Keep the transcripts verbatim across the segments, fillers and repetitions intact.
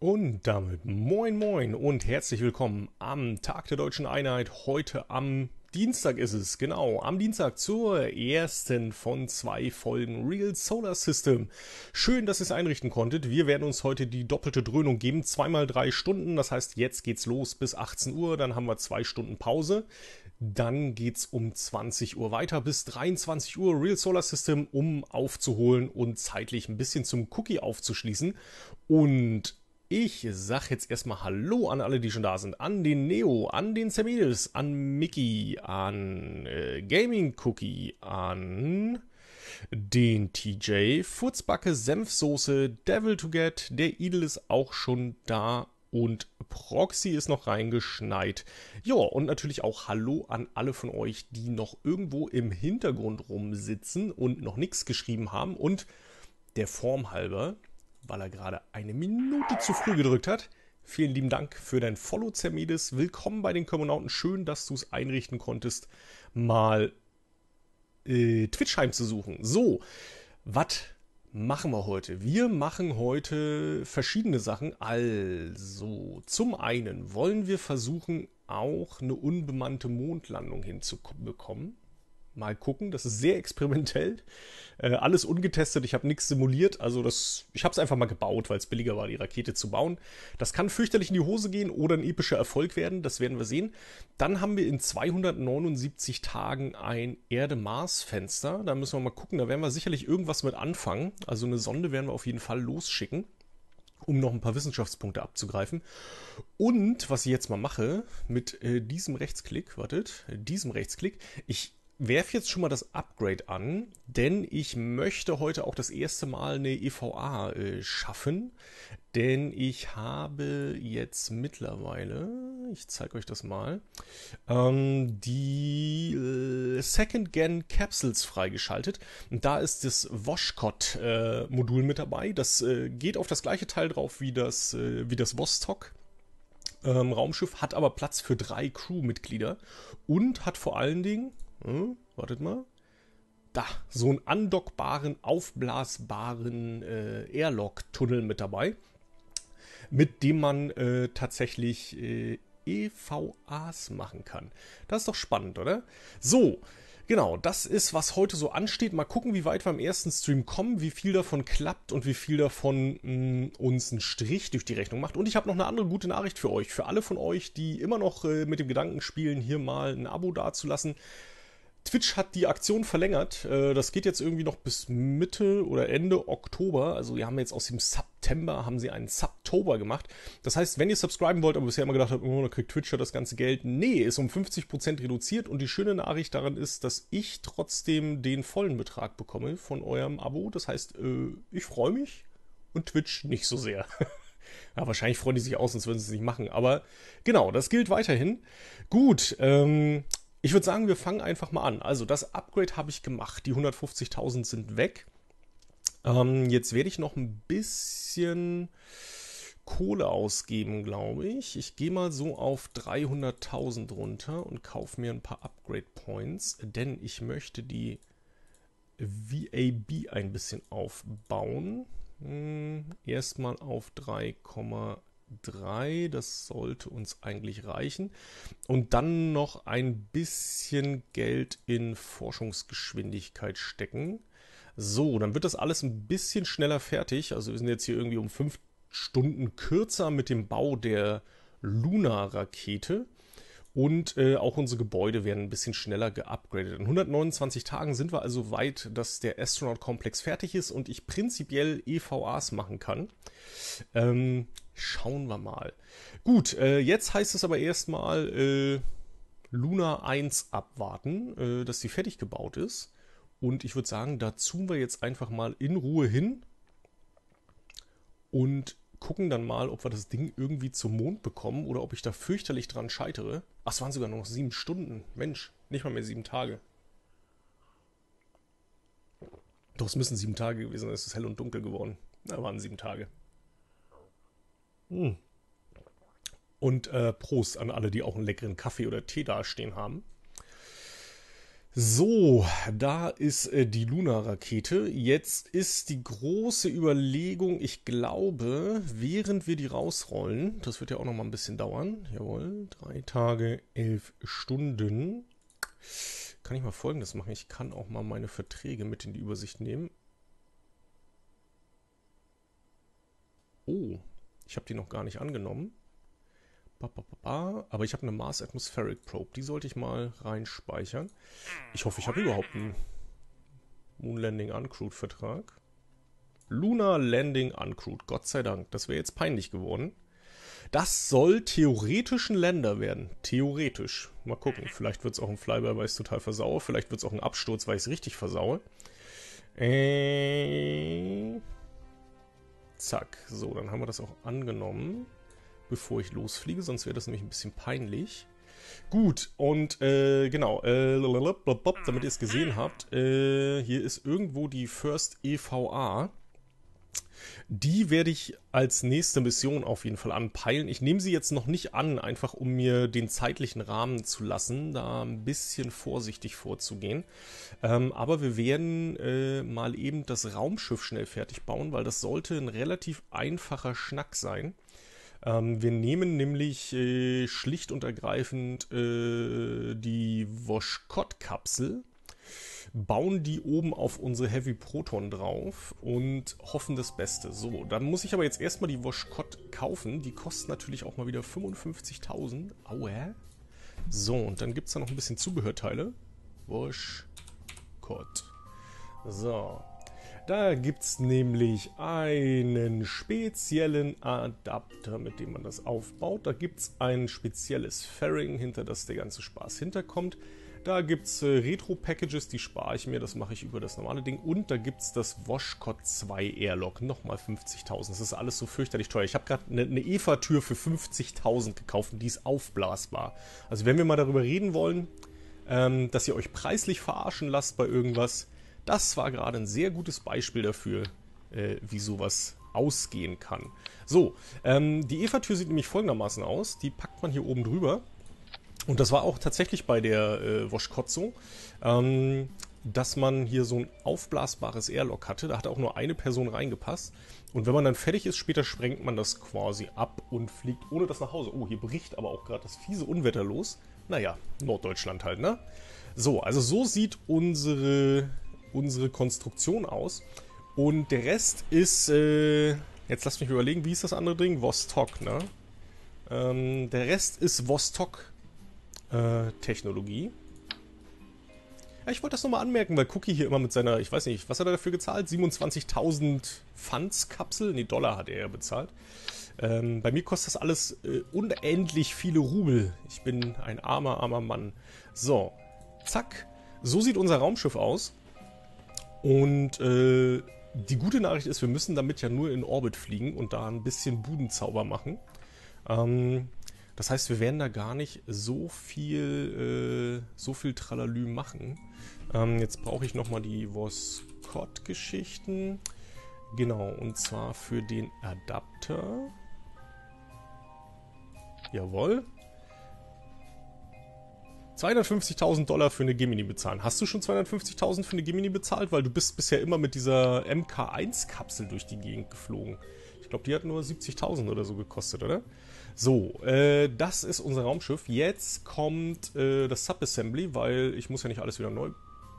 Und damit moin moin und herzlich willkommen am Tag der Deutschen Einheit. Heute am Dienstag ist es, genau, am Dienstag zur ersten von zwei Folgen Real Solar System. Schön, dass ihr es einrichten konntet. Wir werden uns heute die doppelte Dröhnung geben, zweimal drei Stunden. Das heißt, jetzt geht's los bis achtzehn Uhr, dann haben wir zwei Stunden Pause. Dann geht's um zwanzig Uhr weiter bis dreiundzwanzig Uhr Real Solar System, um aufzuholen und zeitlich ein bisschen zum Cookie aufzuschließen. Und ich sag jetzt erstmal Hallo an alle, die schon da sind. An den Neo, an den Zermedes, an Mickey, an äh, Gaming Cookie, an den T J, Furzbacke, Senfsoße, Devil to Get, der Idel ist auch schon da und Proxy ist noch reingeschneit. Ja, und natürlich auch Hallo an alle von euch, die noch irgendwo im Hintergrund rumsitzen und noch nichts geschrieben haben. Und der Form halber, weil er gerade eine Minute zu früh gedrückt hat. Vielen lieben Dank für dein Follow, Zermedes. Willkommen bei den Kommunauten. Schön, dass du es einrichten konntest, mal äh, Twitch heimzusuchen. So, was machen wir heute? Wir machen heute verschiedene Sachen. Also, zum einen wollen wir versuchen, auch eine unbemannte Mondlandung hinzubekommen. Mal gucken, das ist sehr experimentell. Äh, alles ungetestet, ich habe nichts simuliert. Also das, ich habe es einfach mal gebaut, weil es billiger war, die Rakete zu bauen. Das kann fürchterlich in die Hose gehen oder ein epischer Erfolg werden, das werden wir sehen. Dann haben wir in zweihundertneunundsiebzig Tagen ein Erde-Mars-Fenster. Da müssen wir mal gucken, da werden wir sicherlich irgendwas mit anfangen. Also eine Sonde werden wir auf jeden Fall losschicken, um noch ein paar Wissenschaftspunkte abzugreifen. Und was ich jetzt mal mache, mit äh, diesem Rechtsklick, wartet, diesem Rechtsklick, ich werfe jetzt schon mal das Upgrade an, denn ich möchte heute auch das erste Mal eine E V A äh, schaffen, denn ich habe jetzt mittlerweile, ich zeige euch das mal, ähm, die äh, Second Gen Capsules freigeschaltet und da ist das Voskhod äh, Modul mit dabei. Das äh, geht auf das gleiche Teil drauf wie das, äh, wie das Vostok. Ähm, Raumschiff, hat aber Platz für drei Crewmitglieder und hat vor allen Dingen, hm, wartet mal, da, so einen andockbaren, aufblasbaren äh, Airlock-Tunnel mit dabei, mit dem man äh, tatsächlich äh, E V As machen kann. Das ist doch spannend, oder? So, genau, das ist, was heute so ansteht. Mal gucken, wie weit wir im ersten Stream kommen, wie viel davon klappt und wie viel davon mh, uns einen Strich durch die Rechnung macht. Und ich habe noch eine andere gute Nachricht für euch. Für alle von euch, die immer noch äh, mit dem Gedanken spielen, hier mal ein Abo dazulassen. Twitch hat die Aktion verlängert. Äh, das geht jetzt irgendwie noch bis Mitte oder Ende Oktober. Also wir haben jetzt aus dem September haben sie einen Subtober gemacht. Das heißt, wenn ihr subscriben wollt, aber bisher immer gedacht habt, oh, da kriegt Twitch ja das ganze Geld. Nee, ist um fünfzig Prozent reduziert. Und die schöne Nachricht daran ist, dass ich trotzdem den vollen Betrag bekomme von eurem Abo. Das heißt, äh, ich freue mich und Twitch nicht so sehr. Ja, wahrscheinlich freuen die sich aus, sonst würden sie es nicht machen. Aber genau, das gilt weiterhin. Gut, ähm... ich würde sagen, wir fangen einfach mal an. Also das Upgrade habe ich gemacht. Die hundertfünfzigtausend sind weg. Ähm, jetzt werde ich noch ein bisschen Kohle ausgeben, glaube ich. Ich gehe mal so auf dreihunderttausend runter und kaufe mir ein paar Upgrade Points, denn ich möchte die V A B ein bisschen aufbauen. Hm, erstmal auf drei Komma drei, das sollte uns eigentlich reichen. Und dann noch ein bisschen Geld in Forschungsgeschwindigkeit stecken. So, dann wird das alles ein bisschen schneller fertig. Also wir sind jetzt hier irgendwie um fünf Stunden kürzer mit dem Bau der Luna-Rakete. Und äh, auch unsere Gebäude werden ein bisschen schneller geupgradet. In hundertneunundzwanzig Tagen sind wir also weit, dass der Astronaut-Komplex fertig ist und ich prinzipiell E V As machen kann. Ähm, schauen wir mal. Gut, äh, jetzt heißt es aber erstmal äh, Luna eins abwarten, äh, dass die fertig gebaut ist. Und ich würde sagen, da zoomen wir jetzt einfach mal in Ruhe hin und gucken dann mal, ob wir das Ding irgendwie zum Mond bekommen oder ob ich da fürchterlich dran scheitere. Ach, es waren sogar noch sieben Stunden. Mensch, nicht mal mehr sieben Tage. Doch, es müssen sieben Tage gewesen sein. Es ist hell und dunkel geworden. Da waren sieben Tage. Hm. Und äh, Prost an alle, die auch einen leckeren Kaffee oder Tee dastehen haben. So, da ist äh, die Luna-Rakete. Jetzt ist die große Überlegung, ich glaube, während wir die rausrollen, das wird ja auch noch mal ein bisschen dauern. Jawohl, drei Tage, elf Stunden. Kann ich mal Folgendes machen? Ich kann auch mal meine Verträge mit in die Übersicht nehmen. Oh, ich habe die noch gar nicht angenommen. Aber ich habe eine Mars Atmospheric Probe. Die sollte ich mal reinspeichern. Ich hoffe, ich habe überhaupt einen Moon Landing Uncrewed Vertrag. Lunar Landing Uncrewed. Gott sei Dank. Das wäre jetzt peinlich geworden. Das soll theoretisch ein Länder werden. Theoretisch. Mal gucken. Vielleicht wird es auch ein Flyby, weil ich es total versaue. Vielleicht wird es auch ein Absturz, weil ich es richtig versaue. Äh... Zack. So, dann haben wir das auch angenommen, bevor ich losfliege. Sonst wäre das nämlich ein bisschen peinlich. Gut, und äh, genau, äh, damit ihr es gesehen habt, äh, hier ist irgendwo die First E V A. Die werde ich als nächste Mission auf jeden Fall anpeilen. Ich nehme sie jetzt noch nicht an, einfach um mir den zeitlichen Rahmen zu lassen, da ein bisschen vorsichtig vorzugehen. Ähm, aber wir werden äh, mal eben das Raumschiff schnell fertig bauen, weil das sollte ein relativ einfacher Schnack sein. Ähm, wir nehmen nämlich äh, schlicht und ergreifend äh, die Voskhod-Kapsel, bauen die oben auf unsere Heavy Proton drauf und hoffen das Beste. So, dann muss ich aber jetzt erstmal die Voskhod kaufen. Die kostet natürlich auch mal wieder fünfundfünfzigtausend. Aua. So, und dann gibt es da noch ein bisschen Zubehörteile. Voskhod. So. Da gibt es nämlich einen speziellen Adapter, mit dem man das aufbaut. Da gibt es ein spezielles Fairing, hinter das der ganze Spaß hinterkommt. Da gibt es äh, Retro-Packages, die spare ich mir, das mache ich über das normale Ding. Und da gibt es das Voskhod zwei Airlock, nochmal fünfzigtausend. Das ist alles so fürchterlich teuer. Ich habe gerade eine, eine E V A-Tür für fünfzigtausend gekauft und die ist aufblasbar. Also wenn wir mal darüber reden wollen, ähm, dass ihr euch preislich verarschen lasst bei irgendwas, das war gerade ein sehr gutes Beispiel dafür, äh, wie sowas ausgehen kann. So, ähm, die E V A-Tür sieht nämlich folgendermaßen aus. Die packt man hier oben drüber. Und das war auch tatsächlich bei der äh, Voskhod so, ähm, dass man hier so ein aufblasbares Airlock hatte. Da hat auch nur eine Person reingepasst. Und wenn man dann fertig ist, später sprengt man das quasi ab und fliegt ohne das nach Hause. Oh, hier bricht aber auch gerade das fiese Unwetter los. Naja, Norddeutschland halt, ne? So, also so sieht unsere, unsere Konstruktion aus. Und der Rest ist, äh, jetzt lasst mich überlegen, wie ist das andere Ding? Vostok, ne? Ähm, der Rest ist Vostok Äh, Technologie. Ja, ich wollte das nochmal anmerken, weil Cookie hier immer mit seiner, ich weiß nicht, was hat er dafür gezahlt? siebenundzwanzigtausend Funds-Kapsel? Nee, Dollar hat er ja bezahlt. Ähm, bei mir kostet das alles äh, unendlich viele Rubel. Ich bin ein armer, armer Mann. So, zack. So sieht unser Raumschiff aus. Und äh, die gute Nachricht ist, wir müssen damit ja nur in Orbit fliegen und da ein bisschen Budenzauber machen. Ähm... Das heißt, wir werden da gar nicht so viel, äh, so viel Tralalü machen. Ähm, jetzt brauche ich nochmal die Voskhod-Geschichten. Genau, und zwar für den Adapter. Jawohl. zweihundertfünfzigtausend Dollar für eine Gemini bezahlen. Hast du schon zweihundertfünfzigtausend für eine Gemini bezahlt? Weil du bist bisher immer mit dieser M K eins Kapsel durch die Gegend geflogen. Ich glaube, die hat nur siebzigtausend oder so gekostet, oder? So, äh, das ist unser Raumschiff. Jetzt kommt äh, das Subassembly, weil ich muss ja nicht alles wieder neu...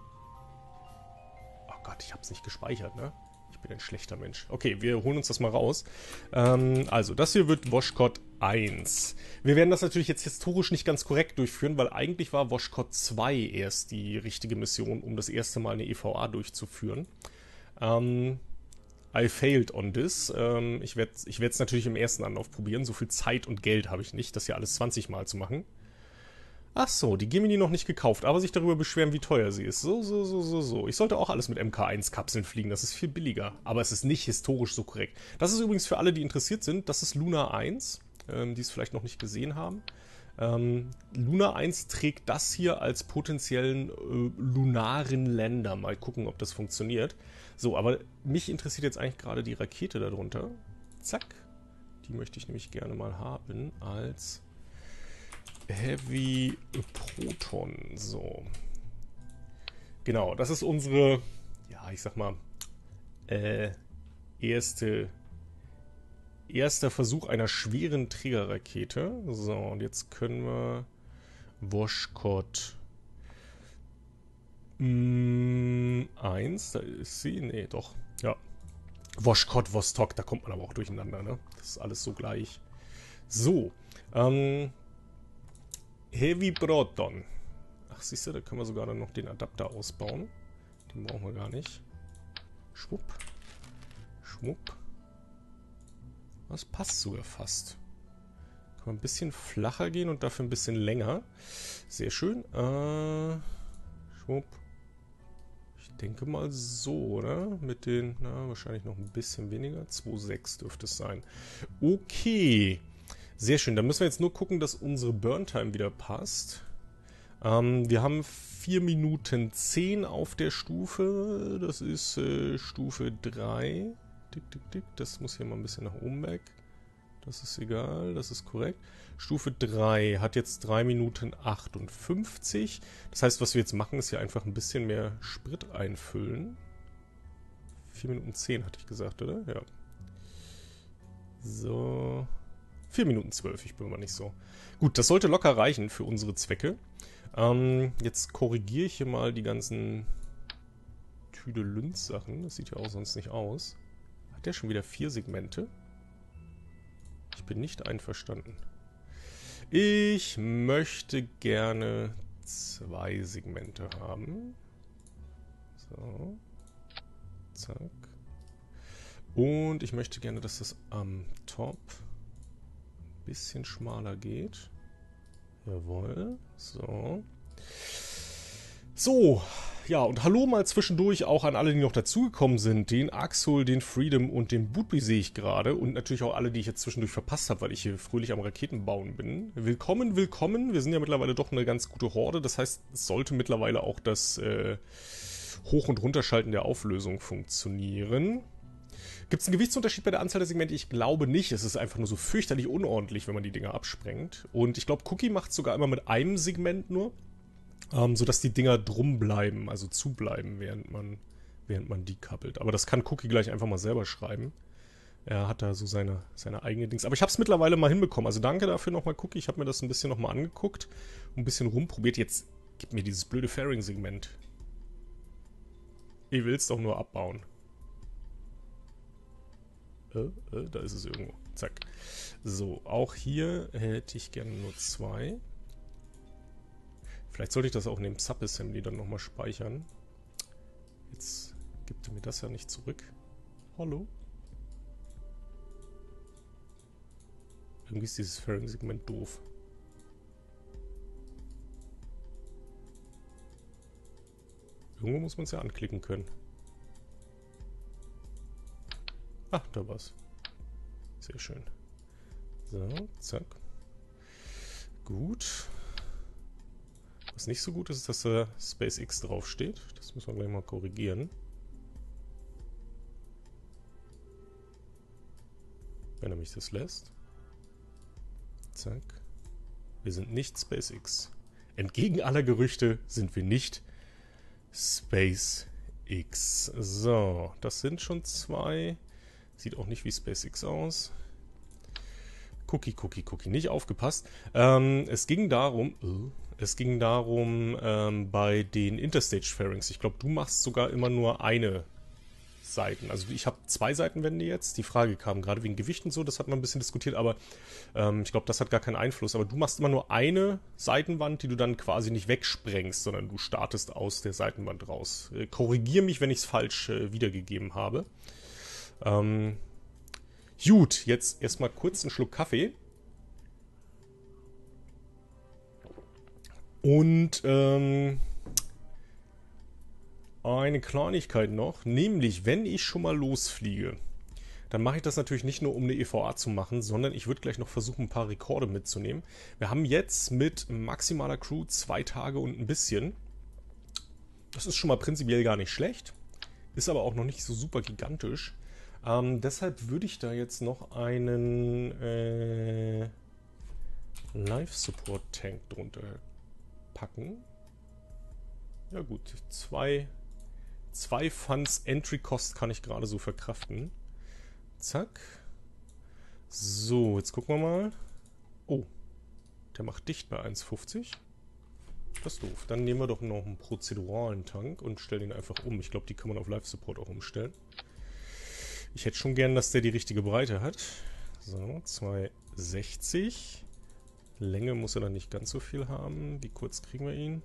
Oh Gott, ich habe es nicht gespeichert, ne? Ich bin ein schlechter Mensch. Okay, wir holen uns das mal raus. Ähm, also, das hier wird Voskhod eins. Wir werden das natürlich jetzt historisch nicht ganz korrekt durchführen, weil eigentlich war Voskhod zwei erst die richtige Mission, um das erste Mal eine E V A durchzuführen. Ähm... I failed on this. Ähm, ich werde ich es natürlich im ersten Anlauf probieren. So viel Zeit und Geld habe ich nicht, das hier alles zwanzig Mal zu machen. Ach so, die Gemini noch nicht gekauft, aber sich darüber beschweren, wie teuer sie ist. So, so, so, so, so. Ich sollte auch alles mit M K eins Kapseln fliegen, das ist viel billiger. Aber es ist nicht historisch so korrekt. Das ist übrigens für alle, die interessiert sind, das ist Luna eins, ähm, die es vielleicht noch nicht gesehen haben. Ähm, Luna eins trägt das hier als potenziellen äh, lunaren Länder. Mal gucken, ob das funktioniert. So, aber mich interessiert jetzt eigentlich gerade die Rakete darunter. Zack. Die möchte ich nämlich gerne mal haben als Heavy Proton. So. Genau, das ist unsere, ja, ich sag mal, äh, erste, erster Versuch einer schweren Trägerrakete. So, und jetzt können wir Voschkot eins, da ist sie, nee, doch, ja. Voschkot, Vostok, da kommt man aber auch durcheinander, ne? Das ist alles so gleich. So, ähm, Heavy Proton. Ach, siehst du, da können wir sogar dann noch den Adapter ausbauen. Den brauchen wir gar nicht. Schwupp. Schwupp. Das passt sogar fast. Kann man ein bisschen flacher gehen und dafür ein bisschen länger. Sehr schön. Äh, schwupp. Ich denke mal so, oder? Mit den, na, wahrscheinlich noch ein bisschen weniger. zwei Komma sechs dürfte es sein. Okay. Sehr schön. Dann müssen wir jetzt nur gucken, dass unsere Burntime wieder passt. Ähm, wir haben vier Minuten zehn auf der Stufe. Das ist äh, Stufe drei. Tick, tick, tick. Das muss hier mal ein bisschen nach oben weg. Das ist egal, das ist korrekt. Stufe drei hat jetzt drei Minuten achtundfünfzig. Das heißt, was wir jetzt machen, ist hier einfach ein bisschen mehr Sprit einfüllen. vier Minuten zehn hatte ich gesagt, oder? Ja. So. vier Minuten zwölf, ich bin mal nicht so. Gut, das sollte locker reichen für unsere Zwecke. Ähm, jetzt korrigiere ich hier mal die ganzen Tüdelünz-Sachen. Das sieht ja auch sonst nicht aus. Hat der schon wieder vier Segmente? Ich bin nicht einverstanden. Ich möchte gerne zwei Segmente haben. So. Zack. Und ich möchte gerne, dass das am Top ein bisschen schmaler geht. Jawohl. So. So. Ja, und hallo mal zwischendurch auch an alle, die noch dazugekommen sind. Den Axel, den Freedom und den Bootby sehe ich gerade. Und natürlich auch alle, die ich jetzt zwischendurch verpasst habe, weil ich hier fröhlich am Raketenbauen bin. Willkommen, willkommen. Wir sind ja mittlerweile doch eine ganz gute Horde. Das heißt, es sollte mittlerweile auch das äh, Hoch- und Runterschalten der Auflösung funktionieren. Gibt es einen Gewichtsunterschied bei der Anzahl der Segmente? Ich glaube nicht. Es ist einfach nur so fürchterlich unordentlich, wenn man die Dinger absprengt. Und ich glaube, Cookie macht es sogar immer mit einem Segment nur. Ähm, sodass die Dinger drum bleiben, also zubleiben, während man, während man die kappelt. Aber das kann Cookie gleich einfach mal selber schreiben. Er hat da so seine, seine eigene Dings. Aber ich habe es mittlerweile mal hinbekommen. Also danke dafür nochmal, Cookie. Ich habe mir das ein bisschen nochmal angeguckt und ein bisschen rumprobiert. Jetzt gib mir dieses blöde Fairing-Segment. Ich will es doch nur abbauen. Äh, äh, da ist es irgendwo. Zack. So, auch hier hätte ich gerne nur zwei. Vielleicht sollte ich das auch in dem Subassembly dann nochmal speichern. Jetzt gibt er mir das ja nicht zurück. Hallo? Irgendwie ist dieses Fairing-Segment doof. Irgendwo muss man es ja anklicken können. Ach, da war's. Sehr schön. So, zack. Gut. Was nicht so gut ist, ist, dass da SpaceX draufsteht. Das müssen wir gleich mal korrigieren. Wenn er mich das lässt. Zack. Wir sind nicht SpaceX. Entgegen aller Gerüchte sind wir nicht SpaceX. So, das sind schon zwei. Sieht auch nicht wie SpaceX aus. Cookie, Cookie, Cookie. Nicht aufgepasst. Ähm, es ging darum... Uh, Es ging darum, ähm, bei den Interstage-Fairings, ich glaube, du machst sogar immer nur eine Seiten. Also ich habe zwei Seitenwände jetzt. Die Frage kam gerade wegen Gewicht und so, das hat man ein bisschen diskutiert, aber ähm, ich glaube, das hat gar keinen Einfluss. Aber du machst immer nur eine Seitenwand, die du dann quasi nicht wegsprengst, sondern du startest aus der Seitenwand raus. Äh, korrigier mich, wenn ich es falsch äh, wiedergegeben habe. Ähm, gut, jetzt erstmal kurz einen Schluck Kaffee. Und ähm, eine Kleinigkeit noch, nämlich wenn ich schon mal losfliege, dann mache ich das natürlich nicht nur, um eine E V A zu machen, sondern ich würde gleich noch versuchen, ein paar Rekorde mitzunehmen. Wir haben jetzt mit maximaler Crew zwei Tage und ein bisschen. Das ist schon mal prinzipiell gar nicht schlecht, ist aber auch noch nicht so super gigantisch. Ähm, deshalb würde ich da jetzt noch einen äh, Life-Support-Tank drunter packen. Ja gut, zwei, zwei Funds Entry Cost kann ich gerade so verkraften. Zack. So, jetzt gucken wir mal. Oh, der macht dicht bei eins fünfzig. Das ist doof. Dann nehmen wir doch noch einen prozeduralen Tank und stellen ihn einfach um. Ich glaube, die kann man auf Live-Support auch umstellen. Ich hätte schon gern, dass der die richtige Breite hat. So, zweihundertsechzig. Länge muss er dann nicht ganz so viel haben. Wie kurz kriegen wir ihn?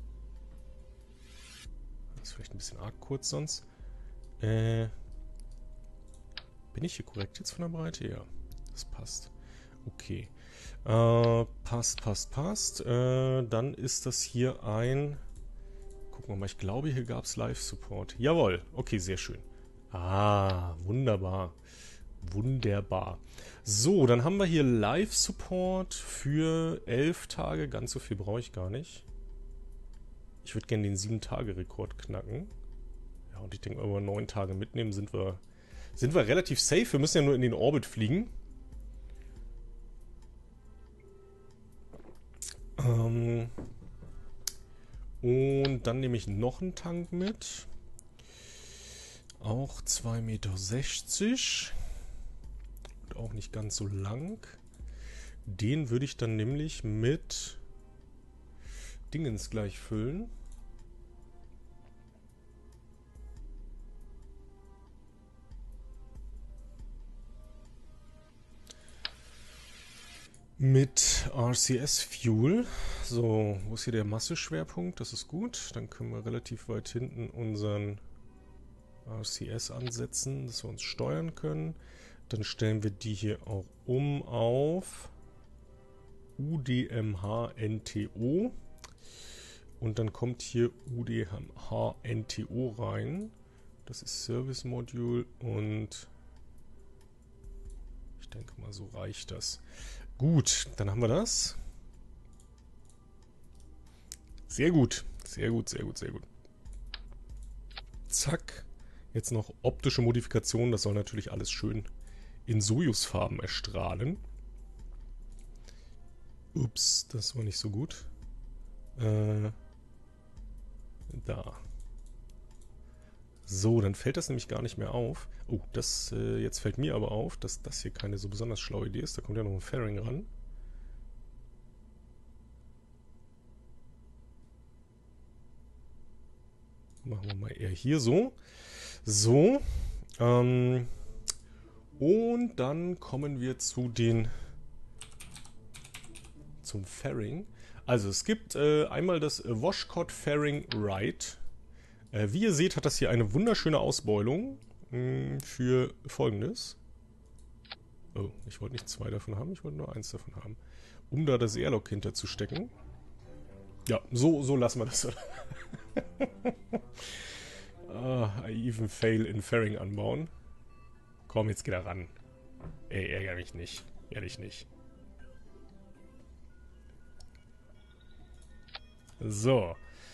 Das ist vielleicht ein bisschen arg kurz sonst. Äh, bin ich hier korrekt jetzt von der Breite? Ja, das passt. Okay. Äh, passt, passt, passt. Äh, dann ist das hier ein... Gucken wir mal, ich glaube, hier gab es Live-Support. Jawohl, okay, sehr schön. Ah, wunderbar. Wunderbar. So, dann haben wir hier Live-Support für elf Tage. Ganz so viel brauche ich gar nicht. Ich würde gerne den sieben Tage Rekord knacken. Ja, und ich denke, über neun Tage mitnehmen sind wir, sind wir relativ safe. Wir müssen ja nur in den Orbit fliegen. Ähm und dann nehme ich noch einen Tank mit. Auch zwei Meter sechzig. Und auch nicht ganz so lang. Den würde ich dann nämlich mit Dingens gleich füllen. Mit R C S Fuel. So, wo ist hier der Masseschwerpunkt? Das ist gut. Dann können wir relativ weit hinten unseren R C S ansetzen, dass wir uns steuern können. Dann stellen wir die hier auch um auf U D M H N T O. Und dann kommt hier U D M H N T O rein. Das ist Service Module und ich denke mal, so reicht das. Gut, dann haben wir das. Sehr gut, sehr gut, sehr gut, sehr gut. Zack. Jetzt noch optische Modifikation. Das soll natürlich alles schön in Sojus-Farben erstrahlen. Ups, das war nicht so gut. Äh, da. So, dann fällt das nämlich gar nicht mehr auf. Oh, das äh, jetzt fällt mir aber auf, dass das hier keine so besonders schlaue Idee ist. Da kommt ja noch ein Fairing ran. Machen wir mal eher hier so. So. Ähm, und dann kommen wir zu den zum Fairing. Also es gibt äh, einmal das Washcott Fairing Ride. Äh, wie ihr seht, hat das hier eine wunderschöne Ausbeulung mh, für Folgendes. Oh, ich wollte nicht zwei davon haben, ich wollte nur eins davon haben. Um da das Airlock hinterzustecken. Ja, so, so lassen wir das. uh, I even fail in Fairing anbauen. Komm, jetzt geht er ran. Ey, ärgere mich nicht. Ehrlich nicht. So.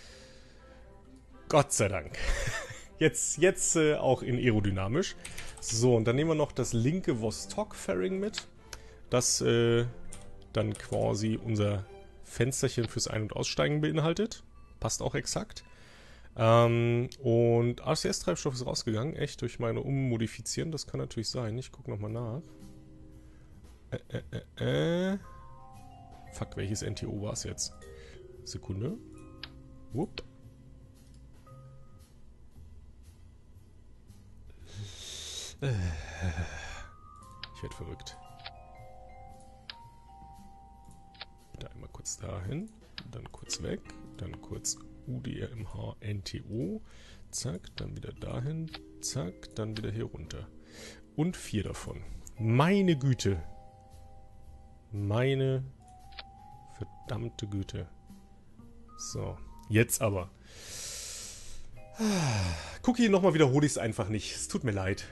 Gott sei Dank. Jetzt, jetzt äh, auch in aerodynamisch. So, und dann nehmen wir noch das linke Vostok-Fairing mit. Das äh, dann quasi unser Fensterchen fürs Ein- und Aussteigen beinhaltet. Passt auch exakt. Ähm, und R C S-Treibstoff ist rausgegangen. Echt, durch meine Ummodifizieren. Das kann natürlich sein. Ich gucke nochmal nach. Äh, äh, äh, äh. Fuck, welches N T O war es jetzt? Sekunde. Whoop. Ich werde verrückt. Da einmal kurz dahin, dann kurz weg, dann kurz U D M H N T O, zack, dann wieder dahin, zack, dann wieder hier runter. Und vier davon. Meine Güte. Meine verdammte Güte. So, jetzt aber. Cookie, nochmal wiederhole ich es einfach nicht. Es tut mir leid.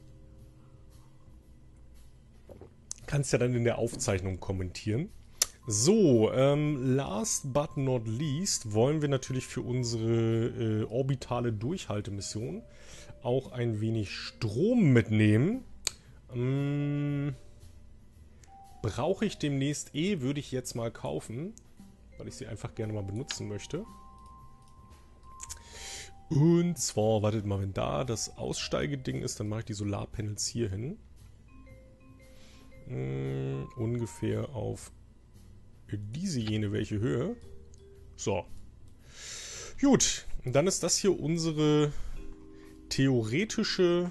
Kannst ja dann in der Aufzeichnung kommentieren. So, ähm, last but not least wollen wir natürlich für unsere äh, orbitale Durchhaltemission auch ein wenig Strom mitnehmen. Ähm, brauche ich demnächst eh, würde ich jetzt mal kaufen, weil ich sie einfach gerne mal benutzen möchte. Und zwar, wartet mal, wenn da das Aussteigeding ist, dann mache ich die Solarpanels hier hin. Hm, ungefähr auf diese jene welche Höhe. So. Gut, und dann ist das hier unsere theoretische,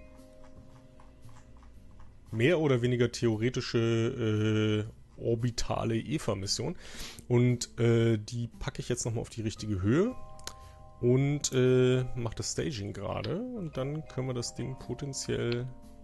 mehr oder weniger theoretische äh, orbitale Eva-Mission. Und äh, die packe ich jetzt nochmal auf die richtige Höhe und äh, mache das Staging gerade. Und dann können wir das Ding potenziell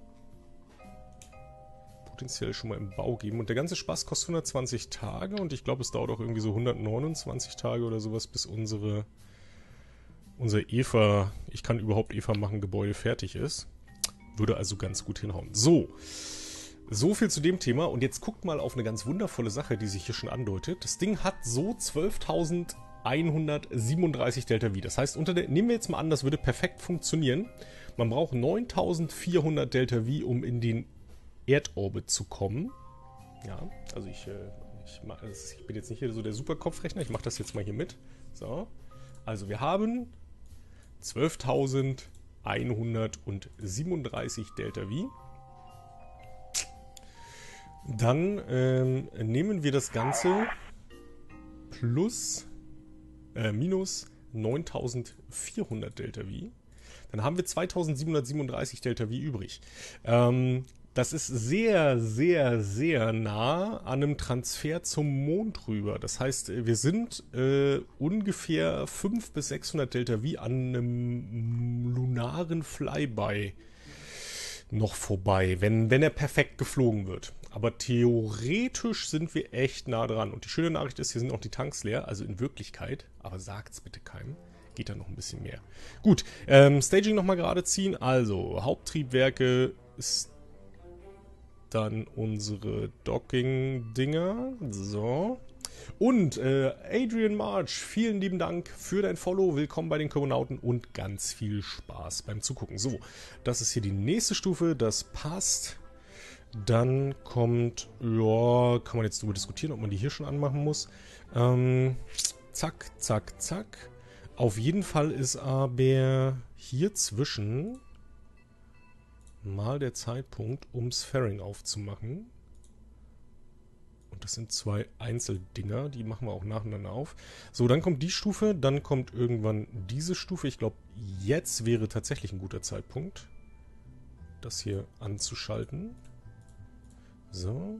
potenziell schon mal im Bau geben. Und der ganze Spaß kostet hundertzwanzig Tage und ich glaube, es dauert auch irgendwie so hundertneunundzwanzig Tage oder sowas, bis unsere unser Eva, ich kann überhaupt Eva machen, Gebäude fertig ist. Würde also ganz gut hinhauen. So, so viel zu dem Thema. Und jetzt guckt mal auf eine ganz wundervolle Sache, die sich hier schon andeutet. Das Ding hat so zwölftausendeinhundertsiebenunddreißig Delta V. Das heißt, unter der, nehmen wir jetzt mal an, das würde perfekt funktionieren. Man braucht neuntausendvierhundert Delta V, um in den Erdorbit zu kommen. Ja, also ich, äh, ich, mach, ich bin jetzt nicht hier so der Superkopfrechner, ich mache das jetzt mal hier mit. So, also wir haben zwölftausendeinhundertsiebenunddreißig Delta V. Dann ähm, nehmen wir das Ganze plus, äh, minus neuntausendvierhundert Delta V. Dann haben wir zweitausendsiebenhundertsiebenunddreißig Delta V übrig. Ähm, Das ist sehr, sehr, sehr nah an einem Transfer zum Mond rüber. Das heißt, wir sind äh, ungefähr fünfhundert bis sechshundert Delta V an einem lunaren Flyby noch vorbei, wenn, wenn er perfekt geflogen wird. Aber theoretisch sind wir echt nah dran. Und die schöne Nachricht ist, hier sind auch die Tanks leer, also in Wirklichkeit, aber sagt's bitte keinem, geht da noch ein bisschen mehr. Gut, ähm, Staging nochmal gerade ziehen. Also, Haupttriebwerke ist dann unsere Docking-Dinger. So. Und äh, Adrian March, vielen lieben Dank für dein Follow. Willkommen bei den Komonauten und ganz viel Spaß beim Zugucken. So, das ist hier die nächste Stufe. Das passt. Dann kommt, ja, kann man jetzt darüber diskutieren, ob man die hier schon anmachen muss. Ähm, zack, zack, zack. Auf jeden Fall ist aber hier zwischen mal der Zeitpunkt, um Sphering aufzumachen. Und das sind zwei Einzeldinger, die machen wir auch nacheinander auf. So, dann kommt die Stufe, dann kommt irgendwann diese Stufe. Ich glaube, jetzt wäre tatsächlich ein guter Zeitpunkt, das hier anzuschalten. So.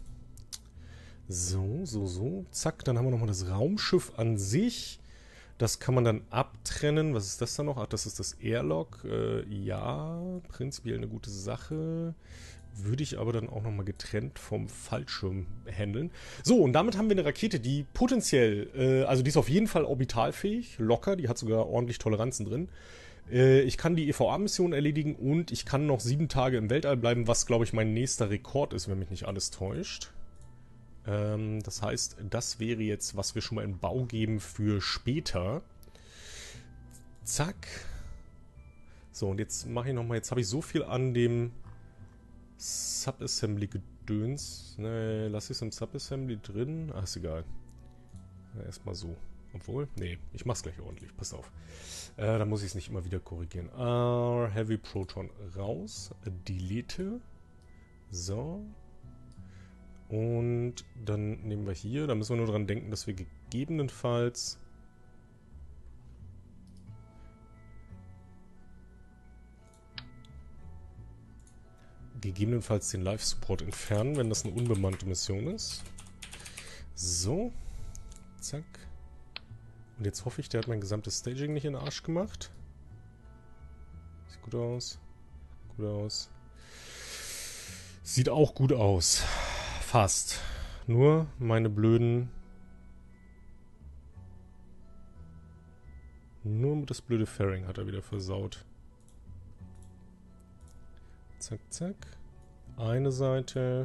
So, so, so. Zack, dann haben wir nochmal das Raumschiff an sich. Das kann man dann abtrennen. Was ist das da noch? Ach, das ist das Airlock. Äh, ja, prinzipiell eine gute Sache. Würde ich aber dann auch nochmal getrennt vom Fallschirm handeln. So, und damit haben wir eine Rakete, die potenziell, äh, also die ist auf jeden Fall orbitalfähig, locker, die hat sogar ordentlich Toleranzen drin. Äh, ich kann die E V A-Mission erledigen und ich kann noch sieben Tage im Weltall bleiben, was, glaube ich, mein nächster Rekord ist, wenn mich nicht alles täuscht. Ähm, das heißt, das wäre jetzt, was wir schon mal in Bau geben für später. Zack. So, und jetzt mache ich nochmal, jetzt habe ich so viel an dem Subassembly-Gedöns. Ne, lasse ich es im Subassembly drin? Ach, ist egal. Ja, erstmal so. Obwohl, nee, ich mach's gleich ordentlich. Passt auf. Äh, da muss ich es nicht immer wieder korrigieren. Uh, Heavy Proton raus. Delete. So. Und dann nehmen wir hier, da müssen wir nur dran denken, dass wir gegebenenfalls gegebenenfalls den Live-Support entfernen, wenn das eine unbemannte Mission ist. So. Zack. Und jetzt hoffe ich, der hat mein gesamtes Staging nicht in den Arsch gemacht. Sieht gut aus. Gut aus. Sieht auch gut aus. Fast. Nur meine blöden... Nur das blöde Fairing hat er wieder versaut. Zack, zack. Eine Seite.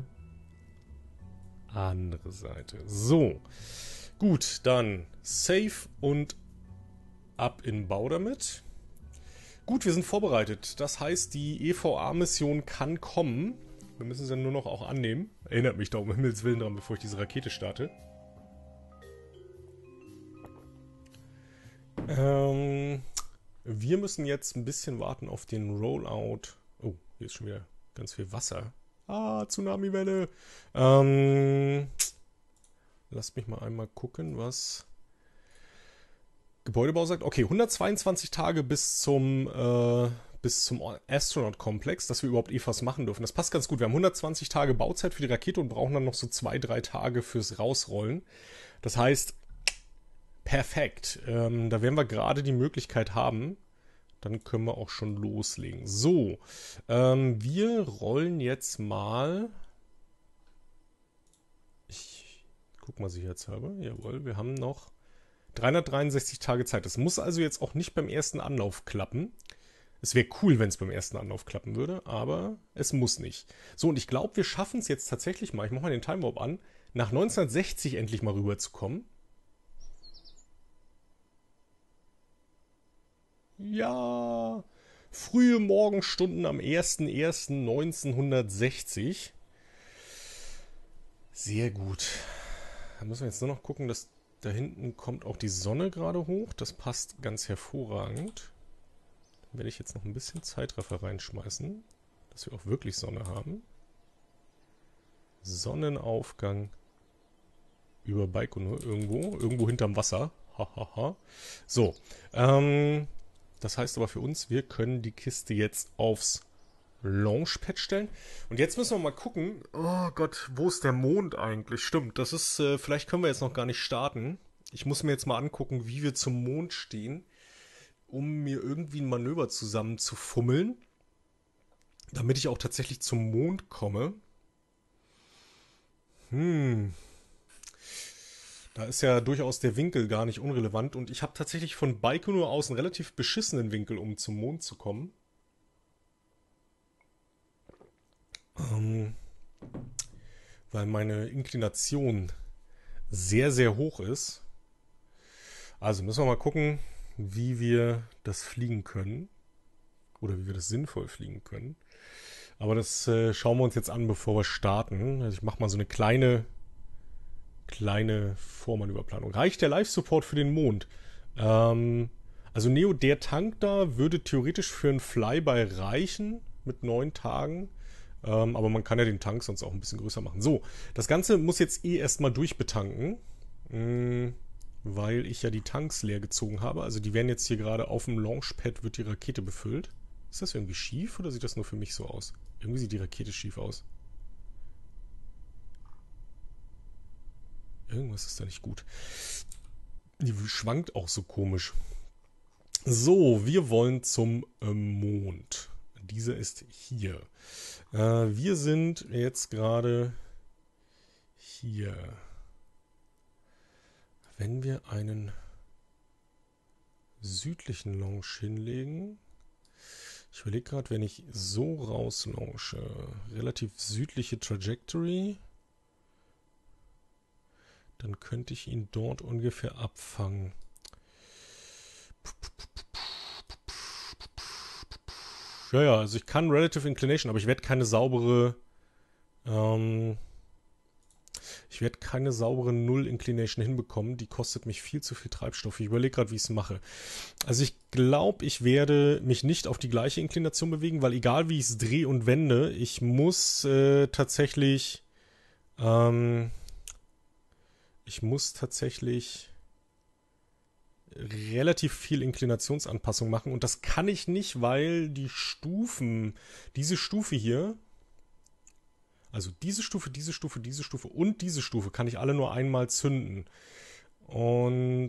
Andere Seite. So. Gut, dann Save und ab in Bau damit. Gut, wir sind vorbereitet. Das heißt, die E V A-Mission kann kommen. Wir müssen sie nur noch auch annehmen. Erinnert mich da um Himmels Willen dran, bevor ich diese Rakete starte. Ähm, Wir müssen jetzt ein bisschen warten auf den Rollout. Oh, hier ist schon wieder ganz viel Wasser. Ah, Tsunami-Welle. Ähm, lasst mich mal einmal gucken, was Gebäudebau sagt. Okay, hundertzweiundzwanzig Tage bis zum, äh, bis zum Astronaut-Komplex, dass wir überhaupt E V As machen dürfen. Das passt ganz gut. Wir haben hundertzwanzig Tage Bauzeit für die Rakete und brauchen dann noch so zwei, drei Tage fürs Rausrollen. Das heißt, perfekt. Ähm, da werden wir gerade die Möglichkeit haben. Dann können wir auch schon loslegen. So, ähm, wir rollen jetzt mal. Ich guck mal sicherheitshalber. Jawohl, wir haben noch dreihundertdreiundsechzig Tage Zeit. Das muss also jetzt auch nicht beim ersten Anlauf klappen. Es wäre cool, wenn es beim ersten Anlauf klappen würde, aber es muss nicht. So, und ich glaube, wir schaffen es jetzt tatsächlich mal, ich mache mal den Time Warp an, nach neunzehnhundertsechzig endlich mal rüberzukommen. Ja, frühe Morgenstunden am ersten ersten neunzehnhundertsechzig. Sehr gut. Da müssen wir jetzt nur noch gucken, dass da hinten kommt auch die Sonne gerade hoch. Das passt ganz hervorragend. Dann werde ich jetzt noch ein bisschen Zeitraffer reinschmeißen, dass wir auch wirklich Sonne haben. Sonnenaufgang über Baikonur irgendwo, irgendwo hinterm Wasser. Hahaha. So, ähm... das heißt aber für uns, wir können die Kiste jetzt aufs Launchpad stellen. Und jetzt müssen wir mal gucken. Oh Gott, wo ist der Mond eigentlich? Stimmt, das ist, äh, vielleicht können wir jetzt noch gar nicht starten. Ich muss mir jetzt mal angucken, wie wir zum Mond stehen, um mir irgendwie ein Manöver zusammen zu fummeln, damit ich auch tatsächlich zum Mond komme. Hm... Da ist ja durchaus der Winkel gar nicht unrelevant. Und ich habe tatsächlich von Baikonur aus einen relativ beschissenen Winkel, um zum Mond zu kommen. Ähm, weil meine Inklination sehr, sehr hoch ist. Also müssen wir mal gucken, wie wir das fliegen können. Oder wie wir das sinnvoll fliegen können. Aber das äh, schauen wir uns jetzt an, bevor wir starten. Also ich mache mal so eine kleine... kleine Vormanöverplanung. Reicht der Live-Support für den Mond? Ähm, also Neo, der Tank da würde theoretisch für einen Flyby reichen mit neun Tagen. Ähm, aber man kann ja den Tank sonst auch ein bisschen größer machen. So, das Ganze muss jetzt eh erstmal durchbetanken. Mh, weil ich ja die Tanks leer gezogen habe. Also die werden jetzt hier gerade auf dem Launchpad, wird die Rakete befüllt. Ist das irgendwie schief oder sieht das nur für mich so aus? Irgendwie sieht die Rakete schief aus. Irgendwas ist da nicht gut. Die schwankt auch so komisch. So, wir wollen zum äh, Mond. Dieser ist hier. Äh, wir sind jetzt gerade hier. Wenn wir einen südlichen Launch hinlegen. Ich überlege gerade, wenn ich so rauslaunche, relativ südliche Trajectory, dann könnte ich ihn dort ungefähr abfangen. Ja, ja, also ich kann Relative Inclination, aber ich werde keine saubere, ähm, ich werde keine saubere Null Inclination hinbekommen. Die kostet mich viel zu viel Treibstoff. Ich überlege gerade, wie ich es mache. Also ich glaube, ich werde mich nicht auf die gleiche Inklination bewegen, weil egal wie ich es drehe und wende, ich muss äh, tatsächlich, ähm, ich muss tatsächlich relativ viel Inklinationsanpassung machen und das kann ich nicht, weil die Stufen, diese Stufe hier, also diese Stufe, diese Stufe, diese Stufe und diese Stufe kann ich alle nur einmal zünden. Und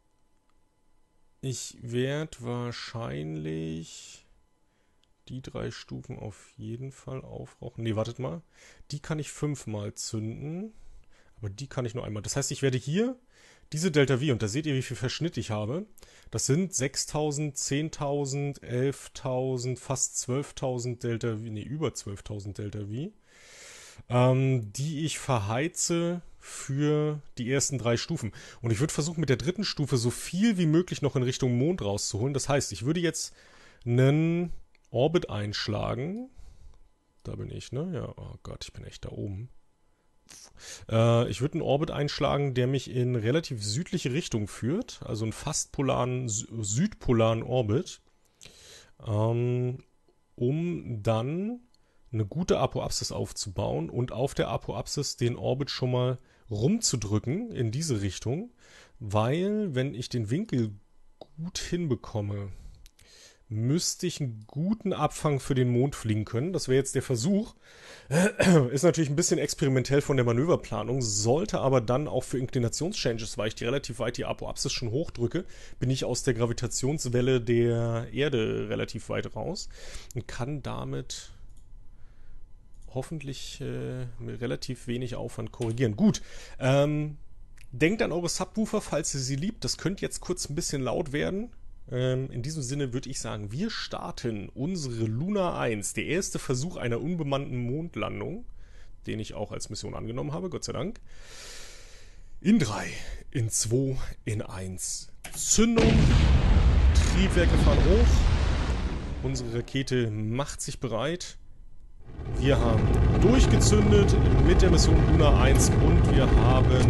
ich werde wahrscheinlich die drei Stufen auf jeden Fall aufrauchen. Ne, wartet mal. Die kann ich fünfmal zünden, aber die kann ich nur einmal. Das heißt, ich werde hier diese Delta V, und da seht ihr, wie viel Verschnitt ich habe. Das sind sechstausend, zehntausend, elftausend, fast zwölftausend Delta V, ne, über zwölftausend Delta V, ähm, die ich verheize für die ersten drei Stufen. Und ich würde versuchen, mit der dritten Stufe so viel wie möglich noch in Richtung Mond rauszuholen. Das heißt, ich würde jetzt einen Orbit einschlagen. Da bin ich, ne? Ja, oh Gott, ich bin echt da oben. Äh, ich würde einen Orbit einschlagen, der mich in relativ südliche Richtung führt. Also einen fast polaren, sü- südpolaren Orbit. Ähm, um dann eine gute Apoapsis aufzubauen und auf der Apoapsis den Orbit schon mal rumzudrücken in diese Richtung. Weil, wenn ich den Winkel gut hinbekomme, müsste ich einen guten Abfang für den Mond fliegen können. Das wäre jetzt der Versuch. Ist natürlich ein bisschen experimentell von der Manöverplanung, sollte aber dann auch für Inklinationschanges, weil ich die relativ weit die Apoapsis schon hochdrücke, bin ich aus der Gravitationswelle der Erde relativ weit raus und kann damit hoffentlich äh, mit relativ wenig Aufwand korrigieren. Gut, ähm, denkt an eure Subwoofer, falls ihr sie liebt. Das könnte jetzt kurz ein bisschen laut werden. In diesem Sinne würde ich sagen, wir starten unsere Luna eins, der erste Versuch einer unbemannten Mondlandung, den ich auch als Mission angenommen habe, Gott sei Dank. In drei, in zwei, in eins. Zündung, Triebwerke fahren hoch, unsere Rakete macht sich bereit. Wir haben durchgezündet mit der Mission Luna eins und wir haben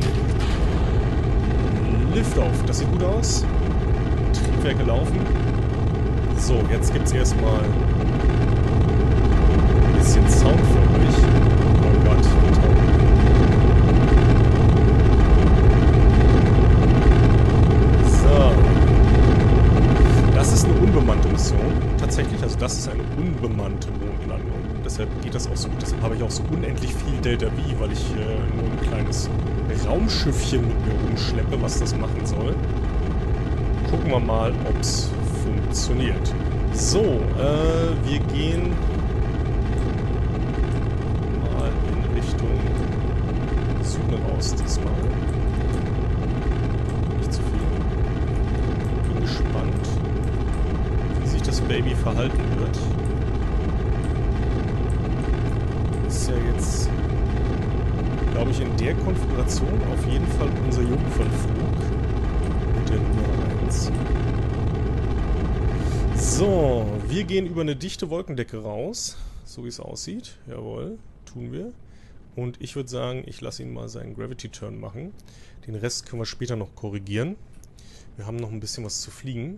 Liftoff. Das sieht gut aus. Triebwerke laufen. So, jetzt gibt es erstmal ein bisschen Sound für euch. Oh Gott, toll. So. Das ist eine unbemannte Mission. Tatsächlich, also das ist eine unbemannte Mondlandung. Deshalb geht das auch so gut. Deshalb habe ich auch so unendlich viel Delta V, weil ich äh, nur ein kleines Raumschiffchen mit mir rumschleppe, was das machen soll. Gucken wir mal, ob es funktioniert. So, äh, wir gehen mal in Richtung Süden raus diesmal. Nicht zu viel. Bin gespannt, wie sich das Baby verhalten wird. Ist ja jetzt, glaube ich, in der Konfiguration auf jeden Fall unser Jungfernflug mit der Luna eins. So, wir gehen über eine dichte Wolkendecke raus, so wie es aussieht. Jawohl, tun wir. Und ich würde sagen, ich lasse ihn mal seinen Gravity Turn machen. Den Rest können wir später noch korrigieren. Wir haben noch ein bisschen was zu fliegen.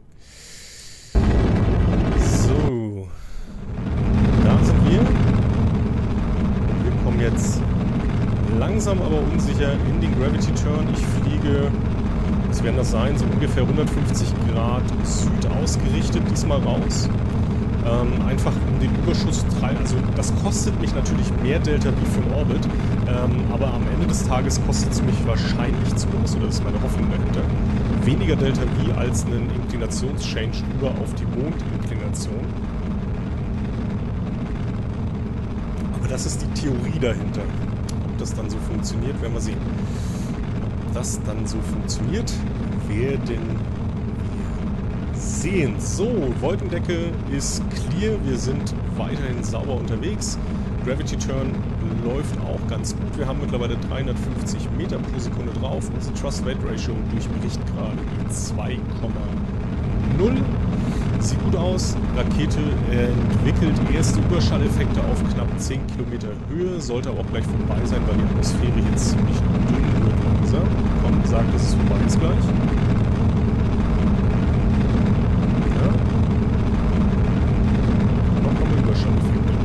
So, da sind wir. Und wir kommen jetzt langsam aber unsicher in den Gravity Turn. Ich fliege, was werden das sein, so ungefähr hundertfünfzig Grad Süd ausgerichtet, diesmal raus. Ähm, einfach um den Überschuss, also das kostet mich natürlich mehr Delta V für den Orbit, ähm, aber am Ende des Tages kostet es mich wahrscheinlich zumindest, oder das ist meine Hoffnung dahinter, weniger Delta V als einen Inklinationschange über auf die Mondinklination. Aber das ist die Theorie dahinter. Ob das dann so funktioniert, werden wir sehen. Ob das dann so funktioniert, werden wir sehen. So, Wolkendecke ist clear. Wir sind weiterhin sauber unterwegs. Gravity Turn läuft auch ganz gut. Wir haben mittlerweile dreihundertfünfzig Meter pro Sekunde drauf. Unsere Thrust-Weight-Ratio durchbricht gerade die zwei Komma null. Sieht gut aus. Rakete entwickelt erste Überschalleffekte auf knapp zehn Kilometer Höhe. Sollte aber auch gleich vorbei sein, weil die Atmosphäre jetzt ziemlich dünn wird langsam. Komm, sagt, dass es vorbei ist gleich. Ja. Noch haben wir Überschalleffekte.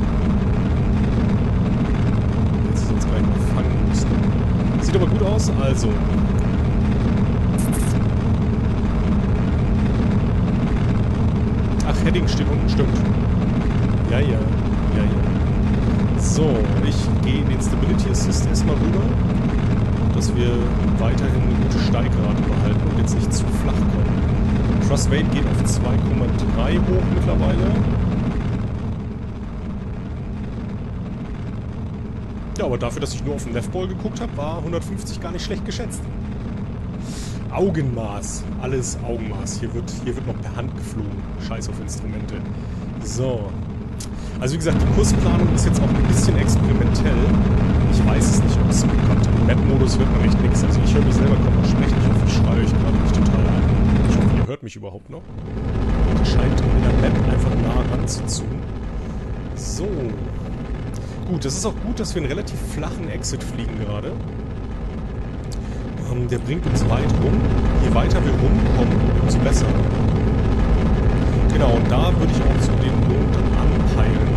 Jetzt ist uns gleich mal fangen müssen. Sieht aber gut aus, also. Ach, Heading steht unten, stimmt. Ja, ja, ja, ja. So, ich gehe in den Stability Assist erstmal rüber, dass wir weiterhin eine gute Steigrate behalten und jetzt nicht zu flach kommen. Thrust Weight geht auf zwei Komma drei hoch mittlerweile. Ja, aber dafür, dass ich nur auf den Leftball geguckt habe, war hundertfünfzig gar nicht schlecht geschätzt. Augenmaß. Alles Augenmaß. Hier wird, hier wird noch per Hand geflogen. Scheiß auf Instrumente. So. Also wie gesagt, die Kursplanung ist jetzt auch ein bisschen experimentell. Ich weiß es nicht, ob es so kommt. Im Map-Modus wird man echt nichts. Also ich höre mich selber kaum noch sprechen. Ich hoffe, ich schreie euch gerade nicht total an. Ich hoffe, ihr hört mich überhaupt noch. Das scheint in der Map einfach nah ranzuzoomen. So. Gut, das ist auch gut, dass wir einen relativ flachen Exit fliegen gerade. Ähm, der bringt uns weit rum. Je weiter wir rumkommen, umso besser. Genau, und da würde ich auch zu den Mond anpeilen.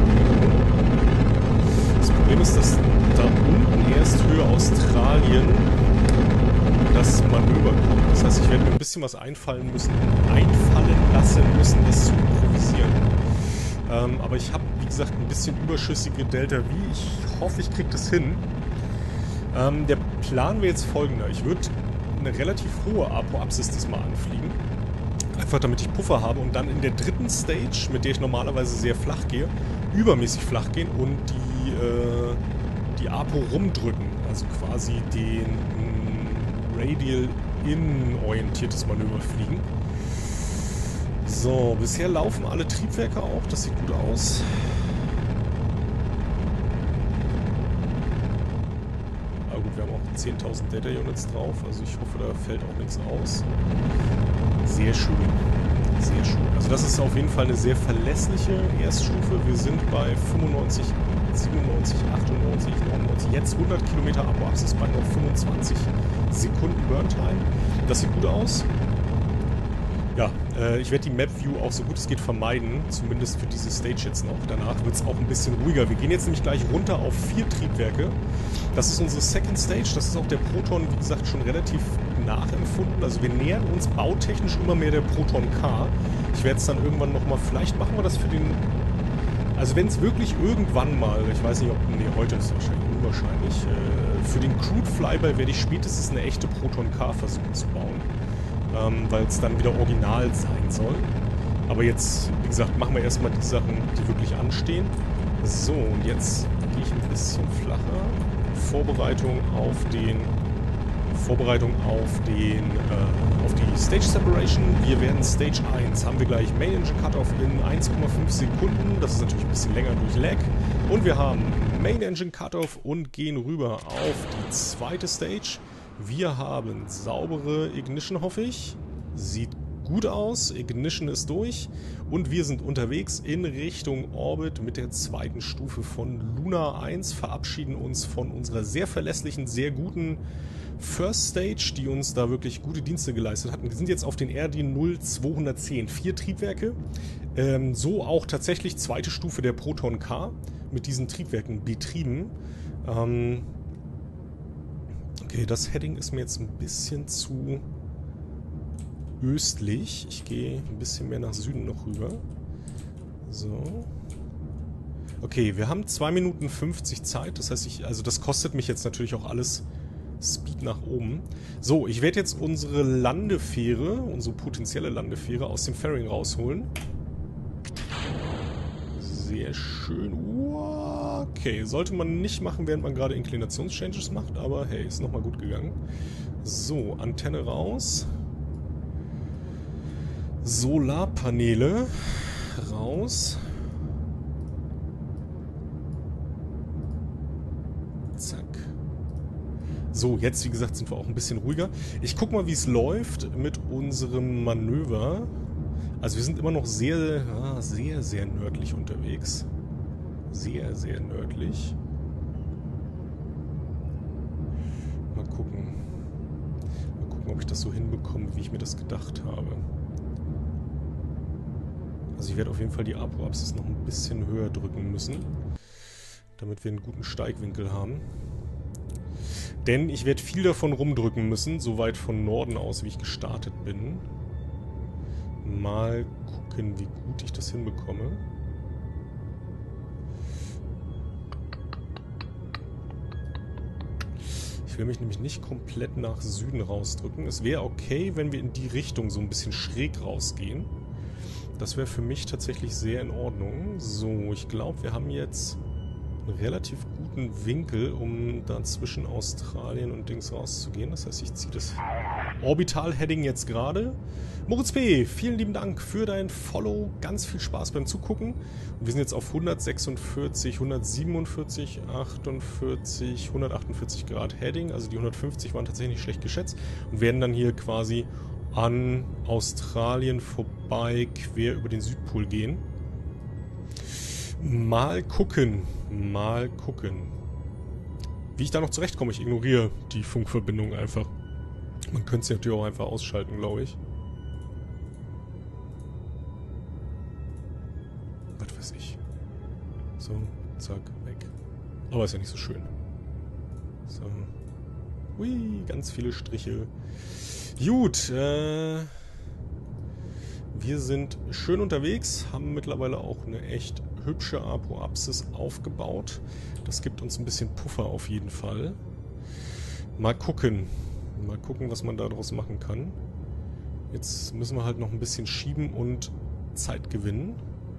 Das Problem ist, dass da unten erst Höhe Australien das Manöver kommt. Das heißt, ich werde mir ein bisschen was einfallen müssen, einfallen lassen müssen, das zu improvisieren. Ähm, aber ich habe, wie gesagt, ein bisschen überschüssige Delta V. Ich hoffe, ich kriege das hin. Ähm, der Plan wäre jetzt folgender. Ich würde eine relativ hohe Apoapsis diesmal anfliegen. Einfach damit ich Puffer habe und dann in der dritten Stage, mit der ich normalerweise sehr flach gehe, übermäßig flach gehen und die, äh, die Apo rumdrücken. Also quasi den Radial in orientiertes Manöver fliegen. So, bisher laufen alle Triebwerke auch. Das sieht gut aus. Aber gut, wir haben auch zehntausend Data Units drauf. Also ich hoffe, da fällt auch nichts aus. Sehr schön. Sehr schön. Also das ist auf jeden Fall eine sehr verlässliche Erststufe. Wir sind bei fünfundneunzig, siebenundneunzig, achtundneunzig, neunundneunzig. Jetzt hundert Kilometer Apoapsis bei noch fünfundzwanzig Sekunden Burntime. Das sieht gut aus. Ja, äh, ich werde die Map-View auch so gut es geht vermeiden, zumindest für diese Stage jetzt noch. Danach wird es auch ein bisschen ruhiger. Wir gehen jetzt nämlich gleich runter auf vier Triebwerke. Das ist unsere Second Stage. Das ist auch der Proton, wie gesagt, schon relativ nachempfunden. Also wir nähern uns bautechnisch immer mehr der Proton K. Ich werde es dann irgendwann nochmal, vielleicht machen wir das für den... Also wenn es wirklich irgendwann mal, ich weiß nicht, ob... Nee, heute ist es wahrscheinlich unwahrscheinlich. Äh, für den Crude Flyby werde ich spätestens eine echte Proton K versuchen zu bauen. Ähm, weil es dann wieder original sein soll. Aber jetzt, wie gesagt, machen wir erstmal die Sachen, die wirklich anstehen. So, und jetzt gehe ich ein bisschen flacher. Vorbereitung auf den... Vorbereitung auf den, äh, auf die Stage Separation. Wir werden Stage eins, haben wir gleich Main Engine Cutoff in eins Komma fünf Sekunden. Das ist natürlich ein bisschen länger durch Lag. Und wir haben Main Engine Cutoff und gehen rüber auf die zweite Stage. Wir haben saubere Ignition, hoffe ich. Sieht gut aus. Ignition ist durch. Und wir sind unterwegs in Richtung Orbit mit der zweiten Stufe von Luna eins. Verabschieden uns von unserer sehr verlässlichen, sehr guten First Stage, die uns da wirklich gute Dienste geleistet hatten. Wir sind jetzt auf den R D null zweihundertzehn. Vier Triebwerke. Ähm, so auch tatsächlich zweite Stufe der Proton K mit diesen Triebwerken betrieben. Ähm, okay, das Heading ist mir jetzt ein bisschen zu östlich. Ich gehe ein bisschen mehr nach Süden noch rüber. So. Okay, wir haben zwei Minuten fünfzig Zeit. Das heißt, ich, also das kostet mich jetzt natürlich auch alles Speed nach oben. So, ich werde jetzt unsere Landefähre, unsere potenzielle Landefähre aus dem Fairing rausholen. Sehr schön. Okay, sollte man nicht machen, während man gerade Inklinationschanges macht, aber hey, ist nochmal gut gegangen. So, Antenne raus. Solarpaneele raus. Zack. So, jetzt wie gesagt sind wir auch ein bisschen ruhiger. Ich guck mal, wie es läuft mit unserem Manöver. Also wir sind immer noch sehr, sehr, sehr nördlich unterwegs. Sehr, sehr nördlich. Mal gucken. Mal gucken, ob ich das so hinbekomme, wie ich mir das gedacht habe. Also ich werde auf jeden Fall die Apoapsis noch ein bisschen höher drücken müssen, damit wir einen guten Steigwinkel haben. Denn ich werde viel davon rumdrücken müssen, so weit von Norden aus, wie ich gestartet bin. Mal gucken, wie gut ich das hinbekomme. Ich will mich nämlich nicht komplett nach Süden rausdrücken. Es wäre okay, wenn wir in die Richtung so ein bisschen schräg rausgehen. Das wäre für mich tatsächlich sehr in Ordnung. So, ich glaube, wir haben jetzt einen relativ guten Winkel, um da zwischen Australien und Dings rauszugehen. Das heißt, ich ziehe das Orbital-Heading jetzt gerade. Moritz P., vielen lieben Dank für dein Follow. Ganz viel Spaß beim Zugucken. Und wir sind jetzt auf hundertsechsundvierzig, hundertsiebenundvierzig, achtundvierzig, hundertachtundvierzig Grad Heading. Also die hundertfünfzig waren tatsächlich nicht schlecht geschätzt. Und werden dann hier quasi an Australien vorbei quer über den Südpol gehen. Mal gucken, Mal gucken. Wie ich da noch zurechtkomme. Ich ignoriere die Funkverbindung einfach. Man könnte sie natürlich auch einfach ausschalten, glaube ich. Was weiß ich. So, zack, weg. Aber ist ja nicht so schön. So. Hui, ganz viele Striche. Gut, äh... wir sind schön unterwegs, haben mittlerweile auch eine echt hübsche Apoapsis aufgebaut. Das gibt uns ein bisschen Puffer auf jeden Fall. Mal gucken. Mal gucken, was man daraus machen kann. Jetzt müssen wir halt noch ein bisschen schieben und Zeit gewinnen.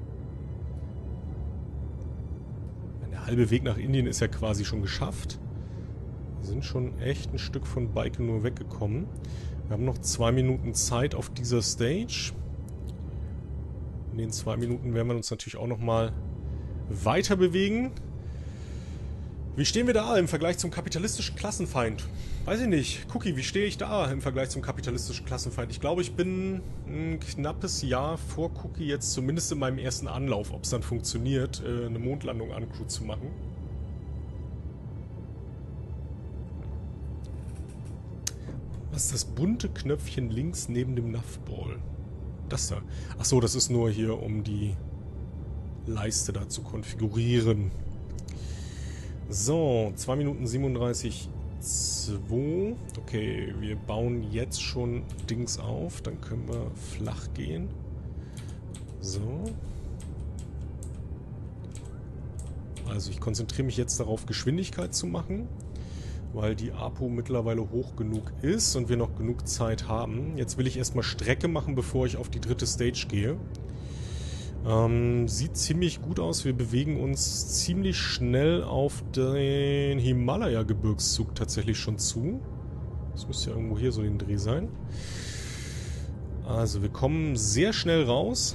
Der halbe Weg nach Indien ist ja quasi schon geschafft. Wir sind schon echt ein Stück von Baikonur weggekommen. Wir haben noch zwei Minuten Zeit auf dieser Stage. In den zwei Minuten werden wir uns natürlich auch nochmal weiter bewegen. Wie stehen wir da im Vergleich zum kapitalistischen Klassenfeind? Weiß ich nicht. Cookie, wie stehe ich da im Vergleich zum kapitalistischen Klassenfeind? Ich glaube, ich bin ein knappes Jahr vor Cookie jetzt zumindest in meinem ersten Anlauf, ob es dann funktioniert, eine Mondlandung uncrewed zu machen. Was ist das bunte Knöpfchen links neben dem Navball? Das da. Achso, das ist nur hier, um die Leiste da zu konfigurieren. So, zwei Minuten siebenunddreißig Komma zwei. Okay, wir bauen jetzt schon Dings auf. Dann können wir flach gehen. So. Also ich konzentriere mich jetzt darauf, Geschwindigkeit zu machen, weil die Apo mittlerweile hoch genug ist und wir noch genug Zeit haben. Jetzt will ich erstmal Strecke machen, bevor ich auf die dritte Stage gehe. Ähm, sieht ziemlich gut aus. Wir bewegen uns ziemlich schnell auf den Himalaya-Gebirgszug tatsächlich schon zu. Das müsste ja irgendwo hier so den Dreh sein. Also wir kommen sehr schnell raus.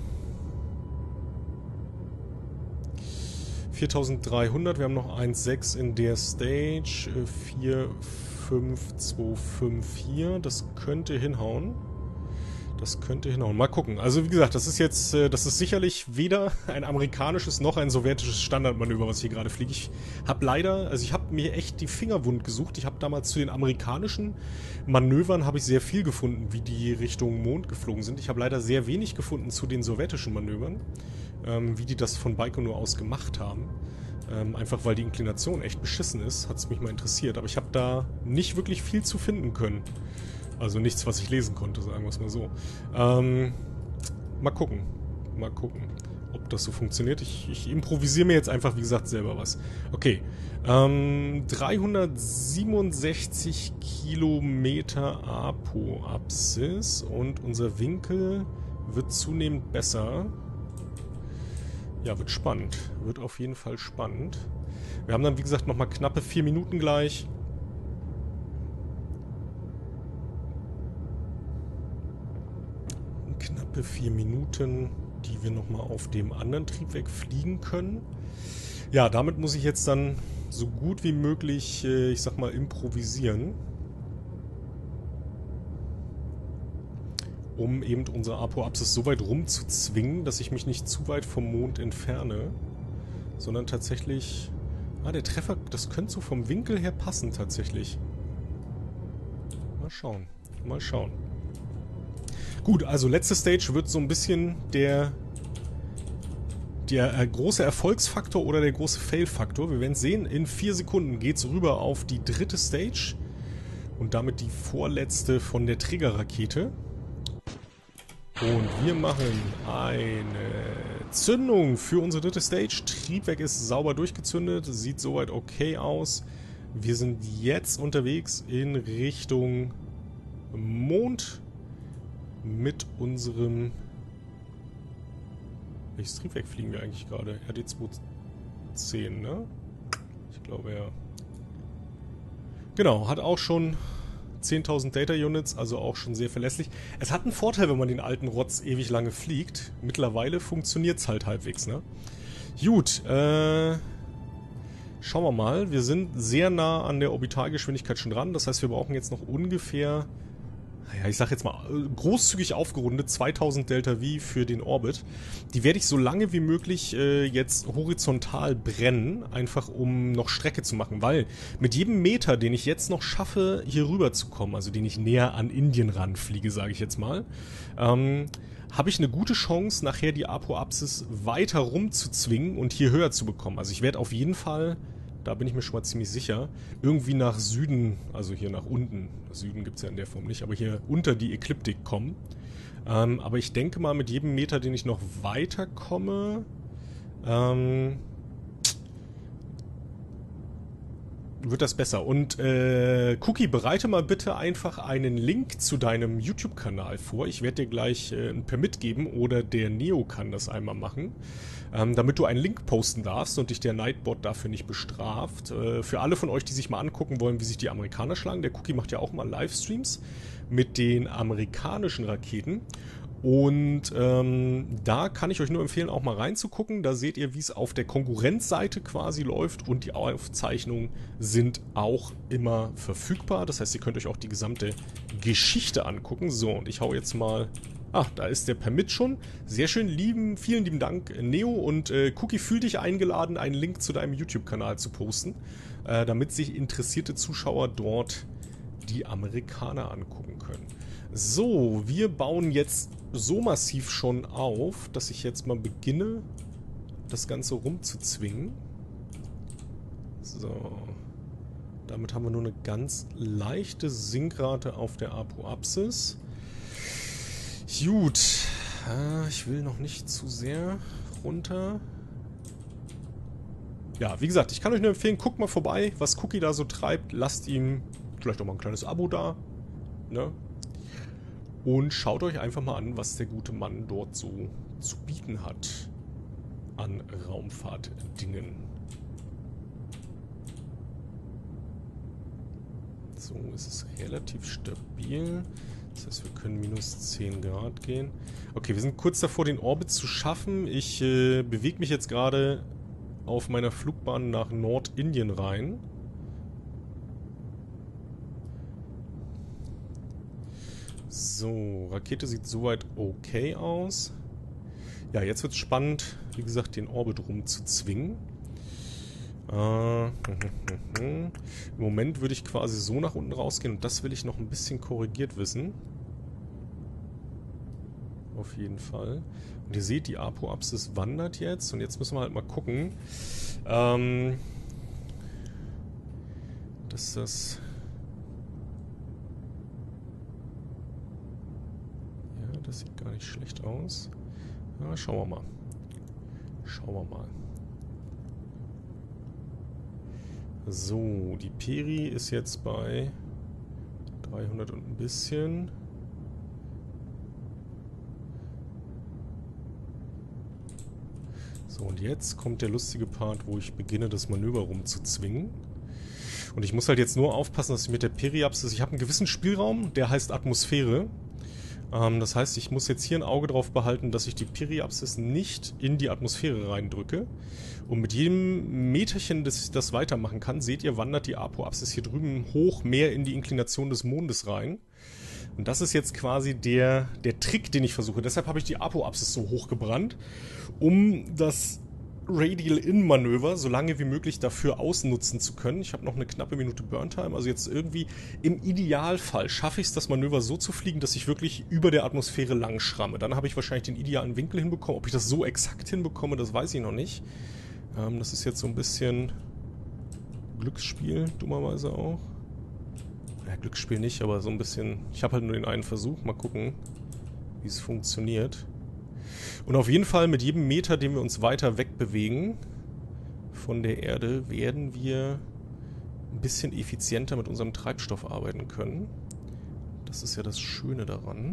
viertausenddreihundert, wir haben noch eins Komma sechs in der Stage. vier fünf zwei fünf vier, das könnte hinhauen. Das könnte hinhauen. Mal gucken. Also wie gesagt, das ist jetzt, das ist sicherlich weder ein amerikanisches noch ein sowjetisches Standardmanöver, was ich hier gerade fliege. Ich habe leider, also ich habe mir echt die Finger wund gesucht. Ich habe damals zu den amerikanischen Manövern habe ich sehr viel gefunden, wie die Richtung Mond geflogen sind. Ich habe leider sehr wenig gefunden zu den sowjetischen Manövern, ähm, wie die das von Baikonur aus gemacht haben. Ähm, einfach weil die Inklination echt beschissen ist, hat es mich mal interessiert. Aber ich habe da nicht wirklich viel zu finden können. Also nichts, was ich lesen konnte, sagen wir es mal so. Ähm, mal gucken. Mal gucken, ob das so funktioniert. Ich, ich improvisiere mir jetzt einfach, wie gesagt, selber was. Okay. Ähm, dreihundertsiebenundsechzig Kilometer Apoapsis und unser Winkel wird zunehmend besser. Ja, wird spannend. Wird auf jeden Fall spannend. Wir haben dann, wie gesagt, nochmal knappe vier Minuten gleich. Knappe vier Minuten, die wir nochmal auf dem anderen Triebwerk fliegen können. Ja, damit muss ich jetzt dann so gut wie möglich, ich sag mal, improvisieren. Um eben unsere Apoapsis so weit rumzuzwingen, dass ich mich nicht zu weit vom Mond entferne. Sondern tatsächlich... Ah, der Treffer, das könnte so vom Winkel her passen tatsächlich. Mal schauen. Mal schauen. Gut, also letzte Stage wird so ein bisschen der, der äh, große Erfolgsfaktor oder der große Fail-Faktor. Wir werden es sehen, in vier Sekunden geht es rüber auf die dritte Stage und damit die vorletzte von der Trägerrakete. Und wir machen eine Zündung für unsere dritte Stage. Triebwerk ist sauber durchgezündet, sieht soweit okay aus. Wir sind jetzt unterwegs in Richtung Mond. Mit unserem... Welches Triebwerk fliegen wir eigentlich gerade? R D zweihundertzehn, ne? Ich glaube, ja. Genau, hat auch schon zehntausend Data Units, also auch schon sehr verlässlich. Es hat einen Vorteil, wenn man den alten Rotz ewig lange fliegt. Mittlerweile funktioniert es halt halbwegs, ne? Gut, äh... schauen wir mal. Wir sind sehr nah an der Orbitalgeschwindigkeit schon dran. Das heißt, wir brauchen jetzt noch ungefähr... ja, ich sag jetzt mal, großzügig aufgerundet, zweitausend Delta V für den Orbit. Die werde ich so lange wie möglich äh, jetzt horizontal brennen, einfach um noch Strecke zu machen, weil mit jedem Meter, den ich jetzt noch schaffe, hier rüber zu kommen, also den ich näher an Indien ranfliege, sage ich jetzt mal, ähm, habe ich eine gute Chance, nachher die Apoapsis weiter rumzuzwingen und hier höher zu bekommen. Also ich werde auf jeden Fall... Da bin ich mir schon mal ziemlich sicher. Irgendwie nach Süden, also hier nach unten. Süden gibt es ja in der Form nicht, aber hier unter die Ekliptik kommen. Ähm, aber ich denke mal, mit jedem Meter, den ich noch weiterkomme, ähm, wird das besser. Und äh, Cookie, bereite mal bitte einfach einen Link zu deinem YouTube-Kanal vor. Ich werde dir gleich äh, ein Permit geben oder der Neo kann das einmal machen. Ähm, damit du einen Link posten darfst und dich der Nightbot dafür nicht bestraft. Äh, für alle von euch, die sich mal angucken wollen, wie sich die Amerikaner schlagen, der Cookie macht ja auch mal Livestreams mit den amerikanischen Raketen. Und ähm, da kann ich euch nur empfehlen, auch mal reinzugucken. Da seht ihr, wie es auf der Konkurrenzseite quasi läuft und die Aufzeichnungen sind auch immer verfügbar. Das heißt, ihr könnt euch auch die gesamte Geschichte angucken. So, und ich hau jetzt mal... Ah, da ist der Permit schon. Sehr schön, lieben, vielen lieben Dank, Neo. Und äh, Cookie, fühl dich eingeladen, einen Link zu deinem YouTube-Kanal zu posten, äh, damit sich interessierte Zuschauer dort die Amerikaner angucken können. So, wir bauen jetzt so massiv schon auf, dass ich jetzt mal beginne, das Ganze rumzuzwingen. So. Damit haben wir nur eine ganz leichte Sinkrate auf der Apoapsis. Gut, ich will noch nicht zu sehr runter. Ja, wie gesagt, ich kann euch nur empfehlen, guckt mal vorbei, was Cookie da so treibt. Lasst ihm vielleicht auch mal ein kleines Abo da. Ne? Und schaut euch einfach mal an, was der gute Mann dort so zu bieten hat an Raumfahrtdingen. So ist es relativ stabil. Das heißt, wir können minus zehn Grad gehen. Okay, wir sind kurz davor, den Orbit zu schaffen. Ich äh, bewege mich jetzt gerade auf meiner Flugbahn nach Nordindien rein. So, Rakete sieht soweit okay aus. Ja, jetzt wird es spannend, wie gesagt, den Orbit rumzuzwingen. Äh, Im Moment würde ich quasi so nach unten rausgehen und das will ich noch ein bisschen korrigiert wissen. Auf jeden Fall. Und ihr seht, die Apoapsis wandert jetzt und jetzt müssen wir halt mal gucken, ähm, dass das... Ja, das sieht gar nicht schlecht aus. Ja, schauen wir mal. Schauen wir mal. So, die Peri ist jetzt bei dreihundert und ein bisschen. So, und jetzt kommt der lustige Part, wo ich beginne, das Manöver rumzuzwingen. Und ich muss halt jetzt nur aufpassen, dass ich mit der Periapsis... Ich habe einen gewissen Spielraum, der heißt Atmosphäre. Ähm, das heißt, ich muss jetzt hier ein Auge drauf behalten, dass ich die Periapsis nicht in die Atmosphäre reindrücke. Und mit jedem Meterchen, das ich das weitermachen kann, seht ihr, wandert die Apoapsis hier drüben hoch mehr in die Inklination des Mondes rein. Und das ist jetzt quasi der, der Trick, den ich versuche. Deshalb habe ich die Apoapsis so hoch gebrannt, um das Radial-In-Manöver so lange wie möglich dafür ausnutzen zu können. Ich habe noch eine knappe Minute Burntime, also jetzt irgendwie im Idealfall schaffe ich es, das Manöver so zu fliegen, dass ich wirklich über der Atmosphäre lang schramme. Dann habe ich wahrscheinlich den idealen Winkel hinbekommen. Ob ich das so exakt hinbekomme, das weiß ich noch nicht. Ähm, das ist jetzt so ein bisschen Glücksspiel, dummerweise auch. Ja, Glücksspiel nicht, aber so ein bisschen... Ich habe halt nur den einen Versuch. Mal gucken, wie es funktioniert. Und auf jeden Fall mit jedem Meter, den wir uns weiter wegbewegen von der Erde, werden wir ein bisschen effizienter mit unserem Treibstoff arbeiten können. Das ist ja das Schöne daran.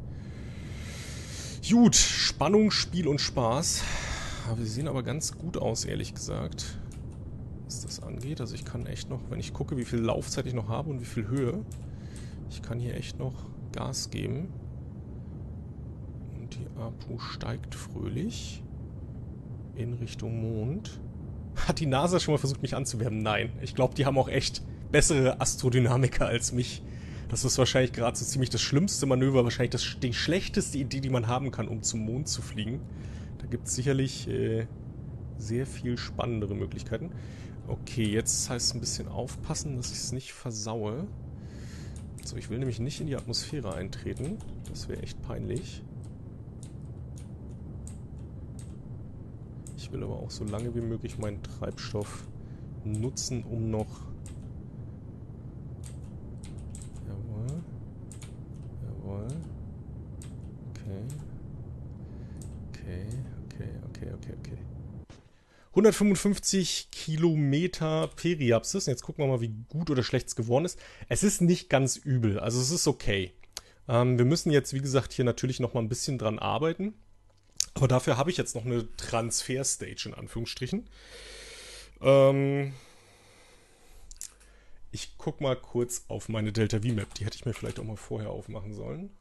Gut, Spannung, Spiel und Spaß. Wir sehen aber ganz gut aus, ehrlich gesagt, was das angeht. Also ich kann echt noch, wenn ich gucke, wie viel Laufzeit ich noch habe und wie viel Höhe, ich kann hier echt noch Gas geben. Und die Apo steigt fröhlich in Richtung Mond. Hat die NASA schon mal versucht, mich anzuwerben? Nein. Ich glaube, die haben auch echt bessere Astrodynamiker als mich. Das ist wahrscheinlich gerade so ziemlich das schlimmste Manöver, wahrscheinlich das, die schlechteste Idee, die man haben kann, um zum Mond zu fliegen. Da gibt es sicherlich äh, sehr viel spannendere Möglichkeiten. Okay, jetzt heißt es ein bisschen aufpassen, dass ich es nicht versaue. So, ich will nämlich nicht in die Atmosphäre eintreten. Das wäre echt peinlich. Ich will aber auch so lange wie möglich meinen Treibstoff nutzen, um noch... Jawohl. Jawohl. Okay. Okay, okay, okay, okay, okay. hundertfünfundfünfzig Kilometer Periapsis. Jetzt gucken wir mal, wie gut oder schlecht es geworden ist. Es ist nicht ganz übel, also es ist okay. Ähm, wir müssen jetzt, wie gesagt, hier natürlich noch mal ein bisschen dran arbeiten. Aber dafür habe ich jetzt noch eine Transfer-Stage in Anführungsstrichen. Ähm ich gucke mal kurz auf meine Delta-V-Map. Die hätte ich mir vielleicht auch mal vorher aufmachen sollen.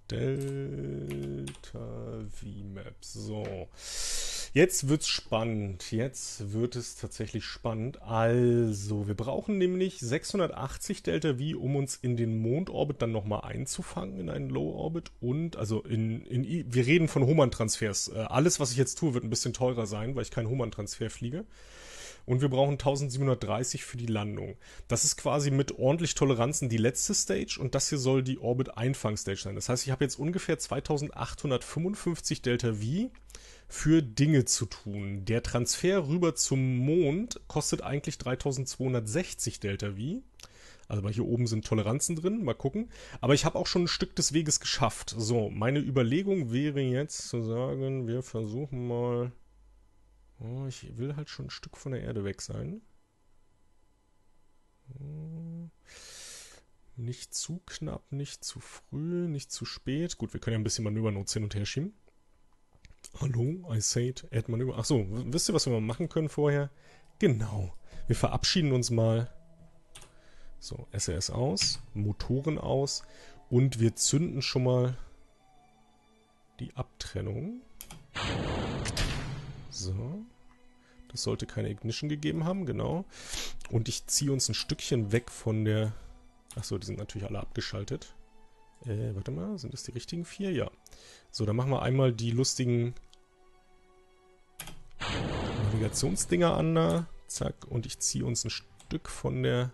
Delta-V-Map. So. Jetzt wird's spannend. Jetzt wird es tatsächlich spannend. Also, wir brauchen nämlich sechshundertachtzig Delta-V, um uns in den Mondorbit dann nochmal einzufangen, in einen Low-Orbit. Und, also, in, in wir reden von Hohmann-Transfers. Alles, was ich jetzt tue, wird ein bisschen teurer sein, weil ich keinen Hohmann-Transfer fliege. Und wir brauchen eintausendsiebenhundertdreißig für die Landung. Das ist quasi mit ordentlich Toleranzen die letzte Stage und das hier soll die Orbit-Einfang-Stage sein. Das heißt, ich habe jetzt ungefähr zweitausendachthundertfünfundfünfzig Delta-V für Dinge zu tun. Der Transfer rüber zum Mond kostet eigentlich dreitausendzweihundertsechzig Delta-V. Also hier oben sind Toleranzen drin, mal gucken. Aber ich habe auch schon ein Stück des Weges geschafft. So, meine Überlegung wäre jetzt zu sagen, wir versuchen mal... Oh, ich will halt schon ein Stück von der Erde weg sein. Nicht zu knapp, nicht zu früh, nicht zu spät. Gut, wir können ja ein bisschen Manövernotes hin und her schieben. Hallo, I said, add Manöver. Achso, wisst ihr, was wir mal machen können vorher? Genau. Wir verabschieden uns mal. So, S R S aus, Motoren aus und wir zünden schon mal die Abtrennung. So. Das sollte keine Ignition gegeben haben, genau. Und ich ziehe uns ein Stückchen weg von der... Achso, die sind natürlich alle abgeschaltet. Äh, warte mal, sind das die richtigen vier? Ja. So, dann machen wir einmal die lustigen Navigationsdinger an da. Zack, und ich ziehe uns ein Stück von der...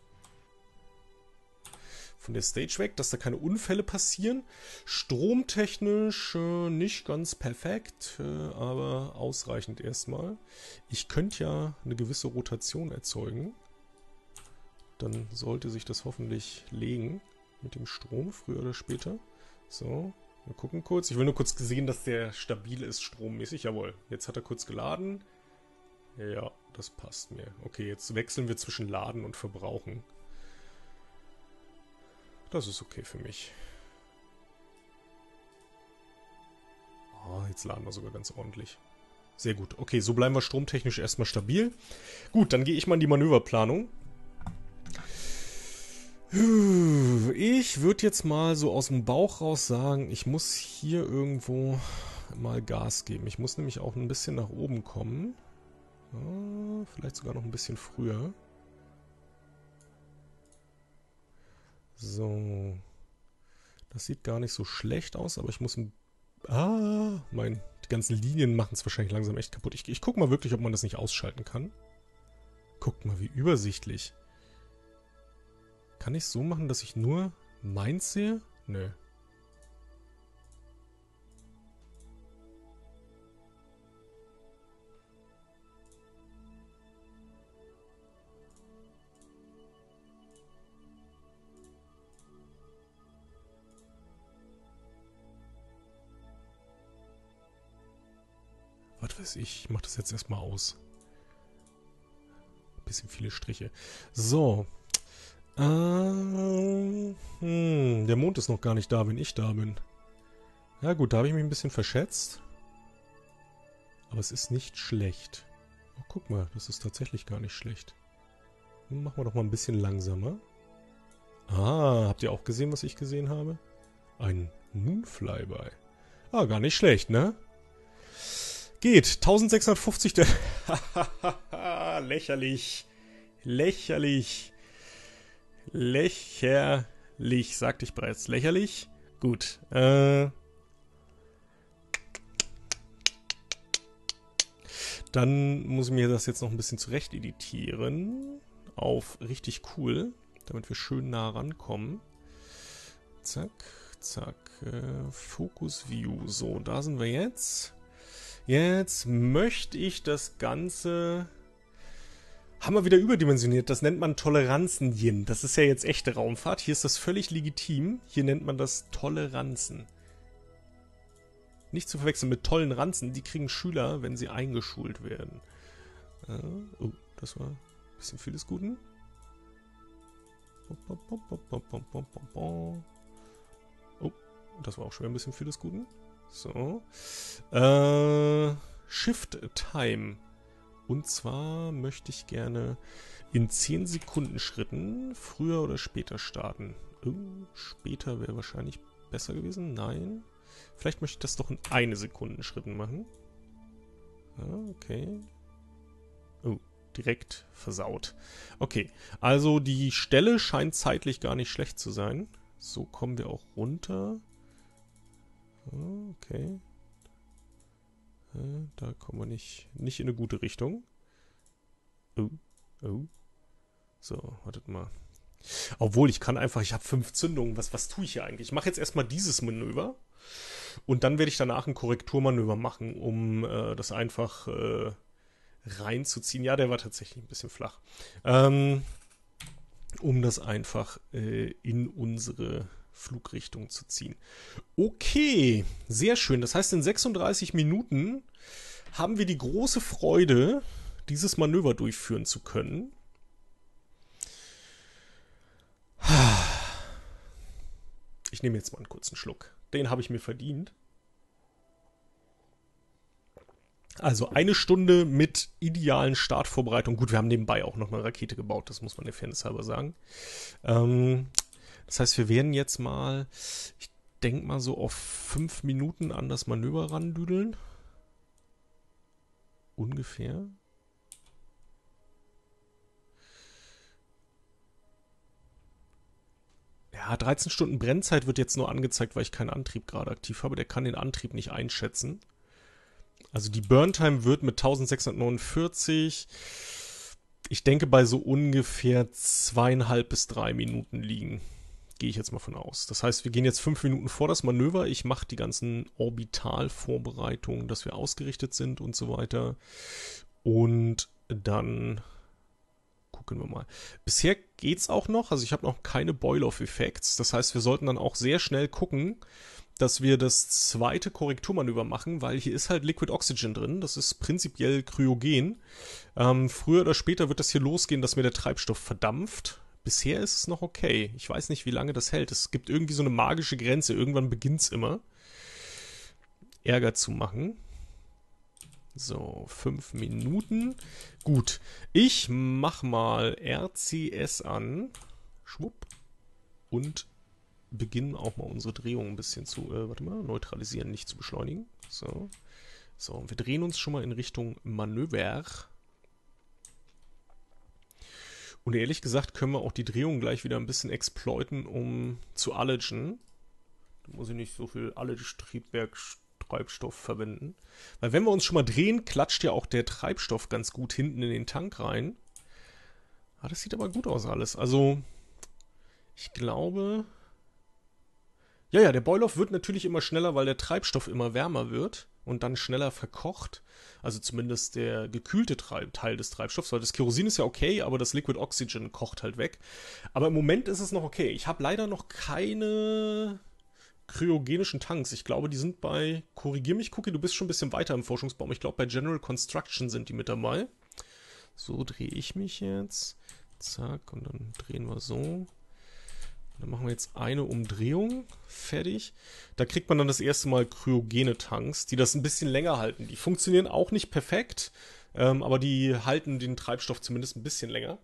von der Stage weg, dass da keine Unfälle passieren. Stromtechnisch äh, nicht ganz perfekt, äh, aber ausreichend erstmal. Ich könnte ja eine gewisse Rotation erzeugen. Dann sollte sich das hoffentlich legen mit dem Strom, früher oder später. So, wir gucken kurz. Ich will nur kurz sehen, dass der stabil ist strommäßig. Jawohl, jetzt hat er kurz geladen. Ja, das passt mir. Okay, jetzt wechseln wir zwischen Laden und Verbrauchen. Das ist okay für mich. Oh, jetzt laden wir sogar ganz ordentlich. Sehr gut. Okay, so bleiben wir stromtechnisch erstmal stabil. Gut, dann gehe ich mal in die Manöverplanung. Ich würde jetzt mal so aus dem Bauch raus sagen, ich muss hier irgendwo mal Gas geben. Ich muss nämlich auch ein bisschen nach oben kommen. Ja, vielleicht sogar noch ein bisschen früher. So, das sieht gar nicht so schlecht aus, aber ich muss ein... Ah, mein, die ganzen Linien machen es wahrscheinlich langsam echt kaputt. Ich, ich gucke mal wirklich, ob man das nicht ausschalten kann. Guckt mal, wie übersichtlich. Kann ich es so machen, dass ich nur meins sehe? Nö. Was weiß ich, ich mache das jetzt erstmal aus. Bisschen viele Striche. So. Ähm, hm, der Mond ist noch gar nicht da, wenn ich da bin. Ja gut, da habe ich mich ein bisschen verschätzt. Aber es ist nicht schlecht. Oh, guck mal, das ist tatsächlich gar nicht schlecht. Dann machen wir doch mal ein bisschen langsamer. Ah, habt ihr auch gesehen, was ich gesehen habe? Ein Moonflyby. Ah, gar nicht schlecht, ne? Geht. eintausendsechshundertfünfzig. Lächerlich. Lächerlich. Lächerlich. lächerlich, sagte ich bereits. Lächerlich. Gut. Äh, dann muss ich mir das jetzt noch ein bisschen zurecht editieren. Auf richtig cool, damit wir schön nah rankommen. Zack, zack. Äh, Focus View. So, da sind wir jetzt. Jetzt möchte ich das Ganze... Haben wir wieder überdimensioniert. Das nennt man Toleranzen-Yin. Das ist ja jetzt echte Raumfahrt. Hier ist das völlig legitim. Hier nennt man das Toleranzen. Nicht zu verwechseln mit tollen Ranzen. Die kriegen Schüler, wenn sie eingeschult werden. Äh, oh, das war ein bisschen viel des Guten. Oh, das war auch schon wieder ein bisschen viel des Guten. So. Äh, Shift Time. Und zwar möchte ich gerne in zehn Sekunden Schritten früher oder später starten. Oh, später wäre wahrscheinlich besser gewesen. Nein. Vielleicht möchte ich das doch in eine Sekunden Schritten machen. Ah, okay. Oh, direkt versaut. Okay, also die Stelle scheint zeitlich gar nicht schlecht zu sein. So kommen wir auch runter. Okay. Da kommen wir nicht, nicht in eine gute Richtung. Oh, oh. So, wartet mal. Obwohl, ich kann einfach, ich habe fünf Zündungen. Was, was tue ich hier eigentlich? Ich mache jetzt erstmal dieses Manöver. Und dann werde ich danach ein Korrekturmanöver machen, um äh, das einfach äh, reinzuziehen. Ja, der war tatsächlich ein bisschen flach. Ähm, um das einfach äh, in unsere Flugrichtung zu ziehen. Okay, sehr schön. Das heißt, in sechsunddreißig Minuten haben wir die große Freude, dieses Manöver durchführen zu können. Ich nehme jetzt mal einen kurzen Schluck. Den habe ich mir verdient. Also eine Stunde mit idealen Startvorbereitungen. Gut, wir haben nebenbei auch noch eine Rakete gebaut, das muss man der Fairness halber sagen. Ähm... Das heißt, wir werden jetzt mal, ich denke mal so auf fünf Minuten an das Manöver randüdeln. Ungefähr. Ja, dreizehn Stunden Brennzeit wird jetzt nur angezeigt, weil ich keinen Antrieb gerade aktiv habe. Der kann den Antrieb nicht einschätzen. Also die Burntime wird mit eintausendsechshundertneunundvierzig, ich denke, bei so ungefähr zweieinhalb bis drei Minuten liegen. Gehe ich jetzt mal von aus. Das heißt, wir gehen jetzt fünf Minuten vor das Manöver. Ich mache die ganzen Orbitalvorbereitungen, dass wir ausgerichtet sind und so weiter. Und dann gucken wir mal. Bisher geht es auch noch. Also ich habe noch keine Boil-off-Effects. Das heißt, wir sollten dann auch sehr schnell gucken, dass wir das zweite Korrekturmanöver machen, weil hier ist halt Liquid Oxygen drin. Das ist prinzipiell kryogen. Ähm, früher oder später wird das hier losgehen, dass mir der Treibstoff verdampft. Bisher ist es noch okay. Ich weiß nicht, wie lange das hält. Es gibt irgendwie so eine magische Grenze. Irgendwann beginnt es immer, Ärger zu machen. So, fünf Minuten. Gut, ich mach mal R C S an. Schwupp. Und beginnen auch mal unsere Drehung ein bisschen zu, äh, warte mal, neutralisieren, nicht zu beschleunigen. So, so, und wir drehen uns schon mal in Richtung Manöver. Und ehrlich gesagt können wir auch die Drehung gleich wieder ein bisschen exploiten, um zu allergen. Da muss ich nicht so viel Allerg-Triebwerk-Treibstoff verwenden. Weil wenn wir uns schon mal drehen, klatscht ja auch der Treibstoff ganz gut hinten in den Tank rein. Ah, das sieht aber gut aus alles. Also, ich glaube... Ja, ja, der Boil-off wird natürlich immer schneller, weil der Treibstoff immer wärmer wird und dann schneller verkocht. Also zumindest der gekühlte Treib- Teil des Treibstoffs, weil das Kerosin ist ja okay, aber das Liquid Oxygen kocht halt weg. Aber im Moment ist es noch okay. Ich habe leider noch keine kryogenischen Tanks. Ich glaube, die sind bei, korrigier mich, Cookie, du bist schon ein bisschen weiter im Forschungsbaum. Ich glaube, bei General Construction sind die mit dabei. So drehe ich mich jetzt. Zack, und dann drehen wir so. Dann machen wir jetzt eine Umdrehung. Fertig. Da kriegt man dann das erste Mal kryogene Tanks, die das ein bisschen länger halten. Die funktionieren auch nicht perfekt, ähm, aber die halten den Treibstoff zumindest ein bisschen länger.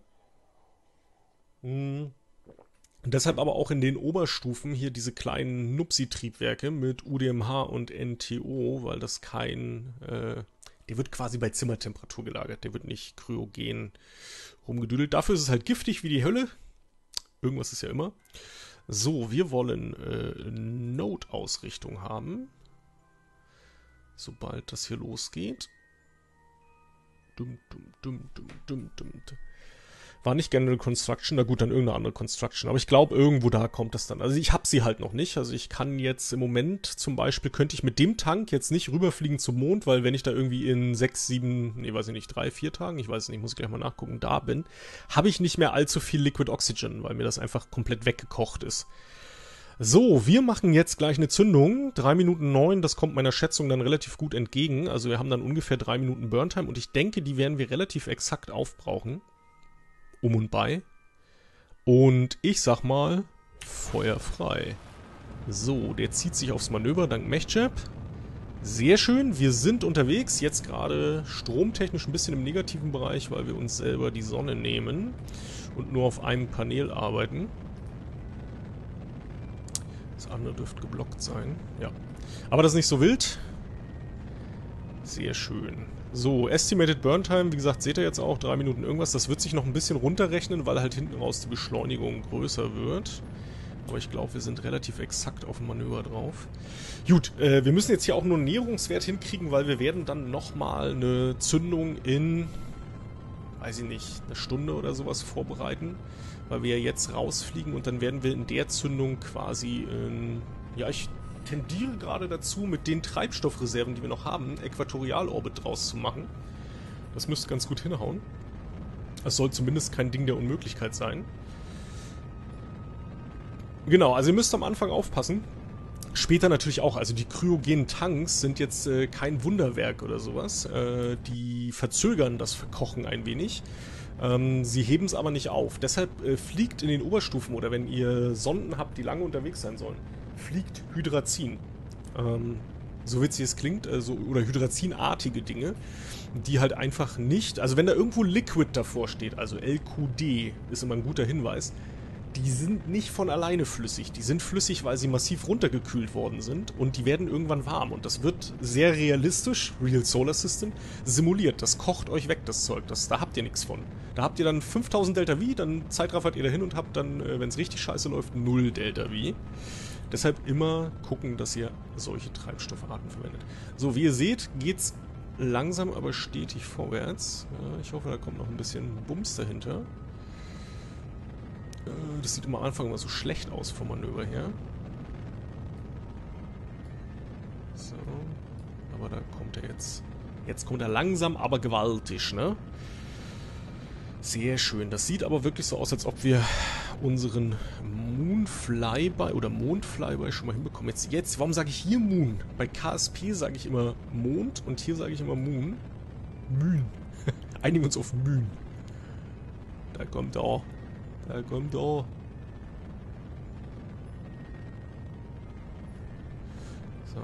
Hm. Und deshalb aber auch in den Oberstufen hier diese kleinen Nupsi-Triebwerke mit U D M H und N T O, weil das kein... Äh, der wird quasi bei Zimmertemperatur gelagert. Der wird nicht kryogen rumgedüdelt. Dafür ist es halt giftig wie die Hölle. Irgendwas ist ja immer. So, wir wollen äh, Node-Ausrichtung haben. Sobald das hier losgeht. Dum, dum, dum, dum, dum, dum. War nicht General Construction, na gut, dann irgendeine andere Construction. Aber ich glaube, irgendwo da kommt das dann. Also ich habe sie halt noch nicht. Also ich kann jetzt im Moment zum Beispiel, könnte ich mit dem Tank jetzt nicht rüberfliegen zum Mond, weil wenn ich da irgendwie in sechs, sieben, nee, weiß ich nicht, drei, vier Tagen, ich weiß nicht, muss ich gleich mal nachgucken, da bin, habe ich nicht mehr allzu viel Liquid Oxygen, weil mir das einfach komplett weggekocht ist. So, wir machen jetzt gleich eine Zündung. drei Minuten neun, das kommt meiner Schätzung dann relativ gut entgegen. Also wir haben dann ungefähr drei Minuten Burntime und ich denke, die werden wir relativ exakt aufbrauchen. Um und bei. Und ich sag mal, Feuer frei. So, der zieht sich aufs Manöver dank Mechjab. Sehr schön, wir sind unterwegs. Jetzt gerade stromtechnisch ein bisschen im negativen Bereich, weil wir uns selber die Sonne nehmen und nur auf einem Panel arbeiten. Das andere dürfte geblockt sein. Ja. Aber das ist nicht so wild. Sehr schön. So, Estimated Burn Time, wie gesagt, seht ihr jetzt auch, drei Minuten irgendwas. Das wird sich noch ein bisschen runterrechnen, weil halt hinten raus die Beschleunigung größer wird. Aber ich glaube, wir sind relativ exakt auf dem Manöver drauf. Gut, äh, wir müssen jetzt hier auch nur einen Näherungswert hinkriegen, weil wir werden dann nochmal eine Zündung in, weiß ich nicht, eine Stunde oder sowas vorbereiten. Weil wir ja jetzt rausfliegen und dann werden wir in der Zündung quasi, in, ja, ich tendiere gerade dazu, mit den Treibstoffreserven, die wir noch haben, Äquatorialorbit draus zu machen. Das müsste ganz gut hinhauen. Das soll zumindest kein Ding der Unmöglichkeit sein. Genau, also ihr müsst am Anfang aufpassen. Später natürlich auch, also die kryogenen Tanks sind jetzt äh, kein Wunderwerk oder sowas. Äh, die verzögern das Verkochen ein wenig. Ähm, sie heben es aber nicht auf. Deshalb äh, fliegt in den Oberstufen oder wenn ihr Sonden habt, die lange unterwegs sein sollen, fliegt Hydrazin. Ähm, so witzig es klingt, also, oder Hydrazinartige Dinge, die halt einfach nicht, also wenn da irgendwo Liquid davor steht, also L Q D ist immer ein guter Hinweis, die sind nicht von alleine flüssig. Die sind flüssig, weil sie massiv runtergekühlt worden sind und die werden irgendwann warm. Und das wird sehr realistisch, Real Solar System, simuliert. Das kocht euch weg, das Zeug. Das, da habt ihr nichts von. Da habt ihr dann fünftausend Delta V, dann zeitraffert ihr dahin und habt dann, wenn es richtig scheiße läuft, null Delta V. Deshalb immer gucken, dass ihr solche Treibstoffarten verwendet. So, wie ihr seht, geht's langsam, aber stetig vorwärts. Ja, ich hoffe, da kommt noch ein bisschen Bums dahinter. Das sieht immer am Anfang immer so schlecht aus vom Manöver her. So. Aber da kommt er jetzt. Jetzt kommt er langsam, aber gewaltig, ne? Sehr schön. Das sieht aber wirklich so aus, als ob wir unseren Moonflyby oder Mondflyby schon mal hinbekommen. Jetzt, jetzt, warum sage ich hier Moon? Bei K S P sage ich immer Mond und hier sage ich immer Moon. Moon. Einigen uns auf Moon. Da kommt er. Da kommt er. So.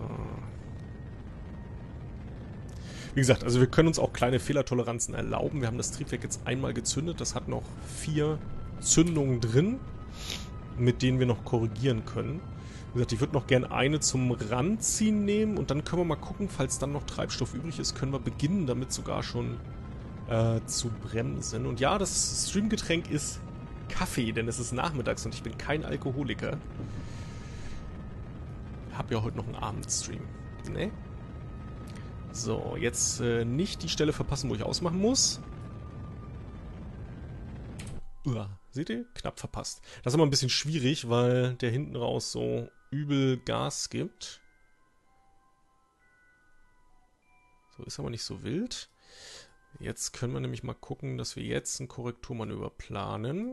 Wie gesagt, also wir können uns auch kleine Fehlertoleranzen erlauben. Wir haben das Triebwerk jetzt einmal gezündet. Das hat noch vier Zündungen drin, mit denen wir noch korrigieren können. Wie gesagt, ich würde noch gerne eine zum Ranziehen nehmen und dann können wir mal gucken, falls dann noch Treibstoff übrig ist, können wir beginnen, damit sogar schon äh, zu bremsen. Und ja, das Streamgetränk ist Kaffee, denn es ist nachmittags und ich bin kein Alkoholiker. Hab ja heute noch einen Abendstream. Ne? So, jetzt äh, nicht die Stelle verpassen, wo ich ausmachen muss. Uah, seht ihr? Knapp verpasst. Das ist aber ein bisschen schwierig, weil der hinten raus so übel Gas gibt. So, ist aber nicht so wild. Jetzt können wir nämlich mal gucken, dass wir jetzt ein Korrekturmanöver planen.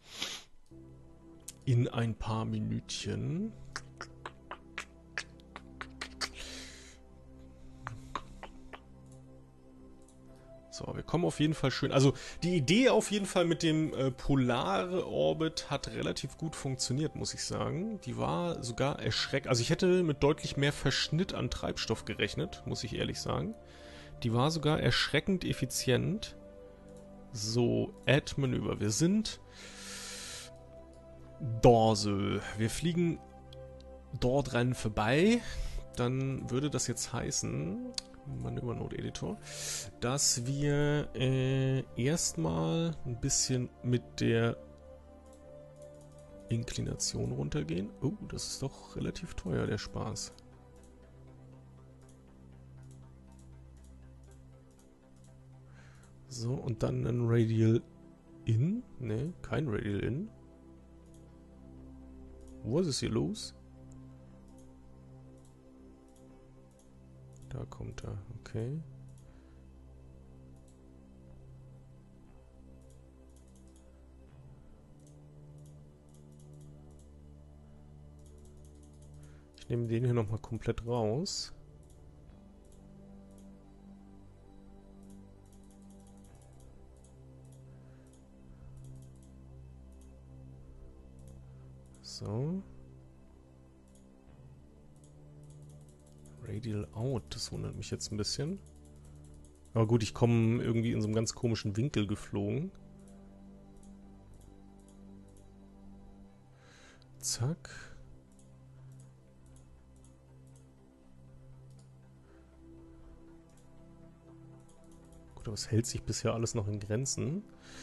In ein paar Minütchen. So, wir kommen auf jeden Fall schön. Also die Idee auf jeden Fall mit dem äh, Polare Orbit hat relativ gut funktioniert, muss ich sagen. Die war sogar erschreckend. Also ich hätte mit deutlich mehr Verschnitt an Treibstoff gerechnet, muss ich ehrlich sagen. Die war sogar erschreckend effizient. So, Add-Manöver. Wir sind Dorsal. Wir fliegen dort dran vorbei. Dann würde das jetzt heißen, Manöver Node Editor, dass wir äh, erstmal ein bisschen mit der Inklination runtergehen. Oh, das ist doch relativ teuer, der Spaß. So, und dann ein Radial In. Ne, kein Radial In. Was ist hier los? Da kommt er, okay. Ich nehme den hier nochmal komplett raus. So. Radial Out, das wundert mich jetzt ein bisschen. Aber gut, ich komme irgendwie in so einem ganz komischen Winkel geflogen. Zack. Gut, aber es hält sich bisher alles noch in Grenzen.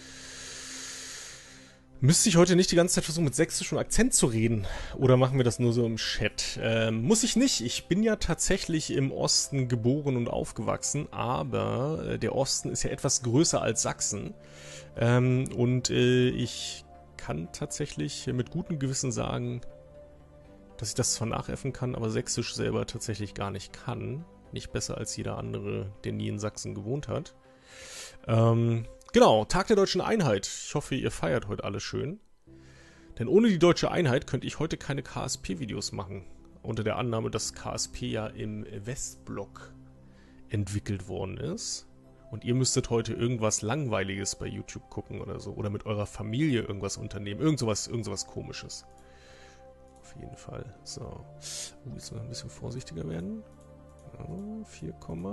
Müsste ich heute nicht die ganze Zeit versuchen, mit sächsischem Akzent zu reden? Oder machen wir das nur so im Chat? Ähm, muss ich nicht. Ich bin ja tatsächlich im Osten geboren und aufgewachsen, aber äh, der Osten ist ja etwas größer als Sachsen. Ähm, und äh, ich kann tatsächlich mit gutem Gewissen sagen, dass ich das zwar nachäffen kann, aber Sächsisch selber tatsächlich gar nicht kann. Nicht besser als jeder andere, der nie in Sachsen gewohnt hat. Ähm... Genau, Tag der Deutschen Einheit. Ich hoffe, ihr feiert heute alle schön. Denn ohne die Deutsche Einheit könnte ich heute keine K S P-Videos machen. Unter der Annahme, dass K S P ja im Westblock entwickelt worden ist. Und ihr müsstet heute irgendwas Langweiliges bei YouTube gucken oder so. Oder mit eurer Familie irgendwas unternehmen. Irgend sowas, irgend sowas Komisches. Auf jeden Fall. So. Oh, jetzt noch ein bisschen vorsichtiger werden. Oh, vier,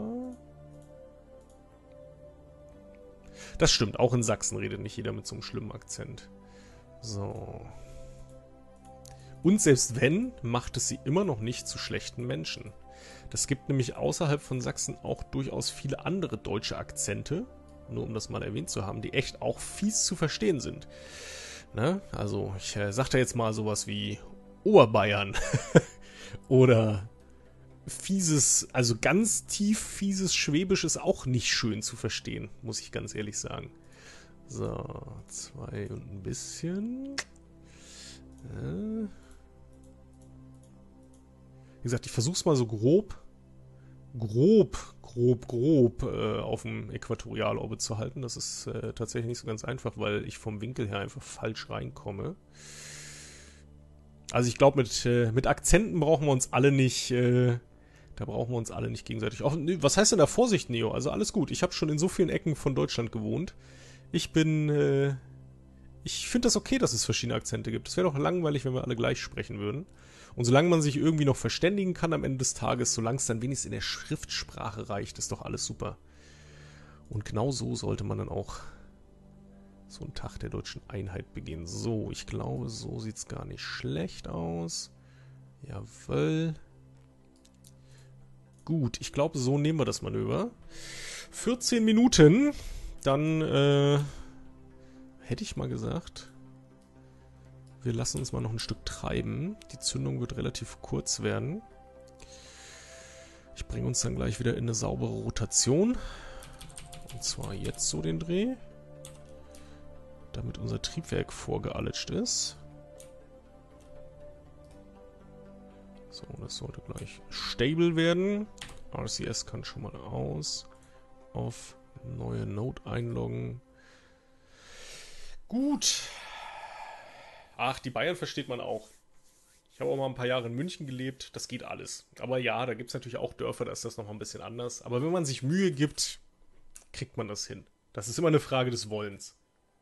das stimmt, auch in Sachsen redet nicht jeder mit so einem schlimmen Akzent. So. Und selbst wenn, macht es sie immer noch nicht zu schlechten Menschen. Das gibt nämlich außerhalb von Sachsen auch durchaus viele andere deutsche Akzente, nur um das mal erwähnt zu haben, die echt auch fies zu verstehen sind. Ne? Also, ich äh, sag da jetzt mal sowas wie Oberbayern oder fieses, also ganz tief fieses Schwäbisch ist auch nicht schön zu verstehen, muss ich ganz ehrlich sagen. So, zwei und ein bisschen. Äh. Wie gesagt, ich versuch's mal so grob, grob, grob, grob äh, auf dem Äquatorialorbit zu halten. Das ist äh, tatsächlich nicht so ganz einfach, weil ich vom Winkel her einfach falsch reinkomme. Also ich glaube, mit, äh, mit Akzenten brauchen wir uns alle nicht... Äh, Da brauchen wir uns alle nicht gegenseitig. Auch, was heißt denn da Vorsicht, Neo? Also alles gut. Ich habe schon in so vielen Ecken von Deutschland gewohnt. Ich bin, äh, ich finde das okay, dass es verschiedene Akzente gibt. Es wäre doch langweilig, wenn wir alle gleich sprechen würden. Und solange man sich irgendwie noch verständigen kann am Ende des Tages, solange es dann wenigstens in der Schriftsprache reicht, ist doch alles super. Und genau so sollte man dann auch so einen Tag der Deutschen Einheit begehen. So, ich glaube, so sieht es gar nicht schlecht aus. Jawohl. Gut, ich glaube, so nehmen wir das Manöver. vierzehn Minuten. Dann äh, hätte ich mal gesagt, wir lassen uns mal noch ein Stück treiben. Die Zündung wird relativ kurz werden. Ich bringe uns dann gleich wieder in eine saubere Rotation. Und zwar jetzt so den Dreh. Damit unser Triebwerk vorgealletscht ist. So, das sollte gleich stable werden. R C S kann schon mal aus. Auf neue Node einloggen. Gut. Ach, die Bayern versteht man auch. Ich habe auch mal ein paar Jahre in München gelebt. Das geht alles. Aber ja, da gibt es natürlich auch Dörfer, da ist das nochmal ein bisschen anders. Aber wenn man sich Mühe gibt, kriegt man das hin. Das ist immer eine Frage des Wollens.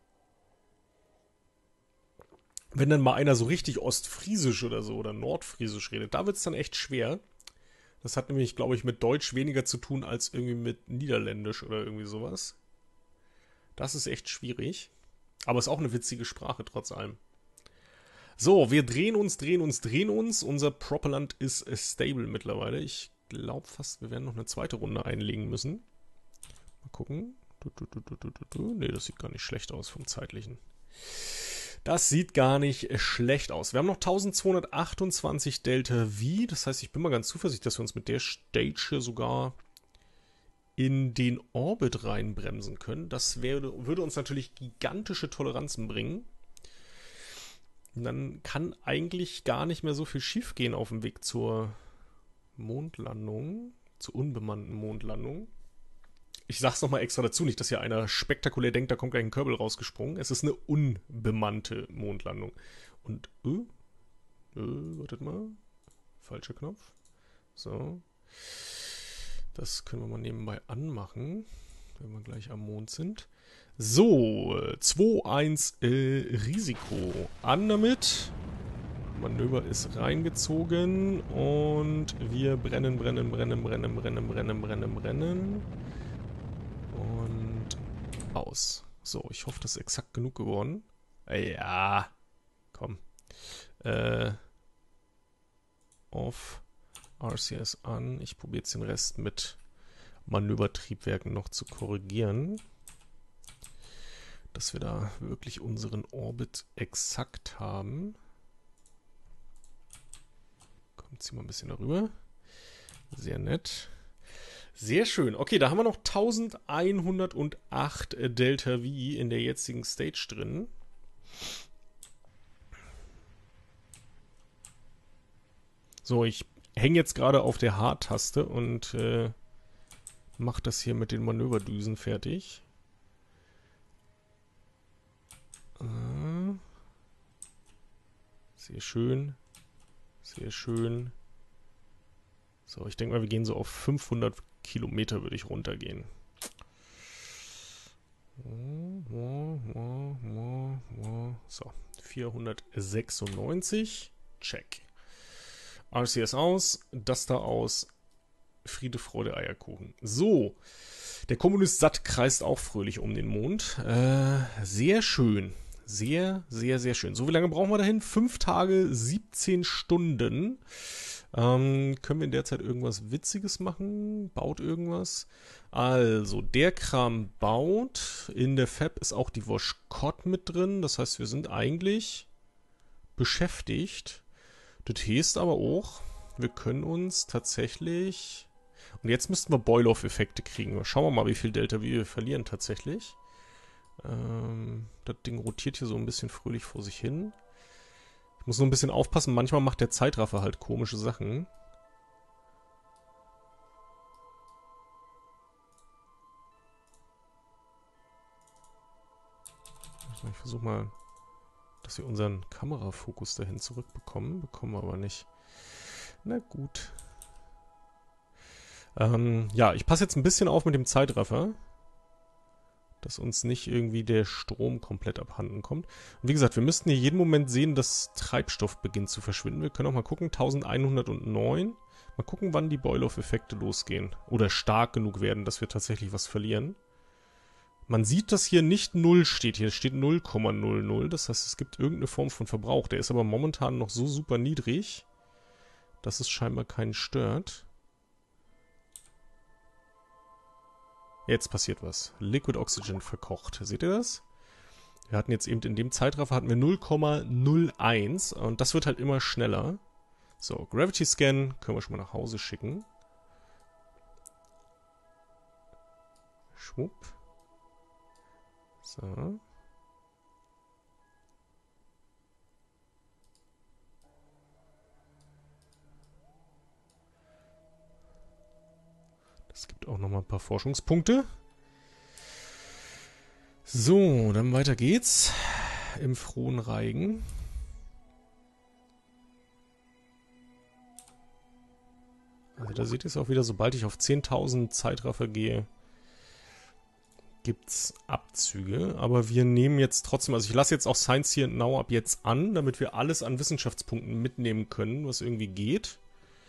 Wenn dann mal einer so richtig Ostfriesisch oder so oder Nordfriesisch redet, da wird es dann echt schwer. Das hat nämlich, glaube ich, mit Deutsch weniger zu tun als irgendwie mit Niederländisch oder irgendwie sowas. Das ist echt schwierig. Aber ist auch eine witzige Sprache trotz allem. So, wir drehen uns, drehen uns, drehen uns. Unser Propellant ist stable mittlerweile. Ich glaube fast, wir werden noch eine zweite Runde einlegen müssen. Mal gucken. Du, du, du, du, du, du. Nee, das sieht gar nicht schlecht aus vom zeitlichen. Das sieht gar nicht schlecht aus. Wir haben noch eintausendzweihundertachtundzwanzig Delta V. Das heißt, ich bin mal ganz zuversichtlich, dass wir uns mit der Stage hier sogar in den Orbit reinbremsen können. Das wäre, würde uns natürlich gigantische Toleranzen bringen. Und dann kann eigentlich gar nicht mehr so viel schief gehen auf dem Weg zur Mondlandung, zur unbemannten Mondlandung. Ich sag's nochmal extra dazu, nicht, dass hier einer spektakulär denkt, da kommt gleich ein Kerbal rausgesprungen. Es ist eine unbemannte Mondlandung. Und, äh, äh, wartet mal. Falscher Knopf. So. Das können wir mal nebenbei anmachen, wenn wir gleich am Mond sind. So, zwei eins äh, Risiko. An damit. Manöver ist reingezogen und wir brennen, brennen, brennen, brennen, brennen, brennen, brennen, brennen. Und aus. So, ich hoffe, das ist exakt genug geworden. Ja, komm. Äh, off. R C S an. Ich probiere jetzt den Rest mit Manövertriebwerken noch zu korrigieren. Dass wir da wirklich unseren Orbit exakt haben. Kommt sie mal ein bisschen darüber. Sehr nett. Sehr schön. Okay, da haben wir noch elfhundertacht Delta V in der jetzigen Stage drin. So, ich hänge jetzt gerade auf der H-Taste und äh, mache das hier mit den Manöverdüsen fertig. Äh, sehr schön. Sehr schön. So, ich denke mal, wir gehen so auf fünfhundert Kilometer, würde ich runtergehen. So, vierhundertsechsundneunzig. Check. R C S aus, das da aus. Friede, Freude, Eierkuchen. So, der Kommunist Satt kreist auch fröhlich um den Mond. Äh, sehr schön. Sehr, sehr, sehr schön. So, wie lange brauchen wir dahin? Fünf Tage, siebzehn Stunden. Ähm, können wir in der Zeit irgendwas Witziges machen? Baut irgendwas? Also, der Kram baut. In der Fab ist auch die Voshkot mit drin. Das heißt, wir sind eigentlich beschäftigt. Das heißt aber auch, wir können uns tatsächlich... Und jetzt müssten wir Boil-Off-Effekte kriegen. Schauen wir mal, wie viel Delta wir verlieren tatsächlich. Ähm, das Ding rotiert hier so ein bisschen fröhlich vor sich hin. Ich muss nur ein bisschen aufpassen. Manchmal macht der Zeitraffer halt komische Sachen. Ich versuche mal, dass wir unseren Kamerafokus dahin zurückbekommen. Bekommen wir aber nicht. Na gut. Ähm, ja, ich passe jetzt ein bisschen auf mit dem Zeitraffer, dass uns nicht irgendwie der Strom komplett abhanden kommt. Und wie gesagt, wir müssten hier jeden Moment sehen, dass Treibstoff beginnt zu verschwinden. Wir können auch mal gucken, elfhundertneun. Mal gucken, wann die Boil-Off-Effekte losgehen. Oder stark genug werden, dass wir tatsächlich was verlieren. Man sieht, dass hier nicht null steht. Hier steht null Komma null null. Das heißt, es gibt irgendeine Form von Verbrauch. Der ist aber momentan noch so super niedrig, dass es scheinbar keinen stört. Jetzt passiert was. Liquid Oxygen verkocht. Seht ihr das? Wir hatten jetzt eben in dem Zeitraffer hatten wir null Komma null eins und das wird halt immer schneller. So, Gravity Scan können wir schon mal nach Hause schicken. Schwupp. So. Es gibt auch noch mal ein paar Forschungspunkte. So, dann weiter geht's. Im frohen Reigen. Also da seht ihr es auch wieder, sobald ich auf zehntausend Zeitraffer gehe, gibt's Abzüge. Aber wir nehmen jetzt trotzdem, also ich lasse jetzt auch Science Here and Now ab jetzt an, damit wir alles an Wissenschaftspunkten mitnehmen können, was irgendwie geht.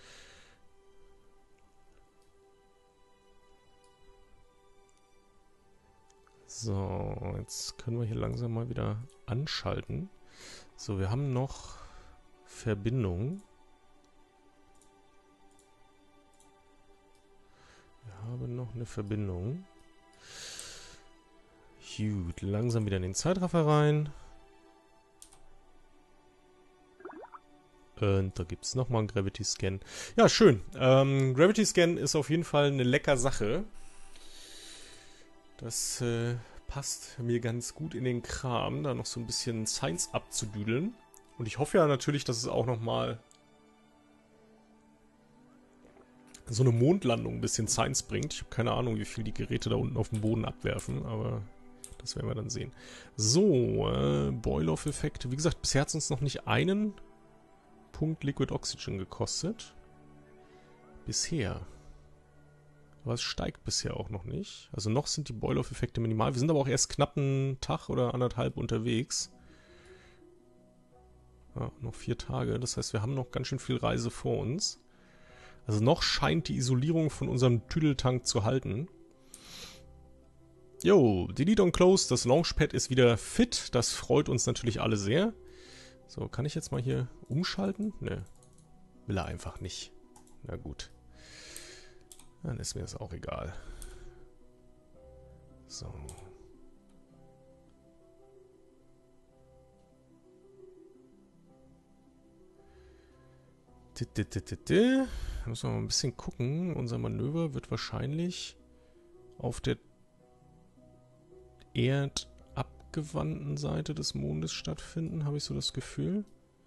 So, jetzt können wir hier langsam mal wieder anschalten. So, wir haben noch Verbindung. Wir haben noch eine Verbindung. Gut, langsam wieder in den Zeitraffer rein. Und da gibt es nochmal einen Gravity Scan. Ja, schön. Ähm, Gravity Scan ist auf jeden Fall eine lecker Sache. Das äh, passt mir ganz gut in den Kram, da noch so ein bisschen Science abzudüdeln. Und ich hoffe ja natürlich, dass es auch nochmal so eine Mondlandung ein bisschen Science bringt. Ich habe keine Ahnung, wie viel die Geräte da unten auf dem Boden abwerfen, aber das werden wir dann sehen. So, äh, Boil-Off-Effekt. Wie gesagt, bisher hat es uns noch nicht einen Punkt Liquid Oxygen gekostet. Bisher. Aber es steigt bisher auch noch nicht. Also noch sind die Boil-Off-Effekte minimal. Wir sind aber auch erst knapp einen Tag oder anderthalb unterwegs. Ja, noch vier Tage. Das heißt, wir haben noch ganz schön viel Reise vor uns. Also noch scheint die Isolierung von unserem Tüdeltank zu halten. Jo, Delete on Close. Das Launchpad ist wieder fit. Das freut uns natürlich alle sehr. So, kann ich jetzt mal hier umschalten? Ne, will er einfach nicht. Na gut. Dann ist mir das auch egal. So. Da müssen wir mal ein bisschen gucken. Unser Manöver wird wahrscheinlich auf der erdabgewandten Seite des Mondes stattfinden, habe ich so das Gefühl.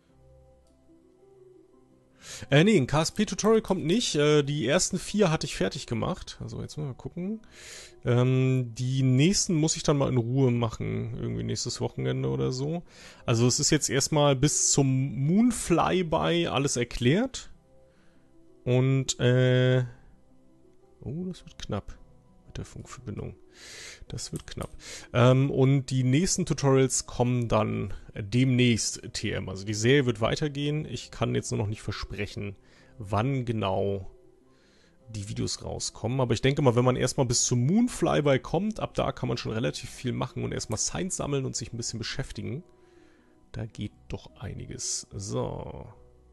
Äh, nee, ein K S P-Tutorial kommt nicht. Äh, die ersten vier hatte ich fertig gemacht. Also jetzt mal gucken. Ähm, die nächsten muss ich dann mal in Ruhe machen. Irgendwie nächstes Wochenende oder so. Also es ist jetzt erstmal bis zum Moonflyby alles erklärt. Und, äh... oh, das wird knapp. Mit der Funkverbindung. Das wird knapp. Ähm, und die nächsten Tutorials kommen dann demnächst T M. Also die Serie wird weitergehen. Ich kann jetzt nur noch nicht versprechen, wann genau die Videos rauskommen. Aber ich denke mal, wenn man erstmal bis zum Moonflyby kommt, ab da kann man schon relativ viel machen und erstmal Science sammeln und sich ein bisschen beschäftigen. Da geht doch einiges. So.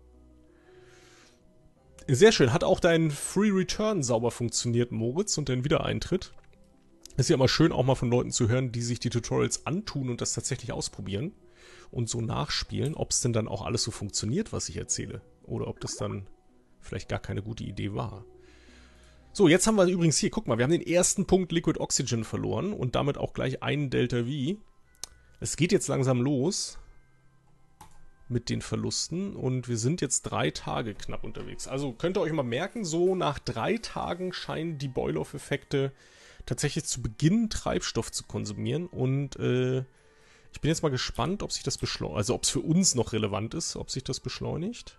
Sehr schön. Hat auch dein Free Return sauber funktioniert, Moritz, und dein Wiedereintritt. Ist ja immer schön, auch mal von Leuten zu hören, die sich die Tutorials antun und das tatsächlich ausprobieren und so nachspielen, ob es denn dann auch alles so funktioniert, was ich erzähle. Oder ob das dann vielleicht gar keine gute Idee war. So, jetzt haben wir übrigens hier, guck mal, wir haben den ersten Punkt Liquid Oxygen verloren und damit auch gleich einen Delta V. Es geht jetzt langsam los mit den Verlusten und wir sind jetzt drei Tage knapp unterwegs. Also könnt ihr euch mal merken, so nach drei Tagen scheinen die Boil-Off-Effekte tatsächlich zu Beginn Treibstoff zu konsumieren und äh, ich bin jetzt mal gespannt, ob sich das beschleunigt, also ob es für uns noch relevant ist, ob sich das beschleunigt.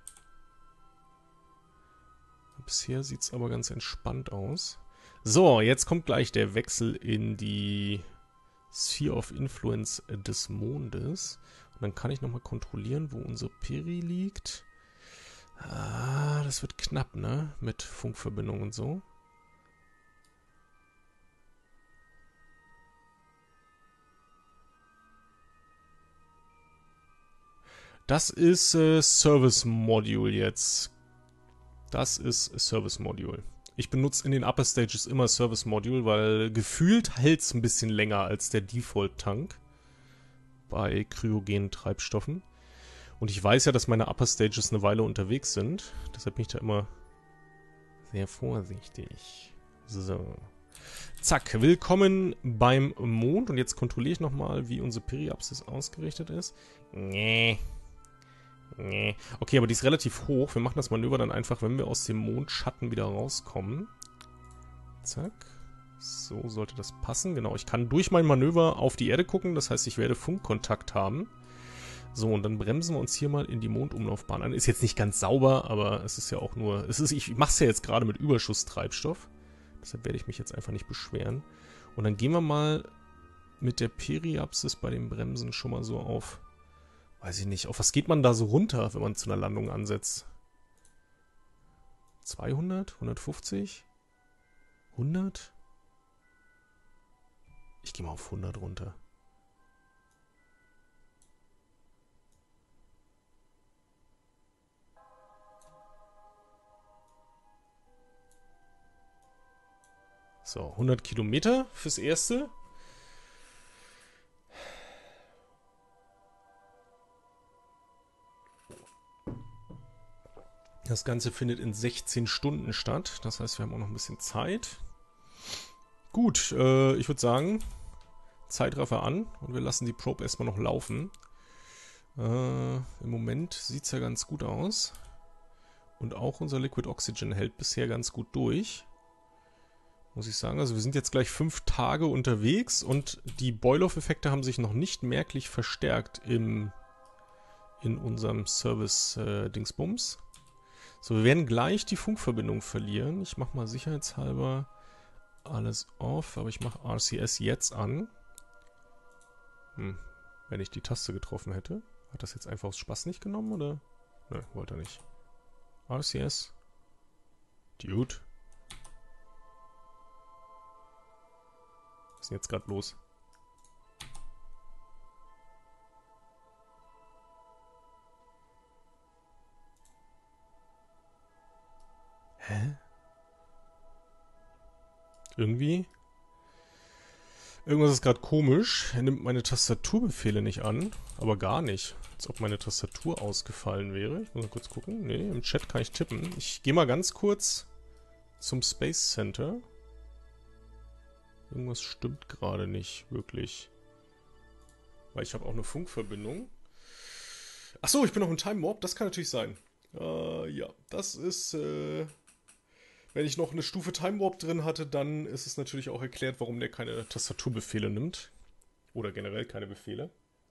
Bisher sieht es aber ganz entspannt aus. So, jetzt kommt gleich der Wechsel in die Sphere of Influence des Mondes. Und dann kann ich nochmal kontrollieren, wo unsere Peri liegt. Ah, das wird knapp, ne? Mit Funkverbindung und so. Das ist äh, Service Module jetzt. Das ist Service Module. Ich benutze in den Upper Stages immer Service Module, weil gefühlt hält es ein bisschen länger als der Default Tank bei kryogenen Treibstoffen. Und ich weiß ja, dass meine Upper Stages eine Weile unterwegs sind. Deshalb bin ich da immer sehr vorsichtig. So. Zack, willkommen beim Mond. Und jetzt kontrolliere ich nochmal, wie unsere Periapsis ausgerichtet ist. Nee. Nee. Okay, aber die ist relativ hoch. Wir machen das Manöver dann einfach, wenn wir aus dem Mondschatten wieder rauskommen. Zack. So sollte das passen. Genau, ich kann durch mein Manöver auf die Erde gucken. Das heißt, ich werde Funkkontakt haben. So, und dann bremsen wir uns hier mal in die Mondumlaufbahn an. Ist jetzt nicht ganz sauber, aber es ist ja auch nur... Es ist, ich mache es ja jetzt gerade mit Überschusstreibstoff. Deshalb werde ich mich jetzt einfach nicht beschweren. Und dann gehen wir mal mit der Periapsis bei den Bremsen schon mal so auf... Weiß ich nicht. Auf was geht man da so runter, wenn man zu einer Landung ansetzt? zweihundert? hundertfünfzig? hundert? Ich gehe mal auf hundert runter. So, hundert Kilometer fürs Erste. Das Ganze findet in sechzehn Stunden statt. Das heißt, wir haben auch noch ein bisschen Zeit. Gut, äh, ich würde sagen, Zeitraffer an und wir lassen die Probe erstmal noch laufen. Äh, Im Moment sieht es ja ganz gut aus. Und auch unser Liquid Oxygen hält bisher ganz gut durch. Muss ich sagen. Also wir sind jetzt gleich fünf Tage unterwegs und die Boil-Off-Effekte haben sich noch nicht merklich verstärkt im, in unserem Service-Dingsbums. Äh, so, wir werden gleich die Funkverbindung verlieren. Ich mache mal sicherheitshalber alles off, aber ich mache R C S jetzt an. Hm, wenn ich die Taste getroffen hätte. Hat das jetzt einfach aus Spaß nicht genommen, oder? Ne, wollte er nicht. R C S. Dude. Was ist denn jetzt gerade los? Hä? Irgendwie? Irgendwas ist gerade komisch. Er nimmt meine Tastaturbefehle nicht an. Aber gar nicht. Als ob meine Tastatur ausgefallen wäre. Ich muss mal kurz gucken. Nee, im Chat kann ich tippen. Ich gehe mal ganz kurz zum Space Center. Irgendwas stimmt gerade nicht, wirklich. Weil ich habe auch eine Funkverbindung. Achso, ich bin noch im Time Warp. Das kann natürlich sein. Äh, ja, das ist... Äh Wenn ich noch eine Stufe Time Warp drin hatte, dann ist es natürlich auch erklärt, warum der keine Tastaturbefehle nimmt. Oder generell keine Befehle.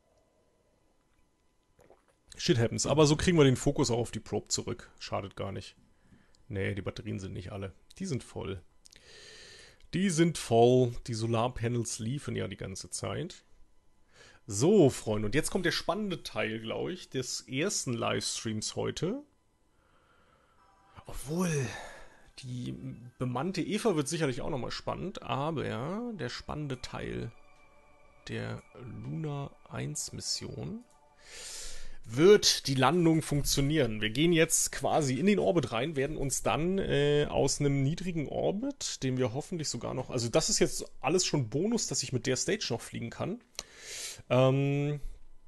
Shit happens. Aber so kriegen wir den Fokus auch auf die Probe zurück. Schadet gar nicht. Nee, die Batterien sind nicht alle. Die sind voll. Die sind voll. Die Solarpanels liefen ja die ganze Zeit. So, Freunde. Und jetzt kommt der spannende Teil, glaube ich, des ersten Livestreams heute. Obwohl... Die bemannte Eva wird sicherlich auch nochmal spannend, aber ja, der spannende Teil der Luna eins Mission wird die Landung funktionieren. Wir gehen jetzt quasi in den Orbit rein, werden uns dann äh, aus einem niedrigen Orbit, den wir hoffentlich sogar noch, also das ist jetzt alles schon Bonus, dass ich mit der Stage noch fliegen kann, ähm...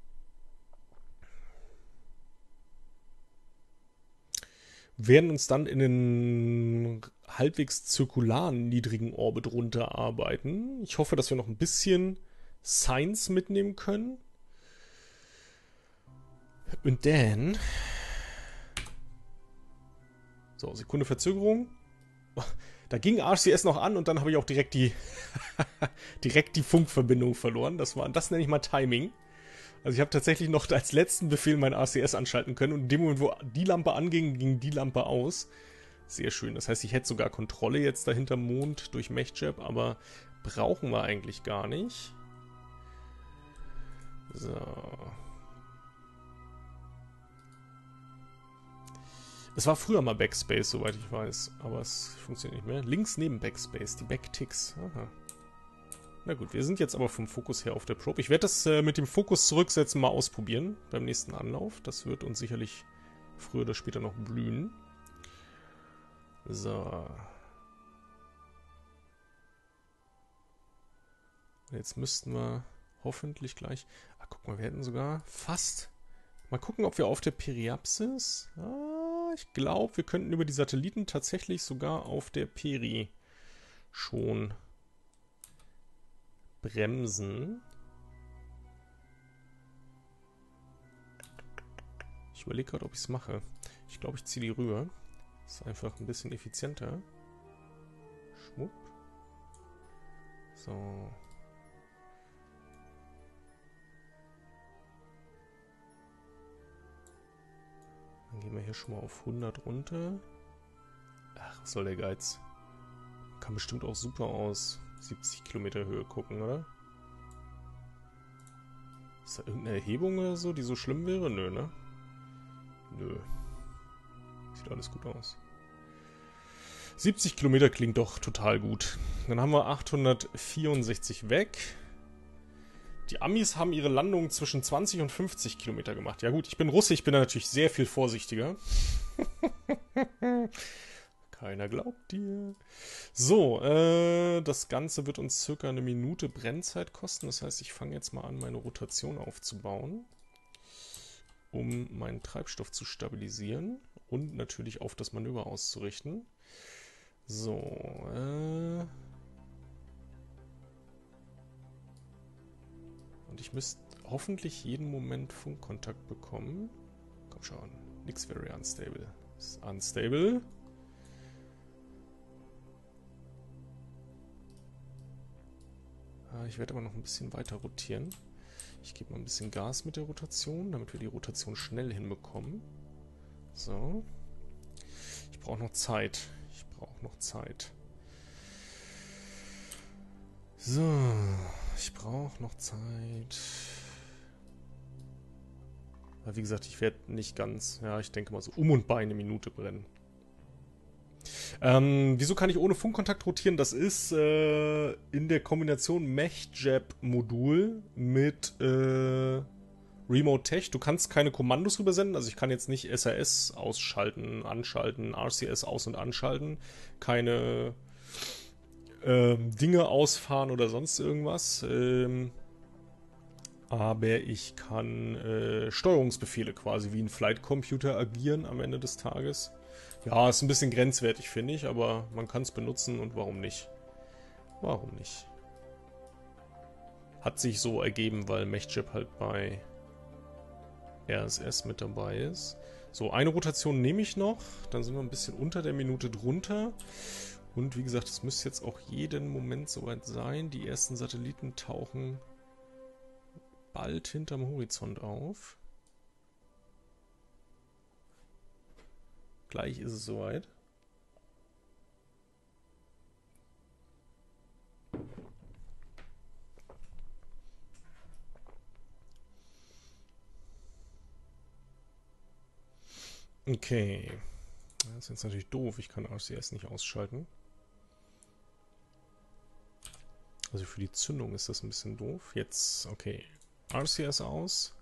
werden uns dann in einen halbwegs zirkularen niedrigen Orbit runterarbeiten. Ich hoffe, dass wir noch ein bisschen Science mitnehmen können. Und dann... So, Sekunde Verzögerung. Da ging R C S noch an und dann habe ich auch direkt die direkt die Funkverbindung verloren. Das war, das nenne ich mal Timing. Also ich habe tatsächlich noch als letzten Befehl mein R C S anschalten können und in dem Moment, wo die Lampe anging, ging die Lampe aus. Sehr schön. Das heißt, ich hätte sogar Kontrolle jetzt dahinter Mond durch MechJab, aber brauchen wir eigentlich gar nicht. So. Es war früher mal Backspace, soweit ich weiß, aber es funktioniert nicht mehr. Links neben Backspace, die Backticks. Aha. Na gut, wir sind jetzt aber vom Fokus her auf der Probe. Ich werde das äh, mit dem Fokus zurücksetzen mal ausprobieren beim nächsten Anlauf. Das wird uns sicherlich früher oder später noch blühen. So. Jetzt müssten wir hoffentlich gleich... Ah, guck mal, wir hätten sogar fast... Mal gucken, ob wir auf der Periapsis... Ah, ich glaube, wir könnten über die Satelliten tatsächlich sogar auf der Peri schon... bremsen. Ich überlege gerade, ob ich es mache. Ich glaube, ich ziehe die rüber. Ist einfach ein bisschen effizienter. Schwupp. So. Dann gehen wir hier schon mal auf hundert runter. Ach, was soll der Geiz? Kann bestimmt auch super aus siebzig Kilometer Höhe gucken, oder? Ist da irgendeine Erhebung oder so, die so schlimm wäre? Nö, ne? Nö. Sieht alles gut aus. siebzig Kilometer klingt doch total gut. Dann haben wir achthundertvierundsechzig weg. Die Amis haben ihre Landung zwischen zwanzig und fünfzig Kilometer gemacht. Ja gut, ich bin Russe, ich bin da natürlich sehr viel vorsichtiger. Keiner glaubt dir. So, äh, das Ganze wird uns circa eine Minute Brennzeit kosten. Das heißt, ich fange jetzt mal an, meine Rotation aufzubauen. um meinen Treibstoff zu stabilisieren und natürlich auf das Manöver auszurichten. So, äh... Und ich müsste hoffentlich jeden Moment Funkkontakt bekommen. Komm schon, nix very unstable. Ist unstable. Ich werde aber noch ein bisschen weiter rotieren. Ich gebe mal ein bisschen Gas mit der Rotation, damit wir die Rotation schnell hinbekommen. So. Ich brauche noch Zeit. Ich brauche noch Zeit. So. Ich brauche noch Zeit. Aber wie gesagt, ich werde nicht ganz, ja, ich denke mal so um und bei eine Minute brennen. Ähm, wieso kann ich ohne Funkkontakt rotieren? Das ist äh, in der Kombination Mech-Jab-Modul mit äh, Remote Tech. Du kannst keine Kommandos rübersenden, also ich kann jetzt nicht S R S ausschalten, anschalten, R C S aus- und anschalten, keine äh, Dinge ausfahren oder sonst irgendwas. Ähm, aber ich kann äh, Steuerungsbefehle quasi wie ein Flight Computer agieren am Ende des Tages. Ja, ist ein bisschen grenzwertig, finde ich, aber man kann es benutzen und warum nicht? Warum nicht? Hat sich so ergeben, weil Mech-Jab halt bei R S S mit dabei ist. So, eine Rotation nehme ich noch, dann sind wir ein bisschen unter der Minute drunter. Und wie gesagt, es müsste jetzt auch jeden Moment soweit sein. Die ersten Satelliten tauchen bald hinterm Horizont auf. Gleich ist es soweit. Okay. Das ist jetzt natürlich doof. Ich kann R C S nicht ausschalten. Also für die Zündung ist das ein bisschen doof. Jetzt, okay. R C S aus.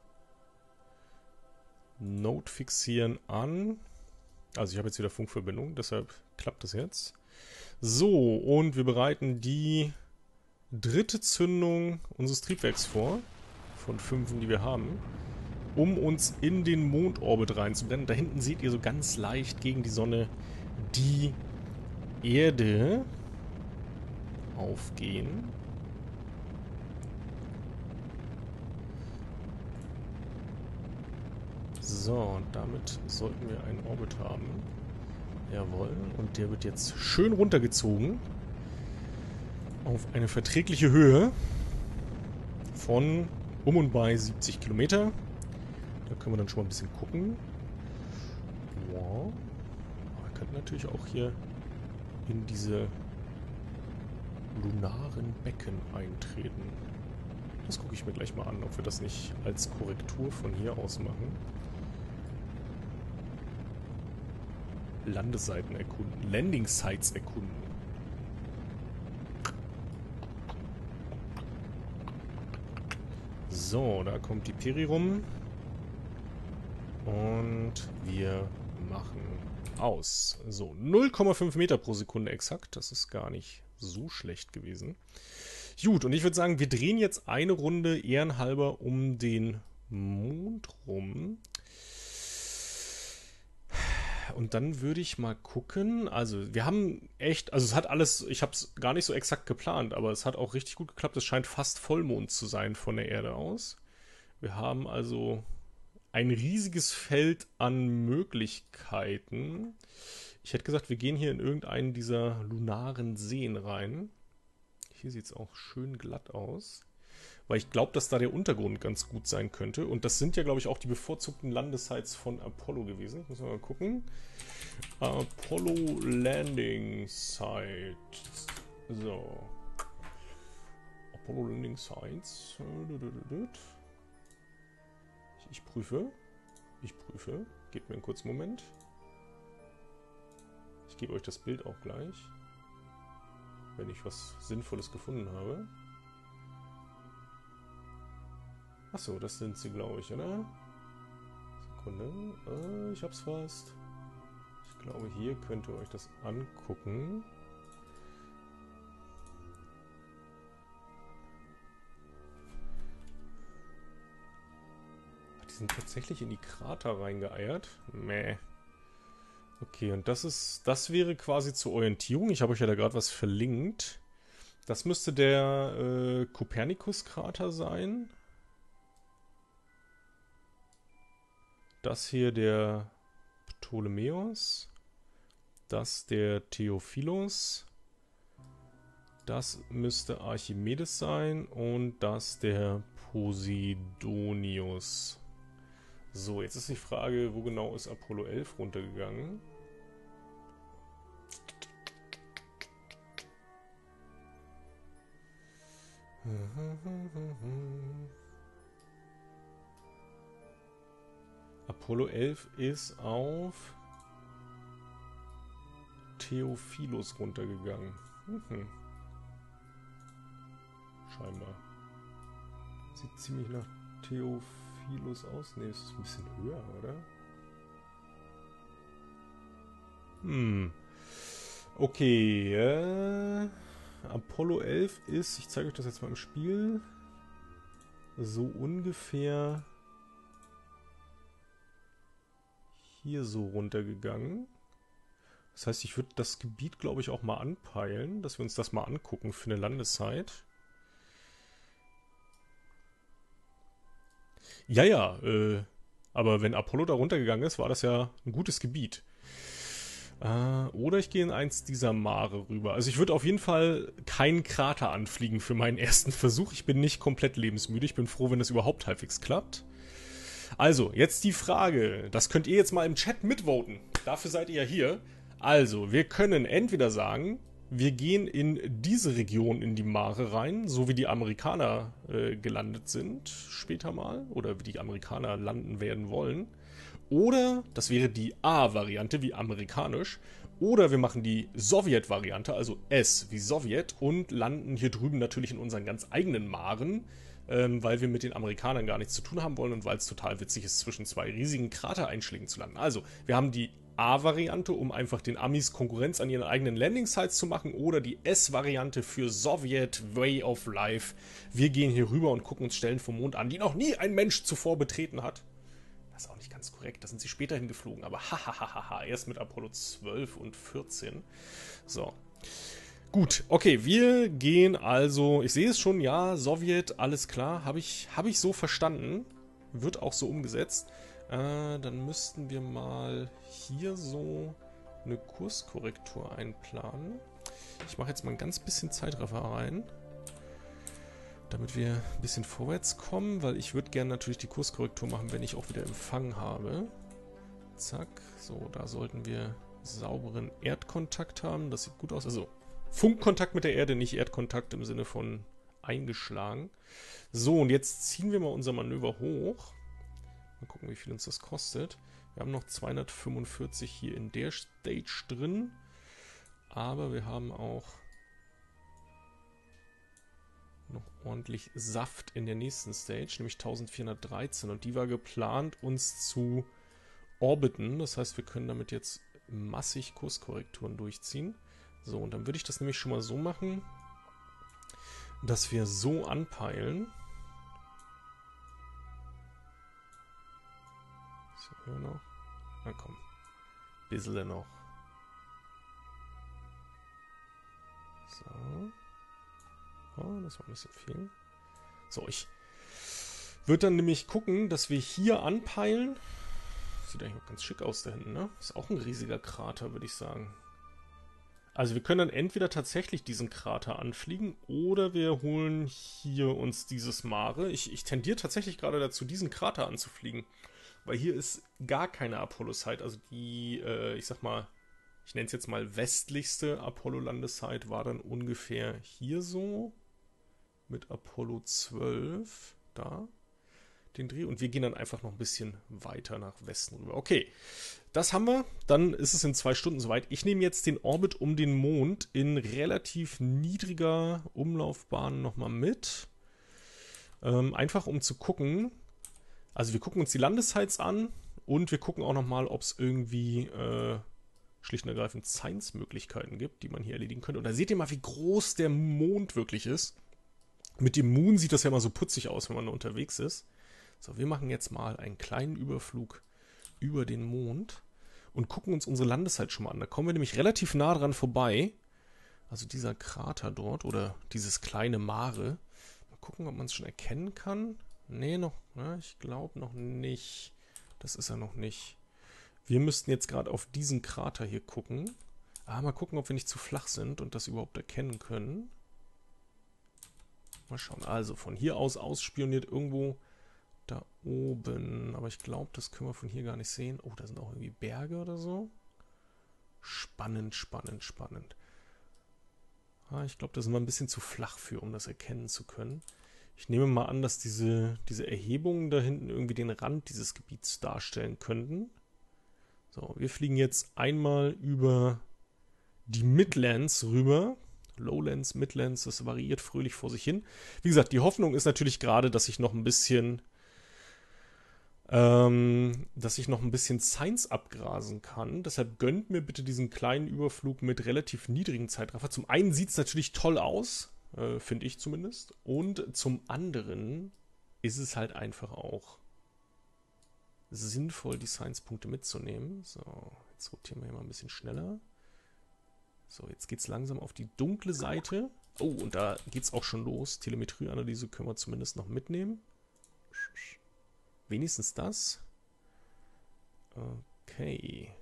Node fixieren an. Also ich habe jetzt wieder Funkverbindung, deshalb klappt das jetzt. So, und wir bereiten die dritte Zündung unseres Triebwerks vor. Von fünf, die wir haben. Um uns in den Mondorbit reinzubrennen. Da hinten seht ihr so ganz leicht gegen die Sonne die Erde aufgehen. So, und damit sollten wir einen Orbit haben. Jawohl, und der wird jetzt schön runtergezogen auf eine verträgliche Höhe von um und bei siebzig Kilometer. Da können wir dann schon mal ein bisschen gucken. Wow. Aber wir könnten natürlich auch hier in diese lunaren Becken eintreten. Das gucke ich mir gleich mal an, ob wir das nicht als Korrektur von hier aus machen. Landeseiten erkunden. Landing Sites erkunden. So, da kommt die Peri rum. Und wir machen aus. So, null Komma fünf Meter pro Sekunde exakt. Das ist gar nicht so schlecht gewesen. Gut, und ich würde sagen, wir drehen jetzt eine Runde ehrenhalber um den Mond rum. Und dann würde ich mal gucken, also wir haben echt, also es hat alles, ich habe es gar nicht so exakt geplant, aber es hat auch richtig gut geklappt. Es scheint fast Vollmond zu sein von der Erde aus. Wir haben also ein riesiges Feld an Möglichkeiten. Ich hätte gesagt, wir gehen hier in irgendeinen dieser lunaren Seen rein. Hier sieht es auch schön glatt aus. Weil ich glaube, dass da der Untergrund ganz gut sein könnte. Und das sind ja, glaube ich, auch die bevorzugten Landesites von Apollo gewesen. Ich muss mal gucken. Apollo Landing Site. So. Apollo Landing Sites. Ich, ich prüfe. Ich prüfe. Gebt mir einen kurzen Moment. Ich gebe euch das Bild auch gleich. Wenn ich was Sinnvolles gefunden habe. Achso, das sind sie, glaube ich, oder? Sekunde. Äh, ich hab's fast. Ich glaube, hier könnt ihr euch das angucken. die sind tatsächlich in die Krater reingeeiert. Mäh. Okay, und das ist, das wäre quasi zur Orientierung. Ich habe euch ja da gerade was verlinkt. Das müsste der äh, Kopernikus-Krater sein. Das hier der Ptolemäus. Das der Theophilos. Das müsste Archimedes sein. Und das der Posidonius. So, jetzt ist die Frage, wo genau ist Apollo elf runtergegangen? Apollo elf ist auf Theophilos runtergegangen. Mhm. Scheinbar. Sieht ziemlich nach Theophilos aus. Ne, ist ein bisschen höher, oder? Hm. Okay, äh... Apollo elf ist, ich zeige euch das jetzt mal im Spiel, so ungefähr hier so runtergegangen. Das heißt, ich würde das Gebiet, glaube ich, auch mal anpeilen, dass wir uns das mal angucken für eine Landeszeit. Ja, ja, äh, aber wenn Apollo da runtergegangen ist, war das ja ein gutes Gebiet. Äh, oder ich gehe in eins dieser Mare rüber. Also ich würde auf jeden Fall keinen Krater anfliegen für meinen ersten Versuch. Ich bin nicht komplett lebensmüde. Ich bin froh, wenn das überhaupt halbwegs klappt. Also, jetzt die Frage. Das könnt ihr jetzt mal im Chat mitvoten. Dafür seid ihr ja hier. Also, wir können entweder sagen, wir gehen in diese Region in die Mare rein, so wie die Amerikaner äh, gelandet sind später mal. Oder wie die Amerikaner landen werden wollen. Oder, das wäre die A-Variante, wie amerikanisch. Oder wir machen die Sowjet-Variante, also S wie Sowjet, und landen hier drüben natürlich in unseren ganz eigenen Maren, ähm, weil wir mit den Amerikanern gar nichts zu tun haben wollen und weil es total witzig ist, zwischen zwei riesigen Kratereinschlägen zu landen. Also, wir haben die A-Variante, um einfach den Amis Konkurrenz an ihren eigenen Landing-Sites zu machen, oder die S-Variante für Sowjet Way of Life. Wir gehen hier rüber und gucken uns Stellen vom Mond an, die noch nie ein Mensch zuvor betreten hat. Das ist auch nicht ganz korrekt, da sind sie später hingeflogen, aber hahaha, erst mit Apollo zwölf und vierzehn. So. Gut, okay, wir gehen also, ich sehe es schon, ja, Sowjet, alles klar, habe ich, hab ich so verstanden, wird auch so umgesetzt. Äh, dann müssten wir mal hier so eine Kurskorrektur einplanen. Ich mache jetzt mal ein ganz bisschen Zeitraffer rein, damit wir ein bisschen vorwärts kommen, weil ich würde gerne natürlich die Kurskorrektur machen, wenn ich auch wieder Empfang habe. Zack, so, da sollten wir sauberen Erdkontakt haben, das sieht gut aus. Also Funkkontakt mit der Erde, nicht Erdkontakt im Sinne von eingeschlagen. So, und jetzt ziehen wir mal unser Manöver hoch. Mal gucken, wie viel uns das kostet. Wir haben noch zweihundertfünfundvierzig hier in der Stage drin, aber wir haben auch noch ordentlich Saft in der nächsten Stage, nämlich eintausendvierhundertdreizehn, und die war geplant, uns zu orbiten. Das heißt, wir können damit jetzt massig Kurskorrekturen durchziehen. So, und dann würde ich das nämlich schon mal so machen, dass wir so anpeilen. So, hier noch. Na komm. Bisschen noch. So. Oh, das war ein bisschen viel. So, ich würde dann nämlich gucken, dass wir hier anpeilen. Sieht eigentlich noch ganz schick aus da hinten, ne? Ist auch ein riesiger Krater, würde ich sagen. Also wir können dann entweder tatsächlich diesen Krater anfliegen oder wir holen hier uns dieses Mare. Ich, ich tendiere tatsächlich gerade dazu, diesen Krater anzufliegen. Weil hier ist gar keine Apollo-Site. Also die, äh, ich sag mal, ich nenne es jetzt mal westlichste Apollo-Landesite war dann ungefähr hier so. Mit Apollo zwölf, da, den Dreh. Und wir gehen dann einfach noch ein bisschen weiter nach Westen rüber. Okay, das haben wir. Dann ist es in zwei Stunden soweit. Ich nehme jetzt den Orbit um den Mond in relativ niedriger Umlaufbahn nochmal mit. Ähm, einfach um zu gucken. Also wir gucken uns die Landesites an und wir gucken auch nochmal, ob es irgendwie äh, schlicht und ergreifend Science-Möglichkeiten gibt, die man hier erledigen könnte. Und da seht ihr mal, wie groß der Mond wirklich ist. Mit dem Moon sieht das ja immer so putzig aus, wenn man da unterwegs ist. So, wir machen jetzt mal einen kleinen Überflug über den Mond und gucken uns unsere Landeszeit schon mal an. Da kommen wir nämlich relativ nah dran vorbei. Also dieser Krater dort oder dieses kleine Mare. Mal gucken, ob man es schon erkennen kann. Nee, noch, ne, ich glaube noch nicht. Das ist er noch nicht. Wir müssten jetzt gerade auf diesen Krater hier gucken. Ah, mal gucken, ob wir nicht zu flach sind und das überhaupt erkennen können. Mal schauen. Also von hier aus ausspioniert irgendwo da oben. Aber ich glaube, das können wir von hier gar nicht sehen. Oh, da sind auch irgendwie Berge oder so. Spannend, spannend, spannend. Ah, ich glaube, da sind wir ein bisschen zu flach für, um das erkennen zu können. Ich nehme mal an, dass diese, diese Erhebungen da hinten irgendwie den Rand dieses Gebiets darstellen könnten. So, wir fliegen jetzt einmal über die Midlands rüber. Lowlands, Midlands, das variiert fröhlich vor sich hin. Wie gesagt, die Hoffnung ist natürlich gerade, dass ich noch ein bisschen ähm, dass ich noch ein bisschen Science abgrasen kann. Deshalb gönnt mir bitte diesen kleinen Überflug mit relativ niedrigen Zeitraffer. Zum einen sieht es natürlich toll aus, äh, finde ich zumindest. Und zum anderen ist es halt einfach auch sinnvoll, die Science-Punkte mitzunehmen. So, jetzt rotieren wir hier mal ein bisschen schneller. So, jetzt geht es langsam auf die dunkle Seite. Oh, und da geht es auch schon los. Telemetrieanalyse können wir zumindest noch mitnehmen. Wenigstens das. Okay.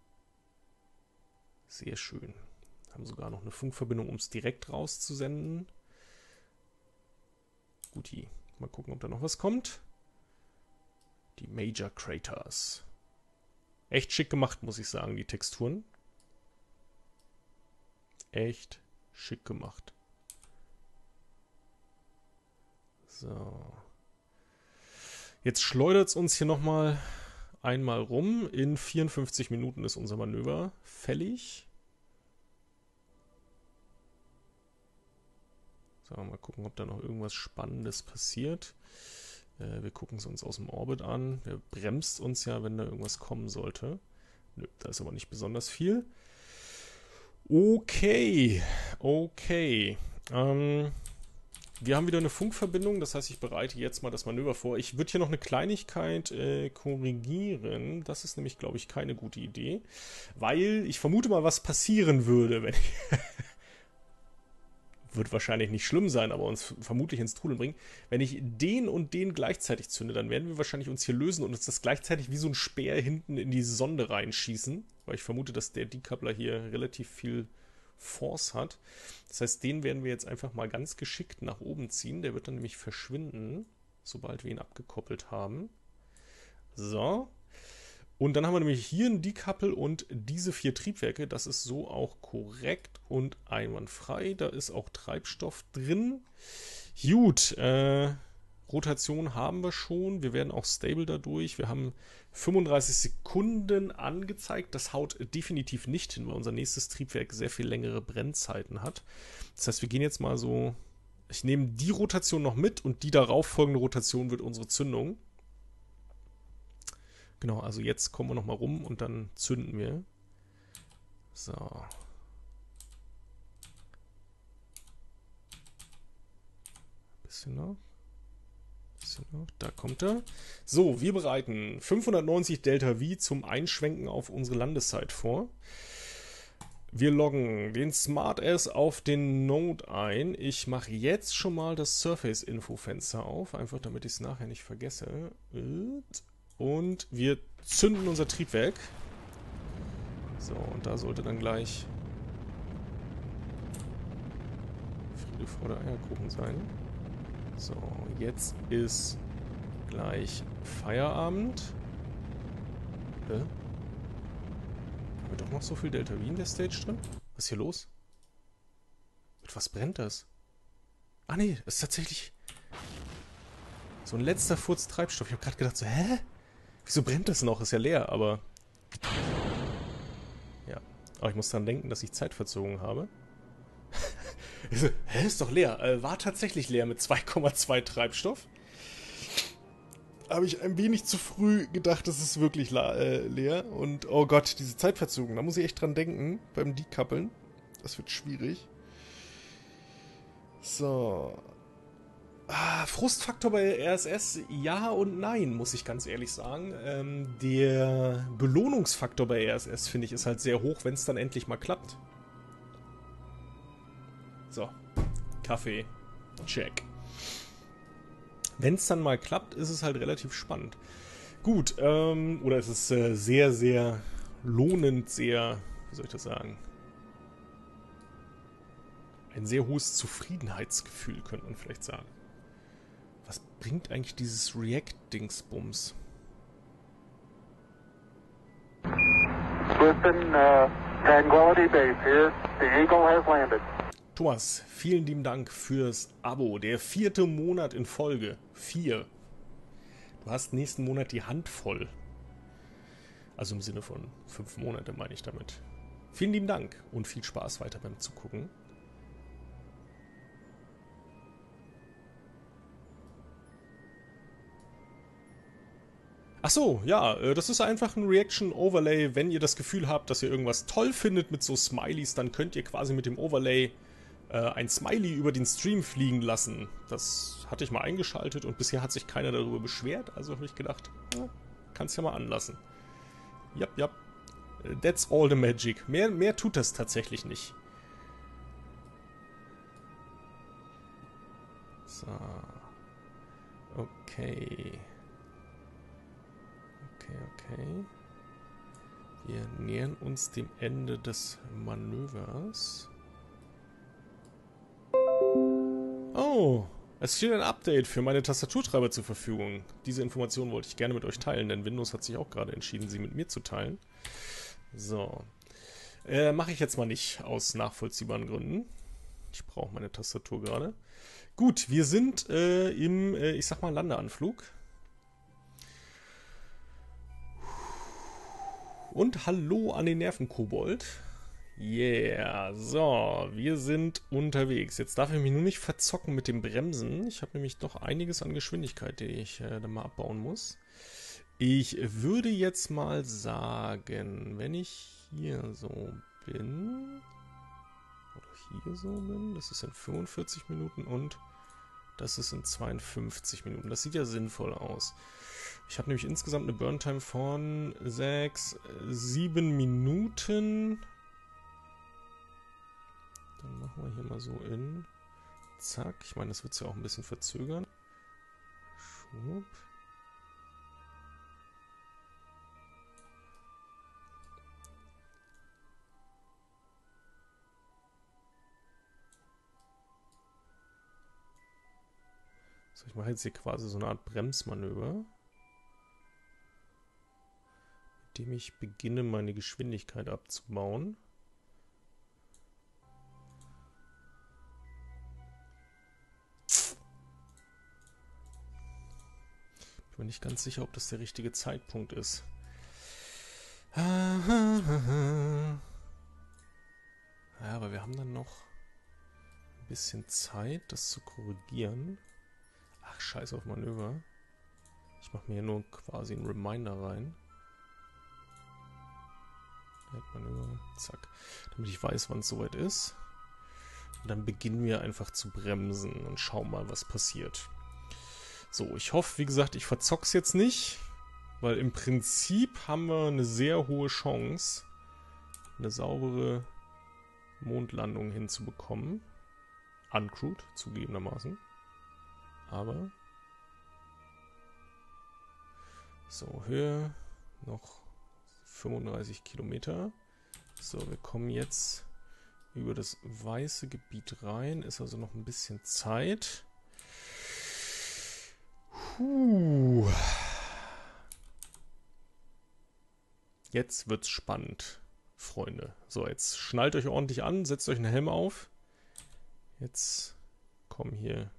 Sehr schön. Haben sogar noch eine Funkverbindung, um es direkt rauszusenden. Guti. Mal gucken, ob da noch was kommt. Die Major Craters. Echt schick gemacht, muss ich sagen, die Texturen. Echt schick gemacht. So. Jetzt schleudert es uns hier nochmal einmal rum. In vierundfünfzig Minuten ist unser Manöver fällig. So, mal gucken, ob da noch irgendwas Spannendes passiert. Äh, wir gucken es uns aus dem Orbit an. Der bremst uns ja, wenn da irgendwas kommen sollte. Nö, da ist aber nicht besonders viel. Okay, okay. Ähm, wir haben wieder eine Funkverbindung, das heißt, ich bereite jetzt mal das Manöver vor. Ich würde hier noch eine Kleinigkeit äh, korrigieren. Das ist nämlich, glaube ich, keine gute Idee, weil ich vermute mal, was passieren würde, wenn ich... wird wahrscheinlich nicht schlimm sein, aber uns vermutlich ins Trudeln bringen. Wenn ich den und den gleichzeitig zünde, dann werden wir wahrscheinlich uns hier lösen und uns das gleichzeitig wie so ein Speer hinten in die Sonde reinschießen, weil ich vermute, dass der Decoupler hier relativ viel Force hat. Das heißt, den werden wir jetzt einfach mal ganz geschickt nach oben ziehen. Der wird dann nämlich verschwinden, sobald wir ihn abgekoppelt haben. So. Und dann haben wir nämlich hier einen Decouple und diese vier Triebwerke. Das ist so auch korrekt und einwandfrei. Da ist auch Treibstoff drin. Gut, äh, Rotation haben wir schon. Wir werden auch stable dadurch. Wir haben fünfunddreißig Sekunden angezeigt. Das haut definitiv nicht hin, weil unser nächstes Triebwerk sehr viel längere Brennzeiten hat. Das heißt, wir gehen jetzt mal so... Ich nehme die Rotation noch mit und die darauf folgende Rotation wird unsere Zündung. Genau, also jetzt kommen wir nochmal rum und dann zünden wir. So. Bisschen noch. Bisschen noch. Da kommt er. So, wir bereiten fünfhundertneunzig Delta V zum Einschwenken auf unsere Landeszeit vor. Wir loggen den SmartS auf den Node ein. Ich mache jetzt schon mal das Surface-Info-Fenster auf, einfach damit ich es nachher nicht vergesse. Und wir zünden unser Triebwerk. So, und da sollte dann gleich Friede vor der Eierkuchen sein. So, jetzt ist gleich Feierabend. Äh? Haben wir doch noch so viel Delta V in der Stage drin? Was ist hier los? Mit was brennt das? Ah nee, das ist tatsächlich so ein letzter Furz Treibstoff. Ich habe gerade gedacht so, hä? Wieso brennt das noch? Ist ja leer, aber... Ja. Aber ich muss daran denken, dass ich Zeit verzogen habe. so, hä? Ist doch leer. Äh, war tatsächlich leer mit zwei Komma zwei Treibstoff. Habe ich ein wenig zu früh gedacht, das ist wirklich äh, leer. Und oh Gott, diese Zeitverzögerung. Da muss ich echt dran denken, beim Decoupeln. Das wird schwierig. So. Ah, Frustfaktor bei R S S, ja und nein, muss ich ganz ehrlich sagen. Ähm, der Belohnungsfaktor bei R S S, finde ich, ist halt sehr hoch, wenn es dann endlich mal klappt. So, Kaffee, check. Wenn es dann mal klappt, ist es halt relativ spannend. Gut, ähm, oder es ist äh, sehr, sehr lohnend, sehr, wie soll ich das sagen? Ein sehr hohes Zufriedenheitsgefühl, könnte man vielleicht sagen. Was bringt eigentlich dieses React-Dingsbums? Houston, uh, Tranquility Base here. The Eagle has landed. Thomas, vielen lieben Dank fürs Abo. Der vierte Monat in Folge. Vier. Du hast nächsten Monat die Hand voll. Also im Sinne von fünf Monate meine ich damit. Vielen lieben Dank und viel Spaß weiter beim Zugucken. Ach so, ja, das ist einfach ein Reaction-Overlay. Wenn ihr das Gefühl habt, dass ihr irgendwas toll findet mit so Smileys, dann könnt ihr quasi mit dem Overlay äh, ein Smiley über den Stream fliegen lassen. Das hatte ich mal eingeschaltet und bisher hat sich keiner darüber beschwert. Also habe ich gedacht, ja, kannst ja mal anlassen. Jap, jap. That's all the magic. Mehr, mehr tut das tatsächlich nicht. So. Okay. Okay, okay. Wir nähern uns dem Ende des Manövers. Oh, es steht ein Update für meine Tastaturtreiber zur Verfügung. Diese Information wollte ich gerne mit euch teilen, denn Windows hat sich auch gerade entschieden, sie mit mir zu teilen. So. Äh, mache ich jetzt mal nicht, aus nachvollziehbaren Gründen. Ich brauche meine Tastatur gerade. Gut, wir sind äh, im, äh, ich sag mal, Landeanflug. Und hallo an den Nervenkobold. Yeah, so, wir sind unterwegs. Jetzt darf ich mich nur nicht verzocken mit dem Bremsen. Ich habe nämlich doch einiges an Geschwindigkeit, die ich äh, da mal abbauen muss. Ich würde jetzt mal sagen, wenn ich hier so bin, oder hier so bin, das ist in fünfundvierzig Minuten und das ist in zweiundfünfzig Minuten. Das sieht ja sinnvoll aus. Ich habe nämlich insgesamt eine Burntime von sechs, sieben Minuten. Dann machen wir hier mal so in. Zack. Ich meine, das wird es ja auch ein bisschen verzögern. Schwupp. So, ich mache jetzt hier quasi so eine Art Bremsmanöver, mit dem ich beginne, meine Geschwindigkeit abzubauen. Ich bin mir nicht ganz sicher, ob das der richtige Zeitpunkt ist. Ja, aber wir haben dann noch ein bisschen Zeit, das zu korrigieren. Ach, scheiß auf Manöver. Ich mache mir hier nur quasi einen Reminder rein. Manöver, zack. Damit ich weiß, wann es soweit ist. Und dann beginnen wir einfach zu bremsen und schauen mal, was passiert. So, ich hoffe, wie gesagt, ich verzock's jetzt nicht. Weil im Prinzip haben wir eine sehr hohe Chance, eine saubere Mondlandung hinzubekommen. Uncrewed, zugegebenermaßen. Aber so, Höhe noch fünfunddreißig Kilometer. So, wir kommen jetzt über das weiße Gebiet rein. Ist also noch ein bisschen Zeit. Puh. Jetzt wird's spannend, Freunde. So, jetzt schnallt euch ordentlich an, setzt euch einen Helm auf. Jetzt kommen hier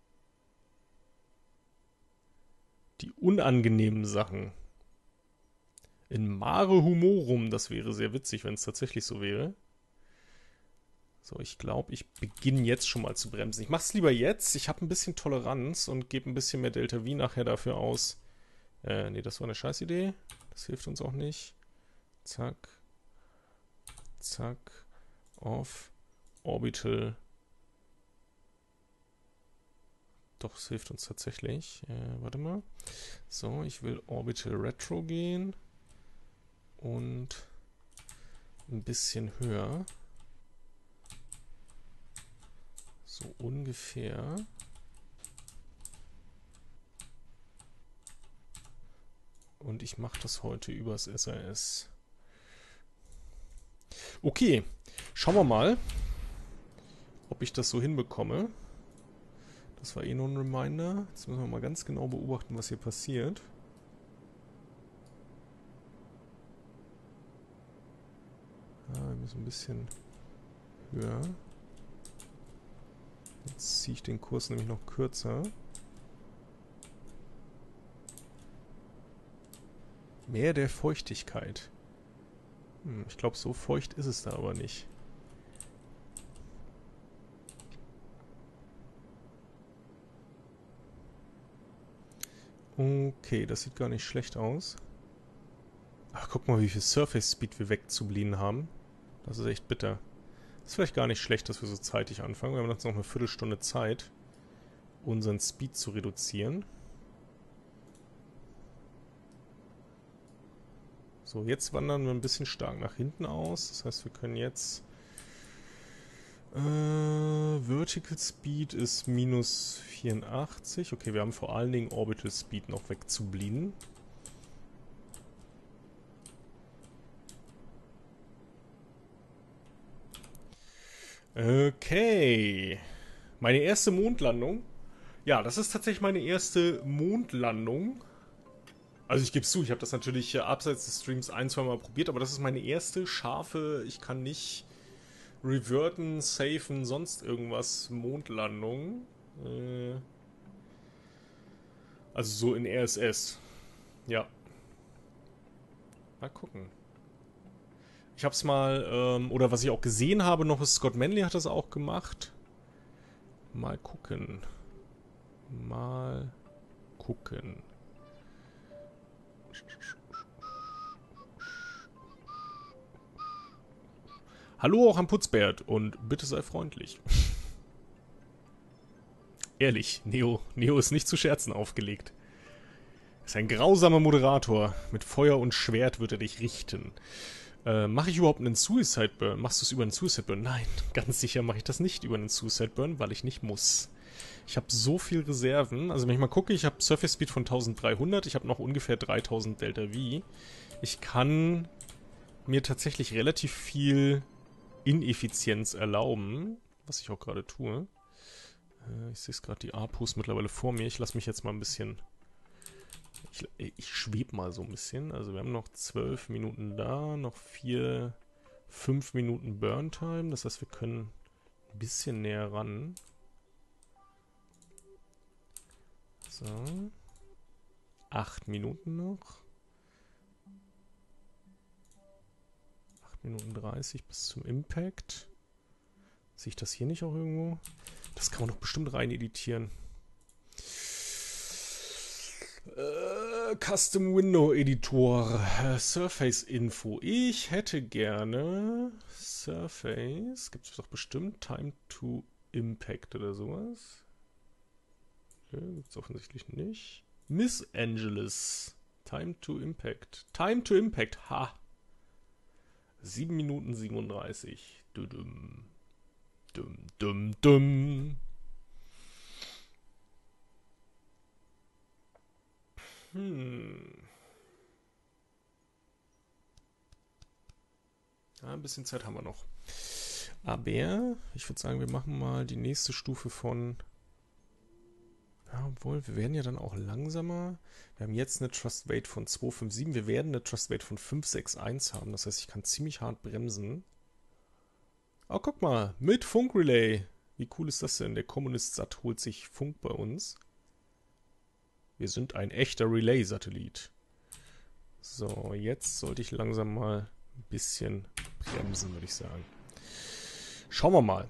die unangenehmen Sachen. In Mare Humorum, das wäre sehr witzig, wenn es tatsächlich so wäre. So, ich glaube, ich beginne jetzt schon mal zu bremsen. Ich mache es lieber jetzt. Ich habe ein bisschen Toleranz und gebe ein bisschen mehr Delta V nachher dafür aus. Äh, nee, das war eine Scheißidee. Das hilft uns auch nicht. Zack. Zack. Off. Orbital. doch, es hilft uns tatsächlich. Äh, warte mal. So, ich will Orbital Retro gehen. Und ein bisschen höher. So ungefähr. Und ich mache das heute übers S R S. Okay, schauen wir mal, ob ich das so hinbekomme. Das war eh nur ein Reminder. Jetzt müssen wir mal ganz genau beobachten, was hier passiert. Ah, wir müssen ein bisschen höher. Jetzt ziehe ich den Kurs nämlich noch kürzer. Mehr der Feuchtigkeit. Hm, ich glaube, so feucht ist es da aber nicht. Okay, das sieht gar nicht schlecht aus. Ach, guck mal, wie viel Surface Speed wir wegzublieben haben. Das ist echt bitter. Ist vielleicht gar nicht schlecht, dass wir so zeitig anfangen. Wir haben jetzt noch eine Viertelstunde Zeit, unseren Speed zu reduzieren. So, jetzt wandern wir ein bisschen stark nach hinten aus. Das heißt, wir können jetzt... Äh, Vertical Speed ist minus vierundachtzig. Okay, wir haben vor allen Dingen Orbital Speed noch wegzublieben. Okay. Meine erste Mondlandung. Ja, das ist tatsächlich meine erste Mondlandung. Also ich gebe es zu, ich habe das natürlich äh, abseits des Streams ein, zwei Mal probiert, aber das ist meine erste scharfe, ich kann nicht reverten, safen, sonst irgendwas Mondlandung. Äh, also so in R S S. Ja. Mal gucken. Ich habe es mal, ähm, oder was ich auch gesehen habe noch, ist Scott Manley hat das auch gemacht. Mal gucken. Mal gucken. Hallo auch am Putzbert und bitte sei freundlich. Ehrlich, Neo, Neo ist nicht zu Scherzen aufgelegt. Ist ein grausamer Moderator. Mit Feuer und Schwert wird er dich richten. Äh, mache ich überhaupt einen Suicide Burn? Machst du es über einen Suicide Burn? Nein, ganz sicher mache ich das nicht über einen Suicide Burn, weil ich nicht muss. Ich habe so viel Reserven. Also wenn ich mal gucke, ich habe Surface Speed von eintausenddreihundert. Ich habe noch ungefähr dreitausend Delta V. Ich kann mir tatsächlich relativ viel Ineffizienz erlauben, was ich auch gerade tue. Äh, ich sehe es gerade, die A P Us mittlerweile vor mir. Ich lasse mich jetzt mal ein bisschen... Ich, ich schwebe mal so ein bisschen. Also wir haben noch zwölf Minuten da, noch vier, fünf Minuten Burn-Time. Das heißt, wir können ein bisschen näher ran. So. acht Minuten noch. acht Minuten dreißig bis zum Impact. Sehe ich das hier nicht auch irgendwo? Das kann man doch bestimmt rein editieren. Äh, Custom Window Editor. Äh, Surface Info. Ich hätte gerne Surface. Gibt es doch bestimmt Time to Impact oder sowas. Okay, gibt es offensichtlich nicht. Miss Angeles. Time to Impact. Time to Impact. Ha. sieben Minuten siebenunddreißig. Dum, dum, dum, dum. Hm. Ja, ein bisschen Zeit haben wir noch. Aber ich würde sagen, wir machen mal die nächste Stufe von... Ja, obwohl, wir werden ja dann auch langsamer. Wir haben jetzt eine Trust Weight von zwei Komma siebenundfünfzig. Wir werden eine Trust Weight von fünf Komma einundsechzig haben. Das heißt, ich kann ziemlich hart bremsen. Oh, guck mal, mit Funkrelay. Wie cool ist das denn? Der Kommunist Sat holt sich Funk bei uns. Wir sind ein echter Relay-Satellit. So, jetzt sollte ich langsam mal ein bisschen bremsen, würde ich sagen. Schauen wir mal.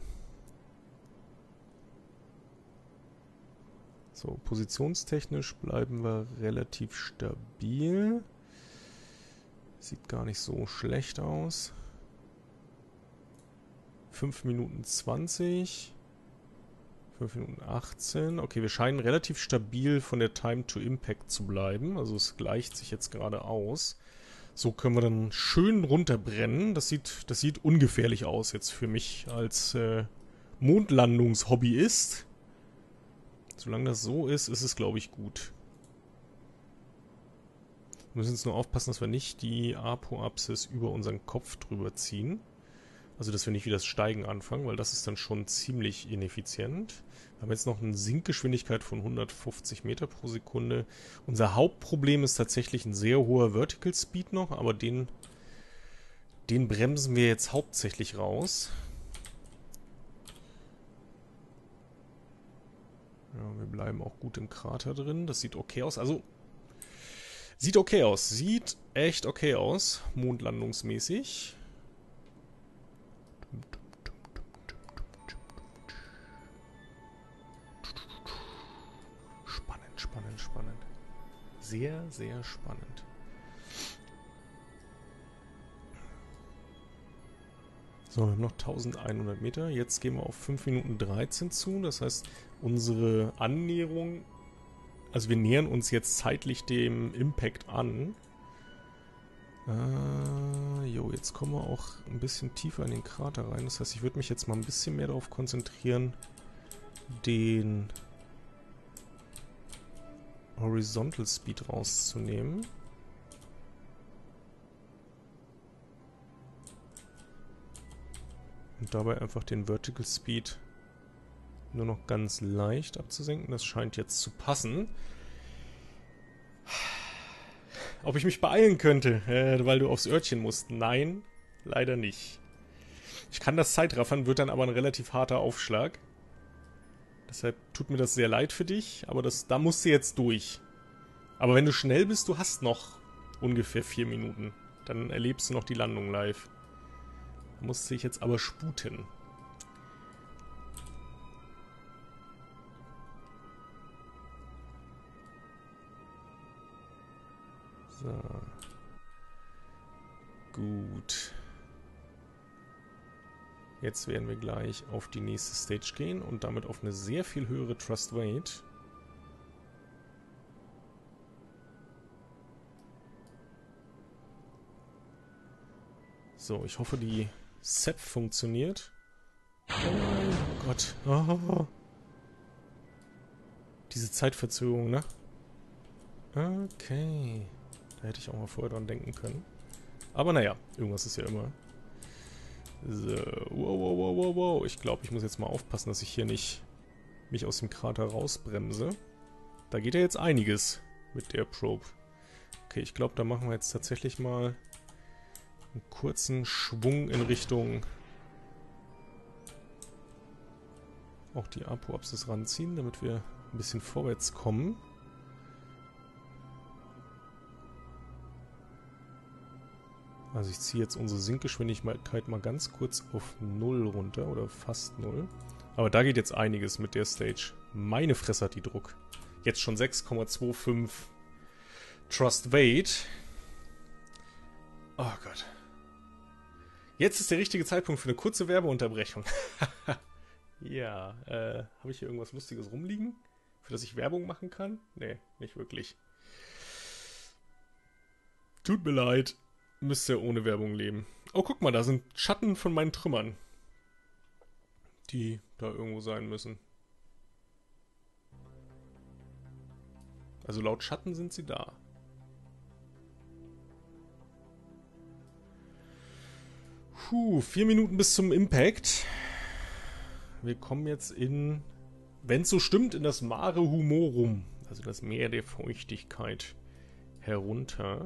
So, positionstechnisch bleiben wir relativ stabil. Sieht gar nicht so schlecht aus. fünf Minuten zwanzig. fünf Minuten achtzehn. Okay, wir scheinen relativ stabil von der Time to Impact zu bleiben. Also es gleicht sich jetzt gerade aus. So können wir dann schön runterbrennen. Das sieht, das sieht ungefährlich aus jetzt für mich als äh, Mondlandungshobbyist. Solange das so ist, ist es, glaube ich, gut. Wir müssen jetzt nur aufpassen, dass wir nicht die Apoapsis über unseren Kopf drüber ziehen. Also, dass wir nicht wieder das Steigen anfangen, weil das ist dann schon ziemlich ineffizient. Wir haben jetzt noch eine Sinkgeschwindigkeit von hundertfünfzig Meter pro Sekunde. Unser Hauptproblem ist tatsächlich ein sehr hoher Vertical Speed noch, aber den, den bremsen wir jetzt hauptsächlich raus. Ja, wir bleiben auch gut im Krater drin. Das sieht okay aus. Also, sieht okay aus. Sieht echt okay aus, mondlandungsmäßig. Spannend, spannend, spannend. Sehr, sehr spannend. So, wir haben noch eintausendeinhundert Meter. Jetzt gehen wir auf fünf Minuten dreizehn zu. Das heißt, unsere Annäherung, also wir nähern uns jetzt zeitlich dem Impact an. Äh, jo, jetzt kommen wir auch ein bisschen tiefer in den Krater rein. Das heißt, ich würde mich jetzt mal ein bisschen mehr darauf konzentrieren, den Horizontal Speed rauszunehmen. Und dabei einfach den Vertical Speed nur noch ganz leicht abzusenken. Das scheint jetzt zu passen. Ob ich mich beeilen könnte, äh, weil du aufs Örtchen musst? Nein, leider nicht. Ich kann das Zeitraffern, wird dann aber ein relativ harter Aufschlag. Deshalb tut mir das sehr leid für dich, aber das, da musst du jetzt durch. Aber wenn du schnell bist, du hast noch ungefähr vier Minuten. Dann erlebst du noch die Landung live. Da musst du dich jetzt aber sputen. So. Gut. Jetzt werden wir gleich auf die nächste Stage gehen und damit auf eine sehr viel höhere Thrust Weight. So, ich hoffe, die S E P funktioniert. Oh Gott. Oh. Diese Zeitverzögerung, ne? Okay. Da hätte ich auch mal vorher dran denken können. Aber naja, irgendwas ist ja immer. So, wow, wow, wow, wow, wow. Ich glaube, ich muss jetzt mal aufpassen, dass ich hier nicht mich aus dem Krater rausbremse. Da geht ja jetzt einiges mit der Probe. Okay, ich glaube, da machen wir jetzt tatsächlich mal einen kurzen Schwung in Richtung auch die Apoapsis ranziehen, damit wir ein bisschen vorwärts kommen. Also ich ziehe jetzt unsere Sinkgeschwindigkeit mal ganz kurz auf null runter oder fast null. Aber da geht jetzt einiges mit der Stage. Meine Fresse hat die Druck. Jetzt schon sechs Komma fünfundzwanzig Thrust Weight. Oh Gott. Jetzt ist der richtige Zeitpunkt für eine kurze Werbeunterbrechung. Ja, äh, habe ich hier irgendwas Lustiges rumliegen, für das ich Werbung machen kann? Nee, nicht wirklich. Tut mir leid. Müsst ihr ohne Werbung leben. Oh, guck mal, da sind Schatten von meinen Trümmern. Die da irgendwo sein müssen. Also laut Schatten sind sie da. Puh, vier Minuten bis zum Impact. Wir kommen jetzt in, wenn es so stimmt, in das Mare Humorum. Also das Meer der Feuchtigkeit herunter.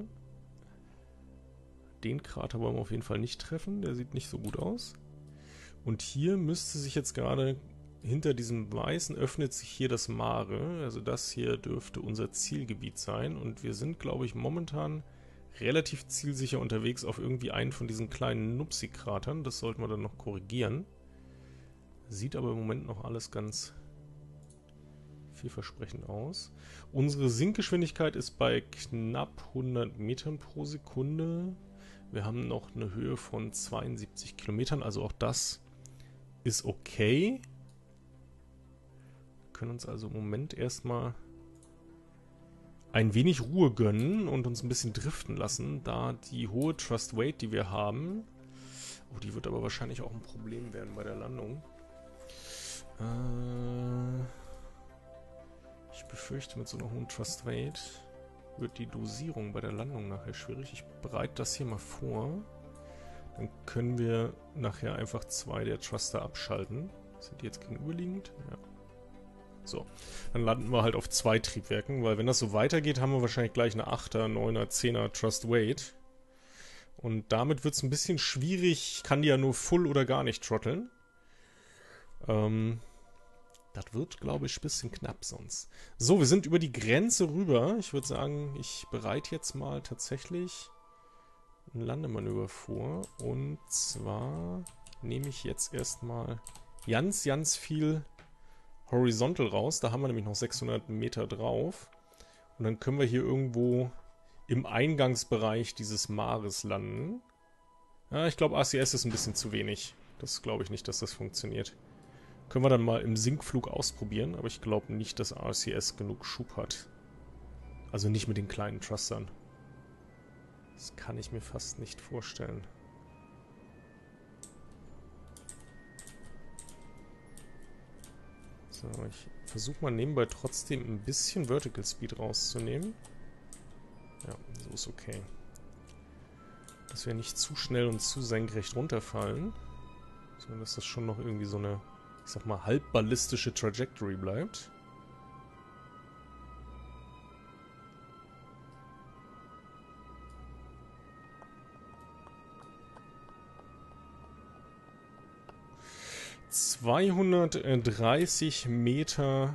Den Krater wollen wir auf jeden Fall nicht treffen. Der sieht nicht so gut aus. Und hier müsste sich jetzt gerade hinter diesem Weißen öffnet sich hier das Mare. Also das hier dürfte unser Zielgebiet sein. Und wir sind, glaube ich, momentan relativ zielsicher unterwegs auf irgendwie einen von diesen kleinen Nupsi-Kratern. Das sollten wir dann noch korrigieren. Sieht aber im Moment noch alles ganz vielversprechend aus. Unsere Sinkgeschwindigkeit ist bei knapp hundert Metern pro Sekunde. Wir haben noch eine Höhe von zweiundsiebzig Kilometern, also auch das ist okay. können uns also im Moment erstmal ein wenig Ruhe gönnen und uns ein bisschen driften lassen, da die hohe Thrust Weight, die wir haben, oh, die wird aber wahrscheinlich auch ein Problem werden bei der Landung. Äh, ich befürchte, mit so einer hohen Thrust Weight wird die Dosierung bei der Landung nachher schwierig. Ich bereite das hier mal vor. Dann können wir nachher einfach zwei der Thruster abschalten. Sind die jetzt gegenüberliegend? Ja. So, dann landen wir halt auf zwei Triebwerken, weil wenn das so weitergeht, haben wir wahrscheinlich gleich eine achter, neuner, zehner Thrust Weight. Und damit wird es ein bisschen schwierig. Ich kann die ja nur full oder gar nicht throtteln. Ähm, das wird, glaube ich, ein bisschen knapp sonst. So, wir sind über die Grenze rüber. Ich würde sagen, ich bereite jetzt mal tatsächlich ein Landemanöver vor. Und zwar nehme ich jetzt erstmal ganz, ganz viel Horizontal raus. Da haben wir nämlich noch sechshundert Meter drauf. Und dann können wir hier irgendwo im Eingangsbereich dieses Mares landen. Ja, ich glaube, A C S ist ein bisschen zu wenig. Das glaube ich nicht, dass das funktioniert. Können wir dann mal im Sinkflug ausprobieren, aber ich glaube nicht, dass A C S genug Schub hat. Also nicht mit den kleinen Thrustern. Das kann ich mir fast nicht vorstellen. So, ich versuche mal nebenbei trotzdem ein bisschen Vertical Speed rauszunehmen. Ja, so ist okay. Dass wir nicht zu schnell und zu senkrecht runterfallen, sondern dass das schon noch irgendwie so eine, ich sag mal, halbballistische Trajectory bleibt. zweihundertdreißig Meter.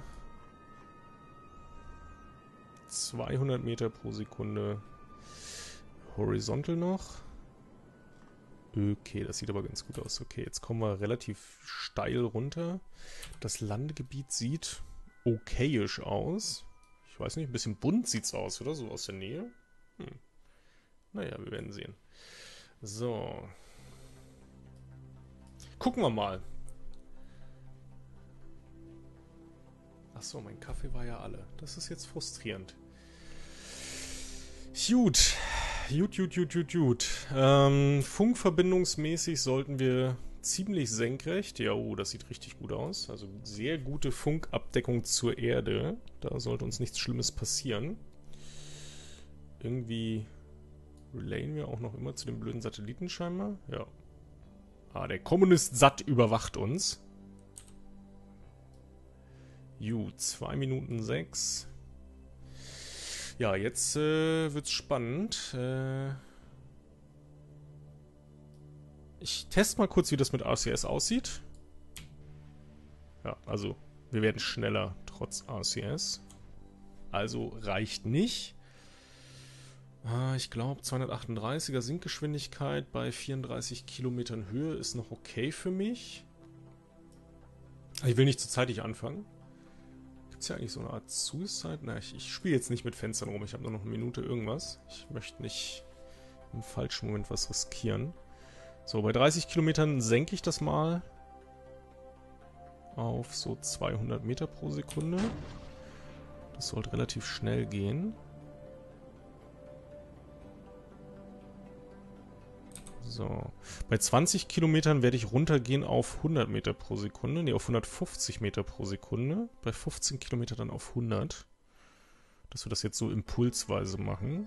zweihundert Meter pro Sekunde. Horizontal noch. Okay, das sieht aber ganz gut aus. Okay, jetzt kommen wir relativ steil runter. Das Landegebiet sieht okayisch aus. Ich weiß nicht, ein bisschen bunt sieht es aus, oder? So aus der Nähe. Hm. Naja, wir werden sehen. So. Gucken wir mal. Achso, mein Kaffee war ja alle. Das ist jetzt frustrierend. Gut. Gut, gut, gut, gut, gut. Ähm, funkverbindungsmäßig sollten wir ziemlich senkrecht. Ja, oh, das sieht richtig gut aus. Also sehr gute Funkabdeckung zur Erde. Da sollte uns nichts Schlimmes passieren. Irgendwie relayen wir auch noch immer zu den blöden Satelliten scheinbar. Ja. Ah, der Kommunist Sat überwacht uns. Ju, zwei Minuten sechs. Ja, jetzt äh, wird's spannend. Äh, ich teste mal kurz, wie das mit A C S aussieht. Ja, also wir werden schneller trotz A C S. Also reicht nicht. Äh, ich glaube, zweihundertachtunddreißiger Sinkgeschwindigkeit bei vierunddreißig Kilometern Höhe ist noch okay für mich. Ich will nicht zu zeitig anfangen. Ist ja eigentlich so eine Art Suicide? Na, ich, ich spiele jetzt nicht mit Fenstern rum. Ich habe nur noch eine Minute irgendwas. Ich möchte nicht im falschen Moment was riskieren. So, bei dreißig Kilometern senke ich das mal auf so zweihundert Meter pro Sekunde. Das sollte relativ schnell gehen. So, bei zwanzig Kilometern werde ich runtergehen auf hundert Meter pro Sekunde, ne, auf hundertfünfzig Meter pro Sekunde. Bei fünfzehn Kilometer dann auf hundert. Dass wir das jetzt so impulsweise machen.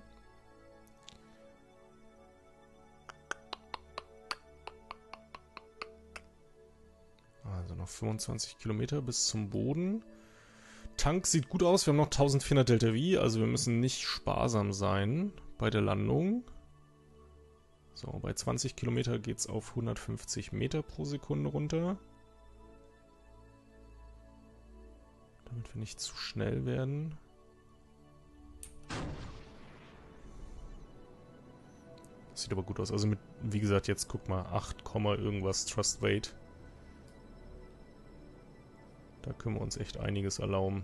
Also noch fünfundzwanzig Kilometer bis zum Boden. Tank sieht gut aus, wir haben noch eintausendvierhundert Delta V, also wir müssen nicht sparsam sein bei der Landung. So, bei zwanzig Kilometer geht es auf hundertfünfzig Meter pro Sekunde runter. Damit wir nicht zu schnell werden. Das sieht aber gut aus. Also mit, wie gesagt, jetzt guck mal, acht, irgendwas Thrust Weight. Da können wir uns echt einiges erlauben.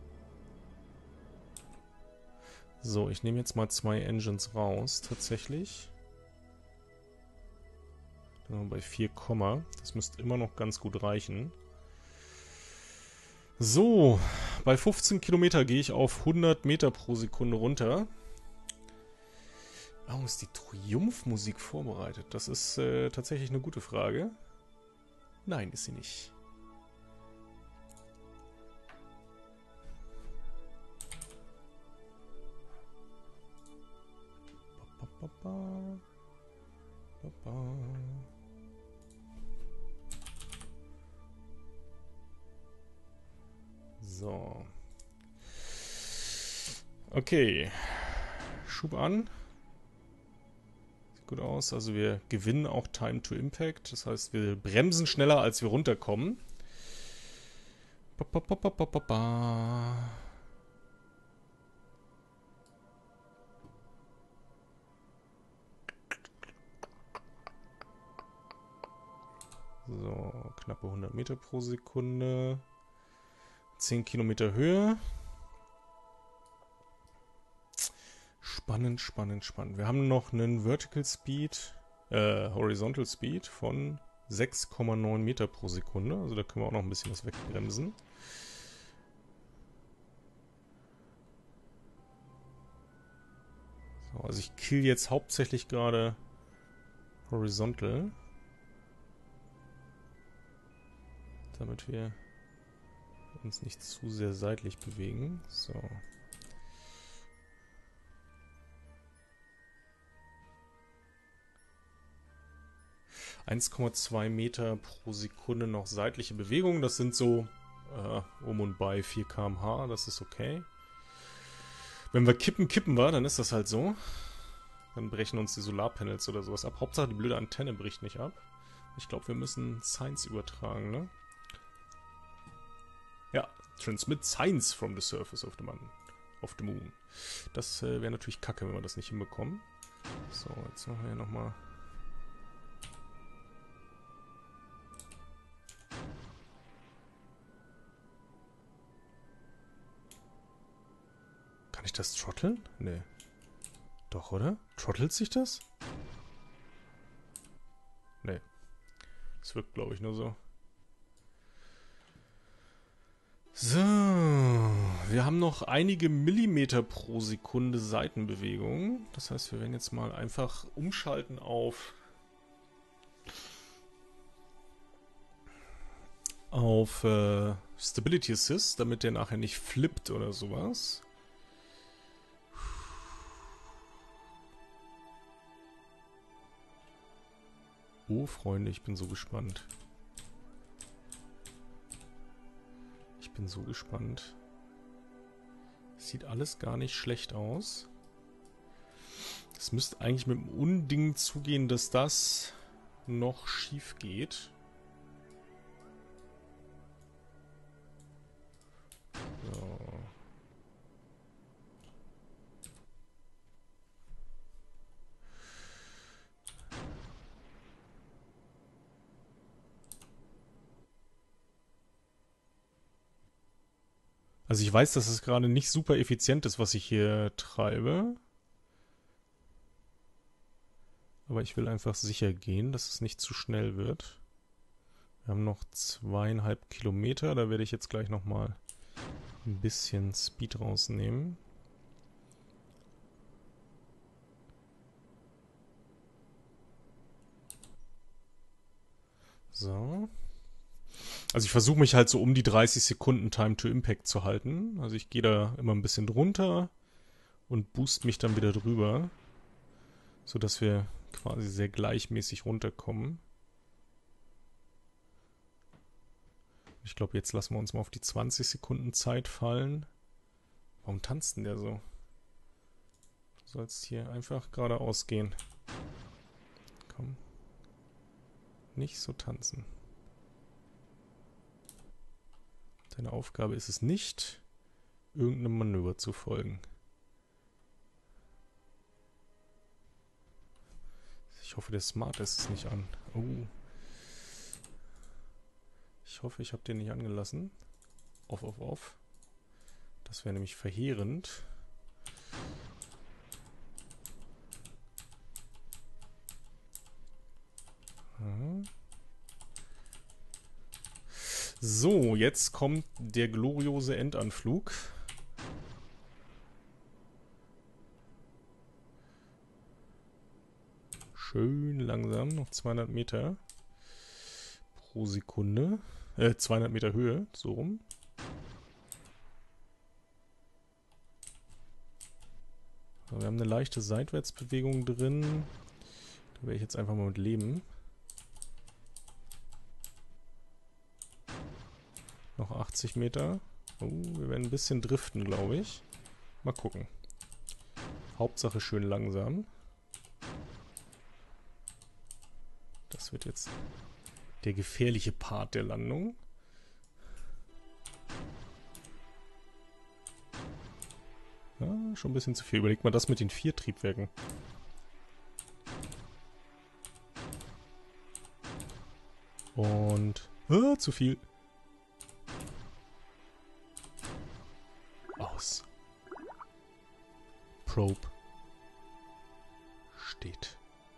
So, ich nehme jetzt mal zwei Engines raus, tatsächlich. Bei vier, das müsste immer noch ganz gut reichen. So, bei fünfzehn Kilometer gehe ich auf hundert Meter pro Sekunde runter. Warum ist die Triumphmusik vorbereitet? Das ist äh, tatsächlich eine gute Frage. Nein, ist sie nicht. Ba, ba, ba, ba. So. Okay. Schub an. Sieht gut aus. Also wir gewinnen auch Time to Impact. Das heißt, wir bremsen schneller, als wir runterkommen. Ba, ba, ba, ba, ba, ba, ba. So, knappe hundert Meter pro Sekunde. zehn Kilometer Höhe. Spannend, spannend, spannend. Wir haben noch einen Vertical Speed, äh, Horizontal Speed von sechs Komma neun Meter pro Sekunde. Also da können wir auch noch ein bisschen was wegbremsen. So, also ich kill jetzt hauptsächlich gerade Horizontal. Damit wir uns nicht zu sehr seitlich bewegen. So. eins Komma zwei Meter pro Sekunde noch seitliche Bewegung. Das sind so äh, um und bei vier Kilometer pro Stunde. Das ist okay. Wenn wir kippen, kippen wir, dann ist das halt so. Dann brechen uns die Solarpanels oder sowas ab. Hauptsache die blöde Antenne bricht nicht ab. Ich glaube, wir müssen Science übertragen, ne? Ja, transmit Science from the surface of the moon. Of the moon. Das äh, wäre natürlich kacke, wenn wir das nicht hinbekommen. So, jetzt machen wir ja nochmal. Kann ich das trotteln? Nee. Doch, oder? Trottelt sich das? Nee. Das wirkt, glaube ich, nur so. So, wir haben noch einige Millimeter pro Sekunde Seitenbewegung. Das heißt, wir werden jetzt mal einfach umschalten auf auf äh, Stability Assist, damit der nachher nicht flippt oder sowas. Oh, Freunde, ich bin so gespannt. Ich bin so gespannt. Sieht alles gar nicht schlecht aus. Es müsste eigentlich mit dem Unding zugehen, dass das noch schief geht. So. Also ich weiß, dass es gerade nicht super effizient ist, was ich hier treibe. Aber ich will einfach sicher gehen, dass es nicht zu schnell wird. Wir haben noch zweieinhalb Kilometer. Da werde ich jetzt gleich nochmal ein bisschen Speed rausnehmen. So. Also ich versuche mich halt so um die dreißig Sekunden Time to Impact zu halten. Also ich gehe da immer ein bisschen drunter und boost mich dann wieder drüber, sodass wir quasi sehr gleichmäßig runterkommen. Ich glaube, jetzt lassen wir uns mal auf die zwanzig Sekunden Zeit fallen. Warum tanzt denn der so? Du sollst hier einfach geradeaus gehen. Komm. Nicht so tanzen. Deine Aufgabe ist es nicht, irgendeinem Manöver zu folgen. Ich hoffe, der Smart ist es nicht an. Oh. Ich hoffe, ich habe den nicht angelassen. Off, off, off. Das wäre nämlich verheerend. So, jetzt kommt der gloriose Endanflug. Schön langsam, noch zweihundert Meter pro Sekunde. Äh, zweihundert Meter Höhe, so rum. Wir haben eine leichte Seitwärtsbewegung drin. Da werde ich jetzt einfach mal mit leben. Noch achtzig Meter. Oh, wir werden ein bisschen driften, glaube ich. Mal gucken. Hauptsache schön langsam. Das wird jetzt der gefährliche Part der Landung. Ja, schon ein bisschen zu viel. Überlegt mal das mit den vier Triebwerken. Und... Ah, zu viel. Aus. Probe. Steht.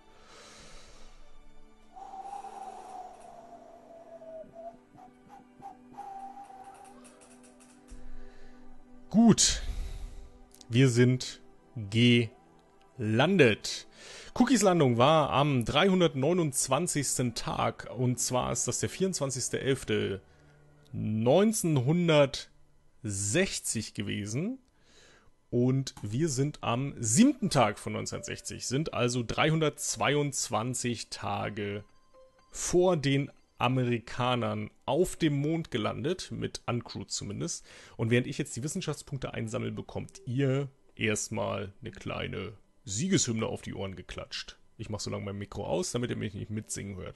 Gut. Wir sind gelandet. Cookies Landung war am dreihundertneunundzwanzigsten Tag. Und zwar ist das der vierundzwanzigster elfter neunzehnhundertsechzig gewesen. Und wir sind am siebten Tag von neunzehnhundertsechzig. Sind also dreihundertzweiundzwanzig Tage vor den Amerikanern auf dem Mond gelandet, mit Uncrewed zumindest. Und während ich jetzt die Wissenschaftspunkte einsammle, bekommt ihr erstmal eine kleine Siegeshymne auf die Ohren geklatscht. Ich mache so lange mein Mikro aus, damit ihr mich nicht mitsingen hört.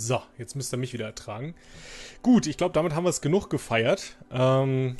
So, jetzt müsst ihr mich wieder ertragen. Gut, ich glaube, damit haben wir es genug gefeiert. Ähm,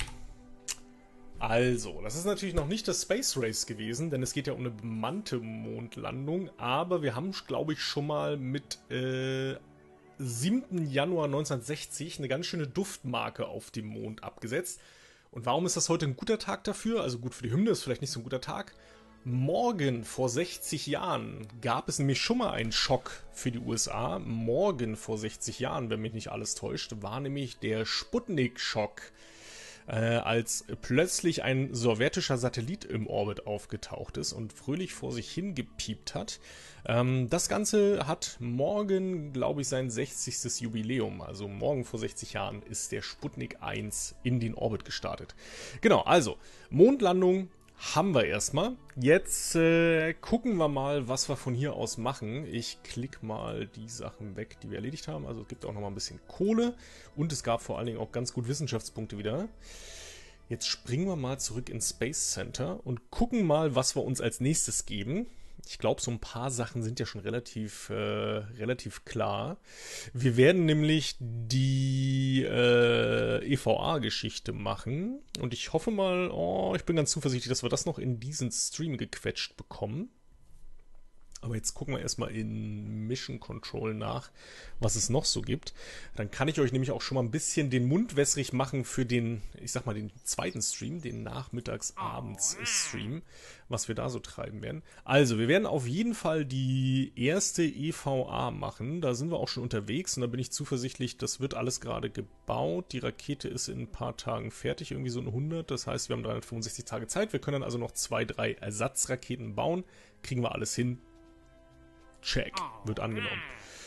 also, das ist natürlich noch nicht das Space Race gewesen, denn es geht ja um eine bemannte Mondlandung. Aber wir haben, glaube ich, schon mal mit äh, siebten Januar neunzehnhundertsechzig eine ganz schöne Duftmarke auf dem Mond abgesetzt. Und warum ist das heute ein guter Tag dafür? Also gut, für die Hymne ist vielleicht nicht so ein guter Tag. Morgen vor sechzig Jahren gab es nämlich schon mal einen Schock für die U S A. Morgen vor sechzig Jahren, wenn mich nicht alles täuscht, war nämlich der Sputnik-Schock, äh, als plötzlich ein sowjetischer Satellit im Orbit aufgetaucht ist und fröhlich vor sich hin gepiept hat. Ähm, das Ganze hat morgen, glaube ich, sein sechzigstes Jubiläum. Also morgen vor sechzig Jahren ist der Sputnik eins in den Orbit gestartet. Genau, also Mondlandung haben wir erstmal. Jetzt äh, gucken wir mal, was wir von hier aus machen. Ich klicke mal die Sachen weg, die wir erledigt haben. Also es gibt auch noch mal ein bisschen Kohle und es gab vor allen Dingen auch ganz gut Wissenschaftspunkte wieder. Jetzt springen wir mal zurück ins Space Center und gucken mal, was wir uns als nächstes geben. Ich glaube, so ein paar Sachen sind ja schon relativ, äh, relativ klar. Wir werden nämlich die äh, E V A-Geschichte machen. Und ich hoffe mal, oh, ich bin ganz zuversichtlich, dass wir das noch in diesen Stream gequetscht bekommen. Aber jetzt gucken wir erstmal in Mission Control nach, was es noch so gibt. Dann kann ich euch nämlich auch schon mal ein bisschen den Mund wässrig machen für den, ich sag mal, den zweiten Stream, den Nachmittags-Abends-Stream, was wir da so treiben werden. Also, wir werden auf jeden Fall die erste E V A machen. Da sind wir auch schon unterwegs und da bin ich zuversichtlich, das wird alles gerade gebaut. Die Rakete ist in ein paar Tagen fertig, irgendwie so in hundert. Das heißt, wir haben dreihundertfünfundsechzig Tage Zeit. Wir können dann also noch zwei, drei Ersatzraketen bauen. Kriegen wir alles hin. Check. Wird angenommen.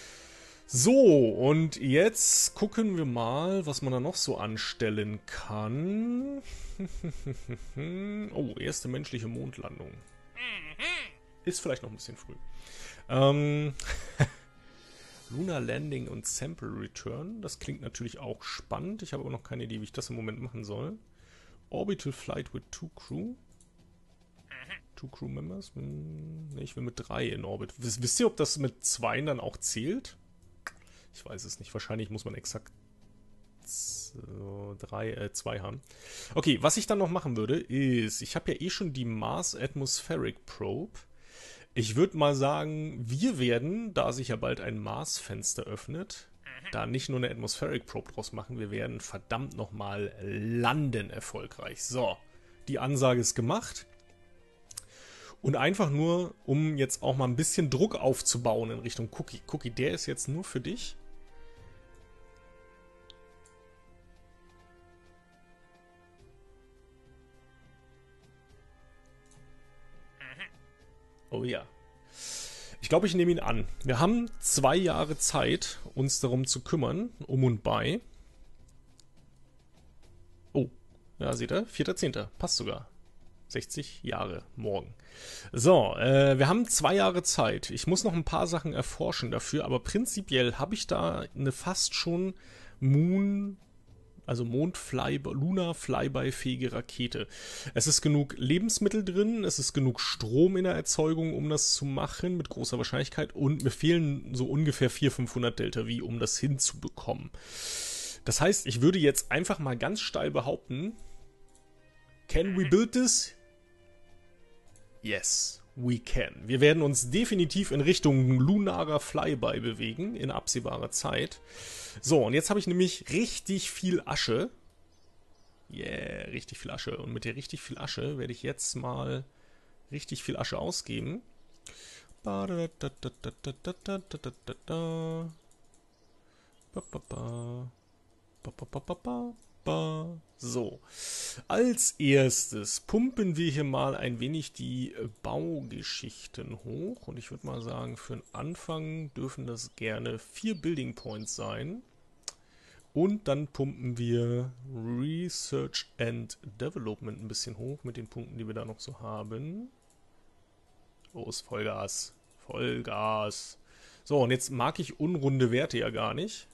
So, und jetzt gucken wir mal, was man da noch so anstellen kann. Oh, erste menschliche Mondlandung. Ist vielleicht noch ein bisschen früh. Ähm, Lunar Landing und Sample Return. Das klingt natürlich auch spannend. Ich habe aber noch keine Idee, wie ich das im Moment machen soll. Orbital Flight with two Crew. Two Crew Members? Hm, ne, ich will mit drei in Orbit. Wisst, wisst ihr, ob das mit zwei dann auch zählt? Ich weiß es nicht. Wahrscheinlich muss man exakt so, drei, äh, zwei haben. Okay, was ich dann noch machen würde, ist, ich habe ja eh schon die Mars Atmospheric Probe. Ich würde mal sagen, wir werden, da sich ja bald ein Mars-Fenster öffnet, da nicht nur eine Atmospheric Probe draus machen, wir werden verdammt nochmal landen erfolgreich. So, die Ansage ist gemacht. Und einfach nur, um jetzt auch mal ein bisschen Druck aufzubauen in Richtung Cookie. Cookie, der ist jetzt nur für dich. Oh ja. Ich glaube, ich nehme ihn an. Wir haben zwei Jahre Zeit, uns darum zu kümmern, um und bei. Oh, ja, seht ihr? vierter zehnter Passt sogar. sechzig Jahre morgen. So, äh, wir haben zwei Jahre Zeit. Ich muss noch ein paar Sachen erforschen dafür, aber prinzipiell habe ich da eine fast schon Moon, also Mond-Flyby, Lunar-Flyby-fähige Rakete. Es ist genug Lebensmittel drin, es ist genug Strom in der Erzeugung, um das zu machen, mit großer Wahrscheinlichkeit. Und mir fehlen so ungefähr vierhundert, fünfhundert Delta V, um das hinzubekommen. Das heißt, ich würde jetzt einfach mal ganz steil behaupten, can we build this? Yes, we can. Wir werden uns definitiv in Richtung lunarer Flyby bewegen, in absehbarer Zeit. So, und jetzt habe ich nämlich richtig viel Asche. Yeah, richtig viel Asche. Und mit der richtig viel Asche werde ich jetzt mal richtig viel Asche ausgeben. Ba da da da da da da da da da da. Ba ba ba. Ba ba ba ba ba. So, als erstes pumpen wir hier mal ein wenig die Baugeschichten hoch und ich würde mal sagen, für den Anfang dürfen das gerne vier Building Points sein und dann pumpen wir Research and Development ein bisschen hoch mit den Punkten, die wir da noch so haben. Los, Vollgas, Vollgas. So, und jetzt mag ich unrunde Werte ja gar nicht.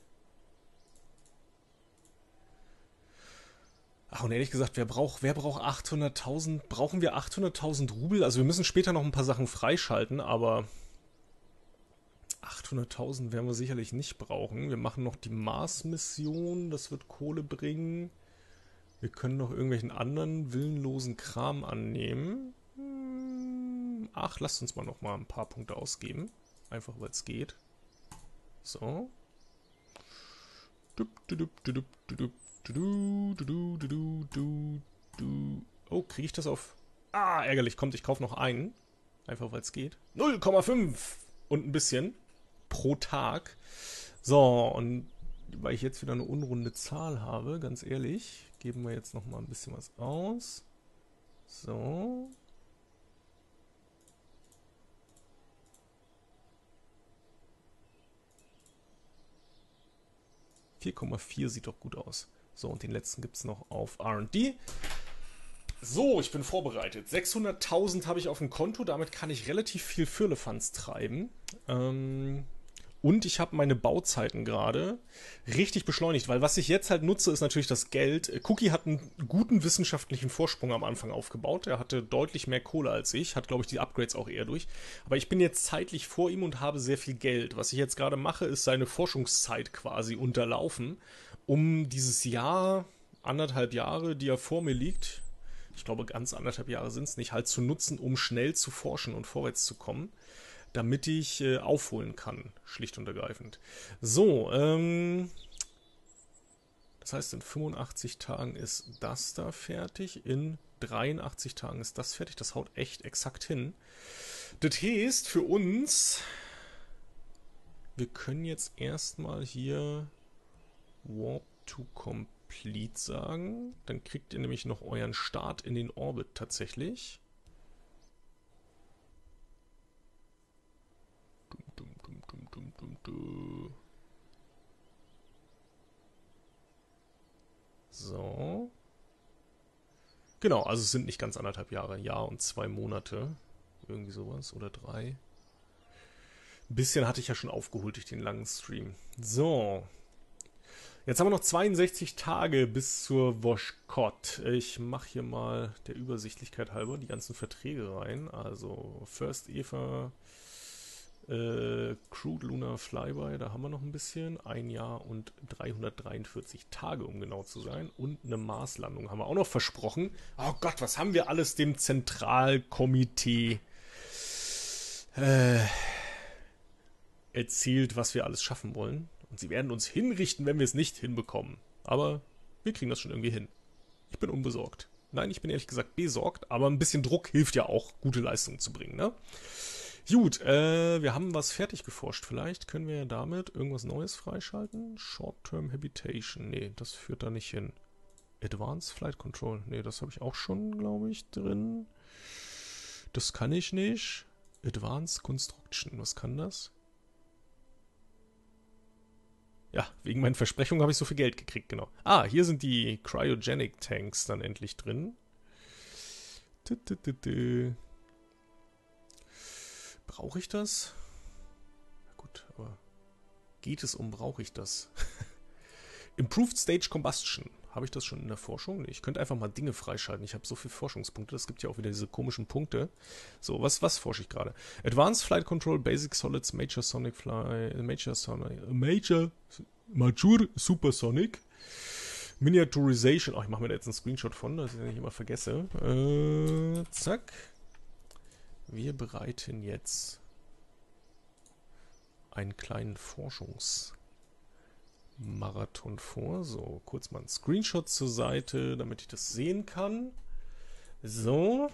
Ach, und ehrlich gesagt, wer braucht, wer braucht achthunderttausend? Brauchen wir achthunderttausend Rubel? Also wir müssen später noch ein paar Sachen freischalten, aber achthunderttausend werden wir sicherlich nicht brauchen. Wir machen noch die Mars-Mission, das wird Kohle bringen. Wir können noch irgendwelchen anderen willenlosen Kram annehmen. Ach, lasst uns mal noch mal ein paar Punkte ausgeben. Einfach, weil es geht. So. Oh, kriege ich das auf... Ah, ärgerlich. Kommt, ich kaufe noch einen. Einfach, weil es geht. null Komma fünf und ein bisschen pro Tag. So, und weil ich jetzt wieder eine unrunde Zahl habe, ganz ehrlich, geben wir jetzt noch mal ein bisschen was aus. So. vier Komma vier sieht doch gut aus. So, und den letzten gibt es noch auf R und D. So, ich bin vorbereitet. sechshunderttausend habe ich auf dem Konto, damit kann ich relativ viel Firlefanz treiben. Ähm, und ich habe meine Bauzeiten gerade richtig beschleunigt, weil was ich jetzt halt nutze, ist natürlich das Geld. Cookie hat einen guten wissenschaftlichen Vorsprung am Anfang aufgebaut. Er hatte deutlich mehr Kohle als ich, hat, glaube ich, die Upgrades auch eher durch. Aber ich bin jetzt zeitlich vor ihm und habe sehr viel Geld. Was ich jetzt gerade mache, ist seine Forschungszeit quasi unterlaufen, um dieses Jahr, anderthalb Jahre, die er vor mir liegt, ich glaube, ganz anderthalb Jahre sind es nicht, halt zu nutzen, um schnell zu forschen und vorwärts zu kommen, damit ich äh, aufholen kann, schlicht und ergreifend. So, ähm, das heißt, in fünfundachtzig Tagen ist das da fertig, in dreiundachtzig Tagen ist das fertig, das haut echt exakt hin. Das heißt, für uns, wir können jetzt erstmal hier Warp to Complete sagen, dann kriegt ihr nämlich noch euren Start in den Orbit tatsächlich. Dum, dum, dum, dum, dum, dum. So. Genau, also es sind nicht ganz anderthalb Jahre, Jahr und zwei Monate. Irgendwie sowas, oder drei. Ein bisschen hatte ich ja schon aufgeholt durch den langen Stream. So. Jetzt haben wir noch zweiundsechzig Tage bis zur Voshkot. Ich mache hier mal der Übersichtlichkeit halber die ganzen Verträge rein. Also First Eva, äh, Crude Lunar Flyby, da haben wir noch ein bisschen. Ein Jahr und dreihundertdreiundvierzig Tage, um genau zu sein. Und eine Marslandung haben wir auch noch versprochen. Oh Gott, was haben wir alles dem Zentralkomitee äh, erzählt, was wir alles schaffen wollen. Und sie werden uns hinrichten, wenn wir es nicht hinbekommen. Aber wir kriegen das schon irgendwie hin. Ich bin unbesorgt. Nein, ich bin ehrlich gesagt besorgt, aber ein bisschen Druck hilft ja auch, gute Leistungen zu bringen, ne? Gut, äh, wir haben was fertig geforscht. Vielleicht können wir damit irgendwas Neues freischalten. Short-Term Habitation. Nee, das führt da nicht hin. Advanced Flight Control. Nee, das habe ich auch schon, glaube ich, drin. Das kann ich nicht. Advanced Construction. Was kann das? Ja, wegen meinen Versprechungen habe ich so viel Geld gekriegt, genau. Ah, hier sind die Cryogenic Tanks dann endlich drin. Brauche ich das? Na gut, aber geht es um, brauche ich das? Improved Stage Combustion. Habe ich das schon in der Forschung? Nee, ich könnte einfach mal Dinge freischalten. Ich habe so viele Forschungspunkte. Es gibt ja auch wieder diese komischen Punkte. So, was, was forsche ich gerade? Advanced Flight Control, Basic Solids, Major Sonic Fly, Major Sonic, Major, Major Supersonic, Miniaturization. Ach, ich mache mir da jetzt einen Screenshot von, dass ich das nicht immer vergesse. Äh, zack. Wir bereiten jetzt einen kleinen Forschungs- Marathon vor. So, kurz mal einen Screenshot zur Seite, damit ich das sehen kann. So.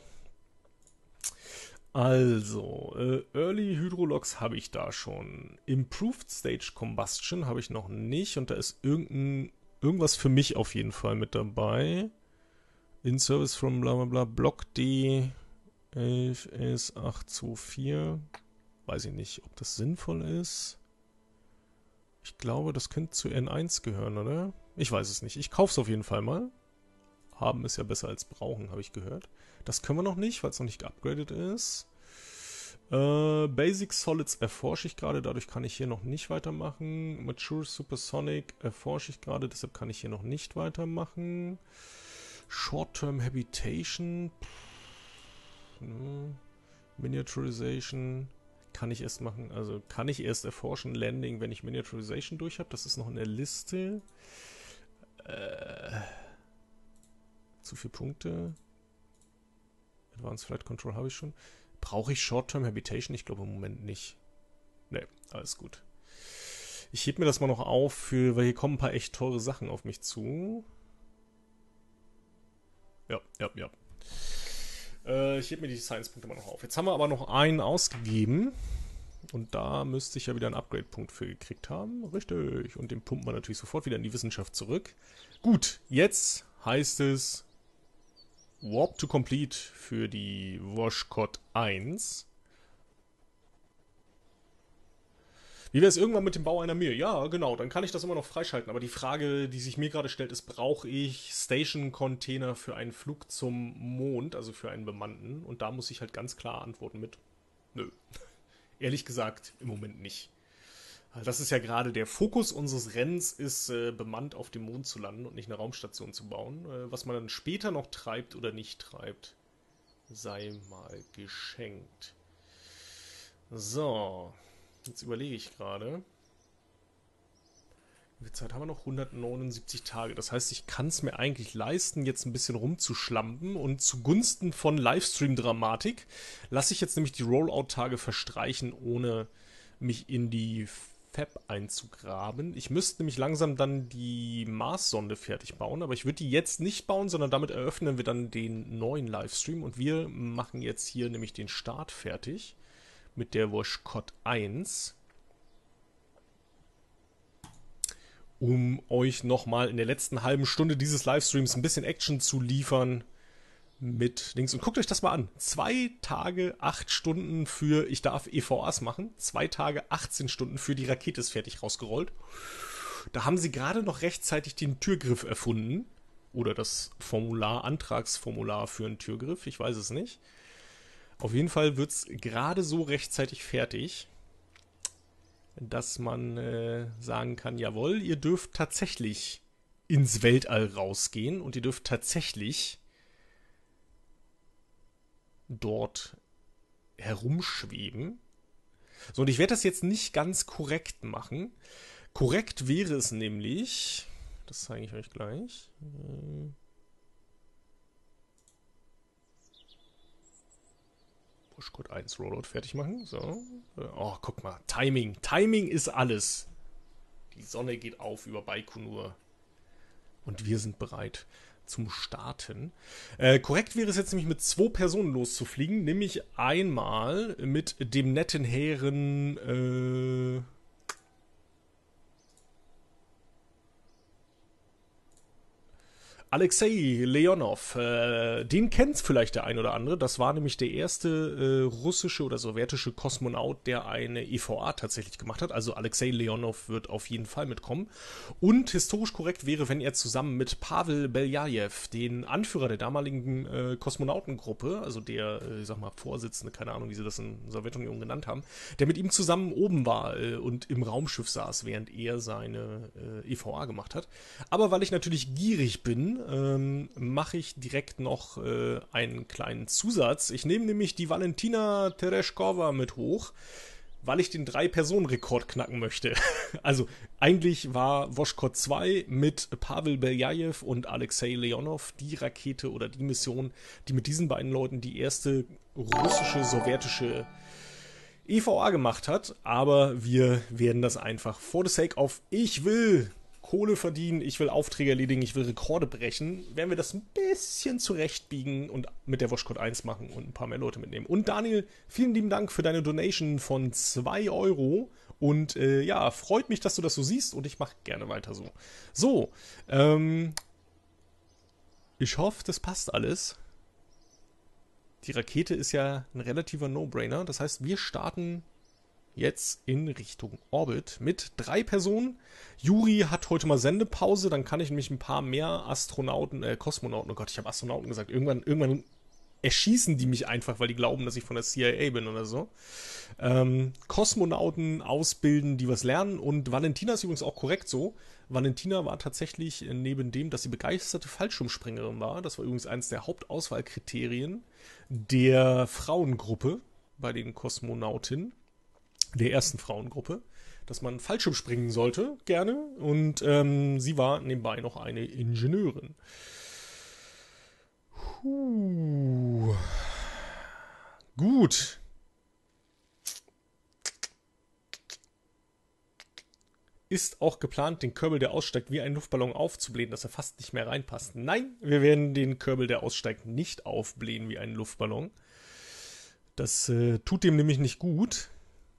Also, äh, Early Hydrologs habe ich da schon. Improved Stage Combustion habe ich noch nicht. Und da ist irgendein, irgendwas für mich auf jeden Fall mit dabei. In Service from bla bla bla. Block D elf S acht zwei vier. Weiß ich nicht, ob das sinnvoll ist. Ich glaube, das könnte zu N eins gehören, oder? Ich weiß es nicht. Ich kaufe es auf jeden Fall mal. Haben ist ja besser als brauchen, habe ich gehört. Das können wir noch nicht, weil es noch nicht geupgradet ist. Äh, Basic Solids erforsche ich gerade, dadurch kann ich hier noch nicht weitermachen. Mature Supersonic erforsche ich gerade, deshalb kann ich hier noch nicht weitermachen. Short-Term Habitation. Pff, ne. Miniaturization. kann ich erst machen? Also kann ich erst erforschen Landing, wenn ich Miniaturization durch habe? Das ist noch in der Liste. Äh, zu viele Punkte. Advanced Flight Control habe ich schon. Brauche ich Short-Term Habitation? Ich glaube im Moment nicht. Ne, alles gut. Ich hebe mir das mal noch auf, für, weil hier kommen ein paar echt teure Sachen auf mich zu. Ja, ja, ja. Äh, ich hebe mir die Science-Punkte mal noch auf. Jetzt haben wir aber noch einen ausgegeben. Und da müsste ich ja wieder einen Upgrade-Punkt für gekriegt haben. Richtig. Und den pumpen wir natürlich sofort wieder in die Wissenschaft zurück. Gut, jetzt heißt es Warp to Complete für die Voskhod eins. Wie wäre es irgendwann mit dem Bau einer Mir? Ja, genau, dann kann ich das immer noch freischalten. Aber die Frage, die sich mir gerade stellt, ist, brauche ich Station-Container für einen Flug zum Mond, also für einen bemannten? Und da muss ich halt ganz klar antworten mit nö. Ehrlich gesagt, im Moment nicht. Das ist ja gerade der Fokus unseres Rennens, ist äh, bemannt auf dem Mond zu landen und nicht eine Raumstation zu bauen. Äh, was man dann später noch treibt oder nicht treibt, sei mal geschenkt. So, jetzt überlege ich gerade. Wie viel Zeit haben wir noch? hundertneunundsiebzig Tage. Das heißt, ich kann es mir eigentlich leisten, jetzt ein bisschen rumzuschlampen. Und zugunsten von Livestream-Dramatik lasse ich jetzt nämlich die Rollout-Tage verstreichen, ohne mich in die Fab einzugraben. Ich müsste nämlich langsam dann die Mars-Sonde fertig bauen, aber ich würde die jetzt nicht bauen, sondern damit eröffnen wir dann den neuen Livestream. Und wir machen jetzt hier nämlich den Start fertig mit der Voskhod eins. Um euch nochmal in der letzten halben Stunde dieses Livestreams ein bisschen Action zu liefern mit Links. Und guckt euch das mal an. Zwei Tage, acht Stunden für, ich darf E V As machen. Zwei Tage, achtzehn Stunden für die Rakete ist fertig rausgerollt. Da haben sie gerade noch rechtzeitig den Türgriff erfunden. Oder das Formular, Antragsformular für einen Türgriff. Ich weiß es nicht. Auf jeden Fall wird es gerade so rechtzeitig fertig, dass man äh, sagen kann, jawohl, ihr dürft tatsächlich ins Weltall rausgehen und ihr dürft tatsächlich dort herumschweben. So, und ich werde das jetzt nicht ganz korrekt machen. Korrekt wäre es nämlich, das zeige ich euch gleich. Voskhod eins Rollout fertig machen. So. Oh, guck mal. Timing. Timing ist alles. Die Sonne geht auf über Baikonur. Und wir sind bereit zum Starten. Äh, korrekt wäre es jetzt nämlich mit zwei Personen loszufliegen. Nämlich einmal mit dem netten Herren äh, Alexei Leonov, äh, den kennt vielleicht der ein oder andere. Das war nämlich der erste äh, russische oder sowjetische Kosmonaut, der eine E V A tatsächlich gemacht hat. Also Alexei Leonov wird auf jeden Fall mitkommen. Und historisch korrekt wäre, wenn er zusammen mit Pavel Beljajew, den Anführer der damaligen äh, Kosmonautengruppe, also der, äh, ich sag mal, Vorsitzende, keine Ahnung, wie sie das in der Sowjetunion genannt haben, der mit ihm zusammen oben war äh, und im Raumschiff saß, während er seine äh, E V A gemacht hat. Aber weil ich natürlich gierig bin, Ähm, mache ich direkt noch äh, einen kleinen Zusatz. Ich nehme nämlich die Valentina Tereshkova mit hoch, weil ich den Drei-Personen-Rekord knacken möchte. Also eigentlich war Voskhod zwei mit Pavel Beljajew und Alexei Leonov die Rakete oder die Mission, die mit diesen beiden Leuten die erste russische, sowjetische E V A gemacht hat. Aber wir werden das einfach for the sake of ich will Kohle verdienen, ich will Aufträge erledigen, ich will Rekorde brechen, werden wir das ein bisschen zurechtbiegen und mit der Voskhod eins machen und ein paar mehr Leute mitnehmen. Und Daniel, vielen lieben Dank für deine Donation von zwei Euro und äh, ja, freut mich, dass du das so siehst und ich mache gerne weiter so. So, ähm, ich hoffe, das passt alles. Die Rakete ist ja ein relativer No-Brainer, das heißt, wir starten jetzt in Richtung Orbit mit drei Personen. Juri hat heute mal Sendepause, dann kann ich nämlich ein paar mehr Astronauten, äh, Kosmonauten, oh Gott, ich habe Astronauten gesagt, irgendwann, irgendwann erschießen die mich einfach, weil die glauben, dass ich von der C I A bin oder so. Ähm, Kosmonauten ausbilden, die was lernen und Valentina ist übrigens auch korrekt so. Valentina war tatsächlich neben dem, dass sie begeisterte Fallschirmspringerin war, das war übrigens eines der Hauptauswahlkriterien der Frauengruppe bei den Kosmonautinnen. der ersten Frauengruppe, dass man Fallschirm springen sollte, gerne. Und ähm, sie war nebenbei noch eine Ingenieurin. Puh. Gut. Ist auch geplant, den Kerbal, der aussteigt, wie ein Luftballon aufzublähen, dass er fast nicht mehr reinpasst. Nein, wir werden den Kerbal, der aussteigt, nicht aufblähen wie einen Luftballon. Das äh, tut dem nämlich nicht gut.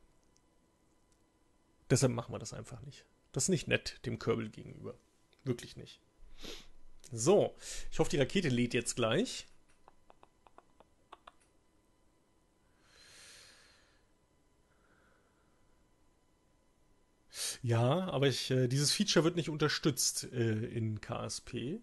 Deshalb machen wir das einfach nicht. Das ist nicht nett dem Kerbal gegenüber. Wirklich nicht. So, ich hoffe, die Rakete lädt jetzt gleich. Ja, aber ich, äh, dieses Feature wird nicht unterstützt äh, in K S P.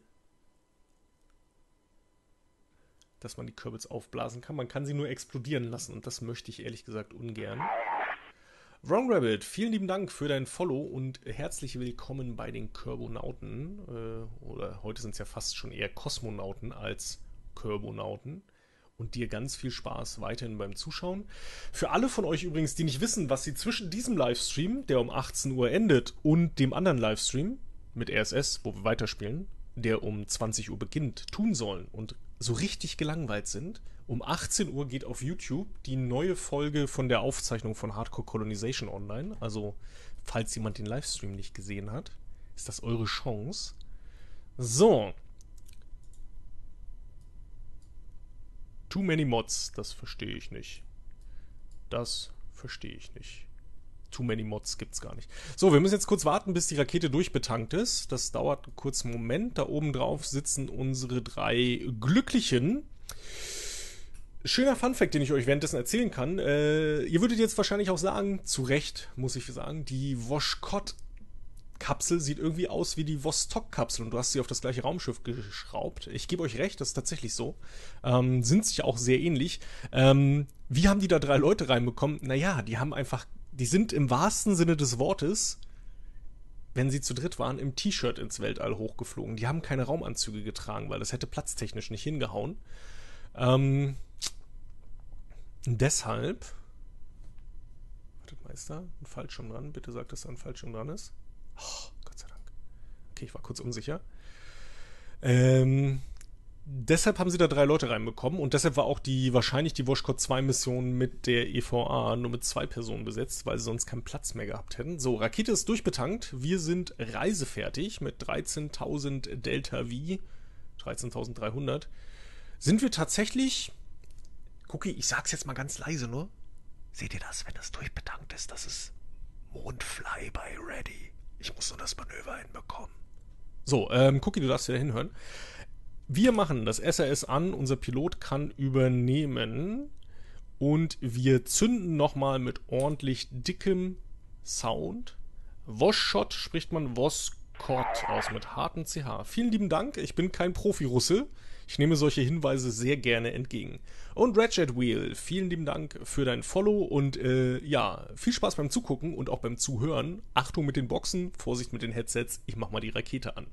Dass man die Kerbals aufblasen kann. Man kann sie nur explodieren lassen und das möchte ich ehrlich gesagt ungern. Wrong Rabbit, vielen lieben Dank für dein Follow und herzlich willkommen bei den Kerbonauten. Äh, oder heute sind es ja fast schon eher Kosmonauten als Kerbonauten. Und dir ganz viel Spaß weiterhin beim Zuschauen. Für alle von euch übrigens, die nicht wissen, was sie zwischen diesem Livestream, der um achtzehn Uhr endet, und dem anderen Livestream mit R S S, wo wir weiterspielen, der um zwanzig Uhr beginnt, tun sollen und so richtig gelangweilt sind, um achtzehn Uhr geht auf YouTube die neue Folge von der Aufzeichnung von Hardcore Colonization online. Also, falls jemand den Livestream nicht gesehen hat, ist das eure Chance. So. Too many Mods, das verstehe ich nicht. Das verstehe ich nicht. Too many Mods gibt's gar nicht. So, wir müssen jetzt kurz warten, bis die Rakete durchbetankt ist. Das dauert einen kurzen Moment. Da oben drauf sitzen unsere drei Glücklichen. Schöner Funfact, den ich euch währenddessen erzählen kann. Äh, ihr würdet jetzt wahrscheinlich auch sagen, zu Recht, muss ich sagen, die Voskhod-Kapsel sieht irgendwie aus wie die Vostok-Kapsel und du hast sie auf das gleiche Raumschiff geschraubt. Ich gebe euch recht, das ist tatsächlich so. Ähm, sind sich auch sehr ähnlich. Ähm, wie haben die da drei Leute reinbekommen? Naja, die haben einfach, die sind im wahrsten Sinne des Wortes, wenn sie zu dritt waren, im T-Shirt ins Weltall hochgeflogen. Die haben keine Raumanzüge getragen, weil das hätte platztechnisch nicht hingehauen. Ähm, deshalb, wartet mal, ist da ein Fallschirm dran? Bitte sagt, dass da ein Fallschirm dran ist. Oh, Gott sei Dank. Okay, ich war kurz unsicher. Ähm, deshalb haben sie da drei Leute reinbekommen und deshalb war auch die wahrscheinlich die Voskhod zwei Mission mit der E V A nur mit zwei Personen besetzt, weil sie sonst keinen Platz mehr gehabt hätten. So, Rakete ist durchbetankt. Wir sind reisefertig mit dreizehntausend Delta V, dreizehntausenddreihundert. Sind wir tatsächlich... Cookie, ich sag's jetzt mal ganz leise nur. Seht ihr das, wenn das durchbetankt ist? Das ist Mondflyby ready. Ich muss nur das Manöver hinbekommen. So, ähm, Cookie, du darfst wieder hinhören. Wir machen das S R S an, unser Pilot kann übernehmen und wir zünden nochmal mit ordentlich dickem Sound. Voskhod spricht man Voskhod aus mit hartem C H. Vielen lieben Dank, ich bin kein Profi-Russe. Ich nehme solche Hinweise sehr gerne entgegen. Und Ratchet Wheel, vielen lieben Dank für dein Follow und äh, ja, viel Spaß beim Zugucken und auch beim Zuhören. Achtung mit den Boxen, Vorsicht mit den Headsets, ich mach mal die Rakete an.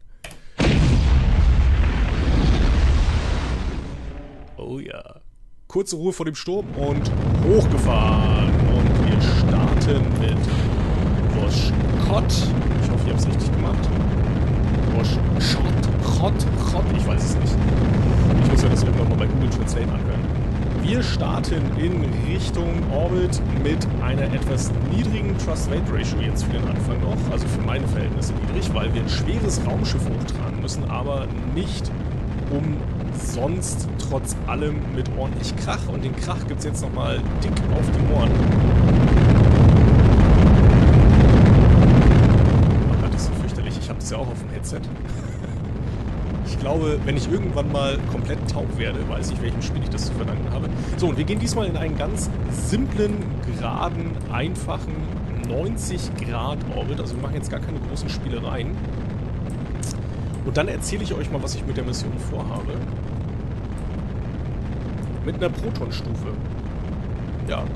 Oh ja. Kurze Ruhe vor dem Sturm und hochgefahren. Und wir starten mit Voskhod. Ich hoffe, ich habe es richtig gemacht. Voskhod, Chod, Chod, ich weiß es nicht. Ich muss ja das irgendwann mal bei Google Translate anhören. Wir starten in Richtung Orbit mit einer etwas niedrigen Thrust-Weight-Ratio jetzt für den Anfang noch. Also für meine Verhältnisse niedrig, weil wir ein schweres Raumschiff hochtragen müssen, aber nicht umsonst trotz allem mit ordentlich Krach. Und den Krach gibt es jetzt nochmal dick auf die Ohren. Oh Gott, das ist so fürchterlich. Ich habe das ja auch auf dem Headset. Ich glaube, wenn ich irgendwann mal komplett taub werde, weiß ich, welchem Spiel ich das zu verdanken habe. So, und wir gehen diesmal in einen ganz simplen, geraden, einfachen neunzig Grad Orbit. Also wir machen jetzt gar keine großen Spielereien. Und dann erzähle ich euch mal, was ich mit der Mission vorhabe. Mit einer Protonstufe. Ja.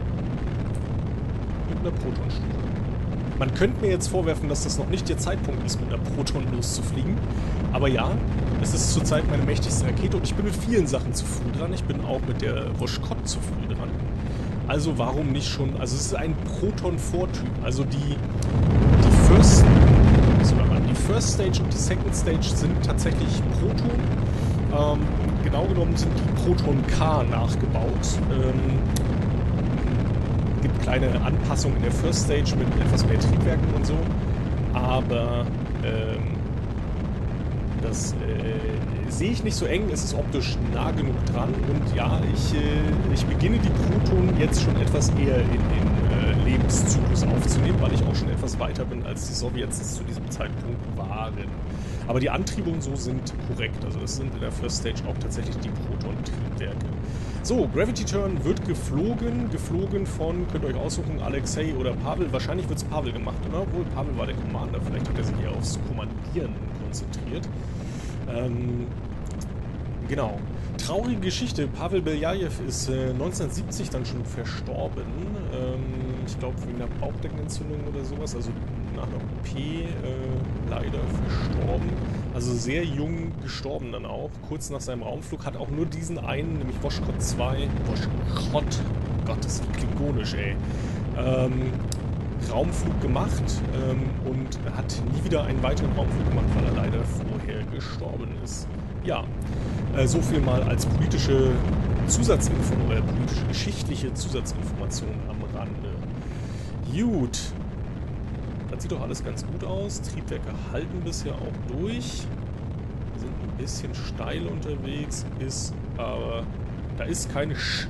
Mit einer Protonstufe. Man könnte mir jetzt vorwerfen, dass das noch nicht der Zeitpunkt ist, mit einer Proton loszufliegen. Aber ja, es ist zurzeit meine mächtigste Rakete und ich bin mit vielen Sachen zu früh dran. Ich bin auch mit der Voskhod zu früh dran. Also warum nicht schon... Also es ist ein Proton-Vortyp. Also die, die First... Die First Stage und die Second Stage sind tatsächlich Proton. Ähm, genau genommen sind die Proton-K nachgebaut. Ähm, gibt kleine Anpassungen in der First Stage mit etwas mehr Triebwerken und so. Aber ähm, das äh, sehe ich nicht so eng. Es ist optisch nah genug dran. Und ja, ich, äh, ich beginne die Proton jetzt schon etwas eher in den äh, Lebenszyklus aufzunehmen, weil ich auch schon etwas weiter bin, als die Sowjets es zu diesem Zeitpunkt waren. Aber die Antriebe und so sind korrekt. Also das sind in der First Stage auch tatsächlich die Proton-Triebwerke. So, Gravity Turn wird geflogen. Geflogen von, könnt ihr euch aussuchen, Alexei oder Pavel. Wahrscheinlich wird es Pavel gemacht, oder? Obwohl, Pavel war der Commander. Vielleicht hat er sich eher aufs Kommandieren konzentriert. Ähm, genau. Traurige Geschichte. Pavel Beljajew ist äh, neunzehnhundertsiebzig dann schon verstorben. Ähm, ich glaube wegen einer Bauchdeckenentzündung oder sowas. Also nach einer O P äh, leider verstorben. Also sehr jung gestorben dann auch. Kurz nach seinem Raumflug. Hat auch nur diesen einen, nämlich Voskhod zwei. Voskhod. Gott, das ist klingonisch, ey. Ähm, Raumflug gemacht ähm, und hat nie wieder einen weiteren Raumflug gemacht, weil er leider vorher gestorben ist. Ja, äh, so viel mal als politische Zusatzinformation, äh, politische geschichtliche Zusatzinformation am Rande. Gut. Das sieht doch alles ganz gut aus. Triebwerke halten bisher auch durch. Wir sind ein bisschen steil unterwegs, ist aber... Da ist keine Sch...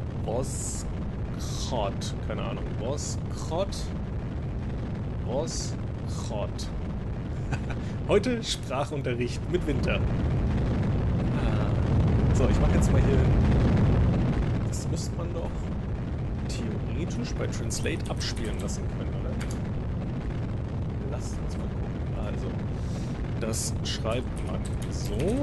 Voskhod. Keine Ahnung. Voskhod? Voskhod. Heute Sprachunterricht mit Winter. Ah. So, ich mache jetzt mal hier... Das müsste man doch theoretisch bei Translate abspielen lassen können, oder? Lasst uns mal gucken. Also, das schreibt man so.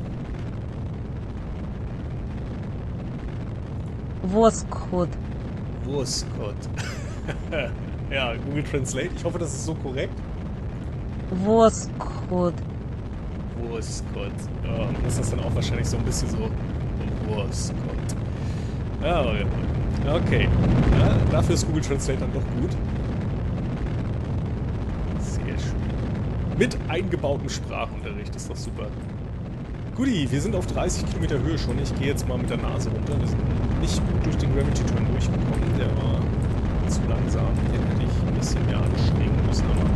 Voskhod. Voskhod. Ja, Google Translate. Ich hoffe, das ist so korrekt. Voskhod. Voskhod. Ja, man muss das dann auch wahrscheinlich so ein bisschen so... Voskhod. Ja, okay. Ja, dafür ist Google Translate dann doch gut. Sehr schön. Mit eingebautem Sprachunterricht. Ist doch super. Guti, wir sind auf dreißig Kilometer Höhe schon. Ich gehe jetzt mal mit der Nase runter. Wir sind nicht gut durch den Gravity Turn durchgekommen. Der war zu langsam. Den hätte ich ein bisschen mehr anstrengen müssen am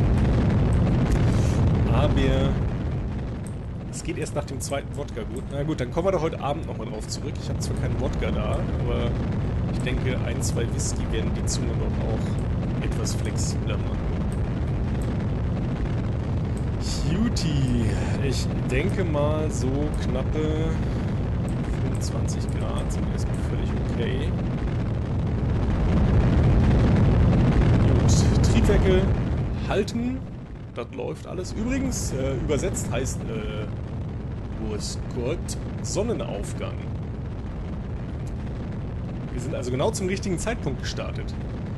Anfang. Aber es geht erst nach dem zweiten Wodka gut. Na gut, dann kommen wir doch heute Abend nochmal drauf zurück. Ich habe zwar keinen Wodka da, aber ich denke, ein, zwei Whisky werden die Zunge dort auch etwas flexibler machen. Cutie. Ich denke mal, so knappe fünfundzwanzig Grad sind erstmal völlig okay. Gut, Triebwerke halten. Das läuft alles. Übrigens, äh, übersetzt heißt äh, wo ist Gott? Sonnenaufgang. Wir sind also genau zum richtigen Zeitpunkt gestartet.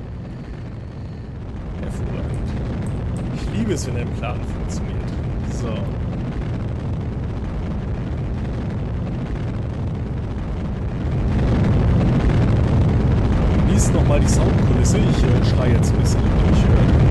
Hervorragend. Ich liebe es, wenn ein Plan funktioniert. So. Genießt nochmal die Soundkulisse. Ich äh, schreie jetzt ein bisschen, damit ihr mich hört.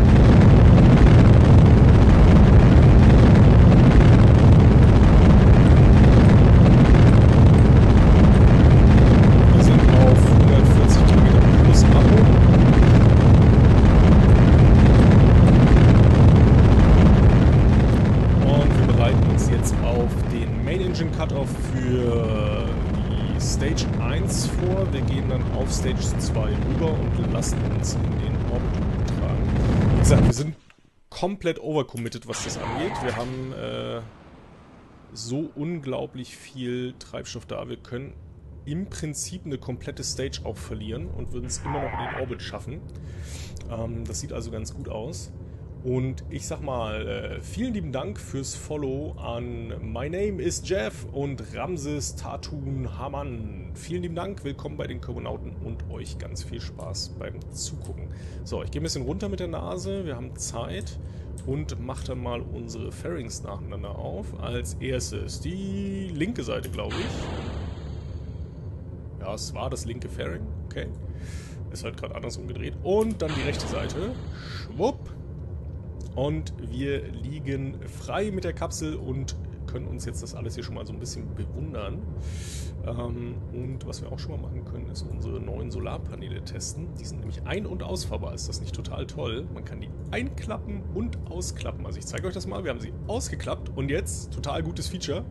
Stage zwei rüber und lassen uns in den Orbit hochtragen. Wie gesagt, wir sind komplett overcommitted, was das angeht. Wir haben äh, so unglaublich viel Treibstoff da. Wir können im Prinzip eine komplette Stage auch verlieren und würden es immer noch in den Orbit schaffen. Ähm, das sieht also ganz gut aus. Und ich sag mal, äh, vielen lieben Dank fürs Follow an My Name is Jeff und Ramses Tatun Hamann. Vielen lieben Dank, willkommen bei den Komonauten und euch ganz viel Spaß beim Zugucken. So, ich gehe ein bisschen runter mit der Nase, wir haben Zeit und mache dann mal unsere Fairings nacheinander auf. Als erstes die linke Seite, glaube ich. Ja, es war das linke Fairing. Okay. Ist halt gerade anders umgedreht. Und dann die rechte Seite. Schwupp. Und wir liegen frei mit der Kapsel und können uns jetzt das alles hier schon mal so ein bisschen bewundern. Ähm, und was wir auch schon mal machen können, ist unsere neuen Solarpaneele testen. Die sind nämlich ein- und ausfahrbar. Ist das nicht total toll? Man kann die einklappen und ausklappen. Also ich zeige euch das mal. Wir haben sie ausgeklappt und jetzt, total gutes Feature.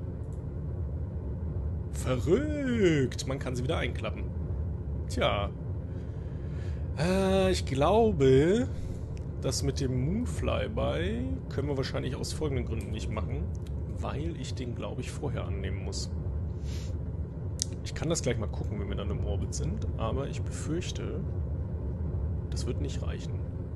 Verrückt! Man kann sie wieder einklappen. Tja. Äh, ich glaube, das mit dem Moonflyby können wir wahrscheinlich aus folgenden Gründen nicht machen, weil ich den, glaube ich, vorher annehmen muss. Ich kann das gleich mal gucken, wenn wir dann im Orbit sind, aber ich befürchte, das wird nicht reichen.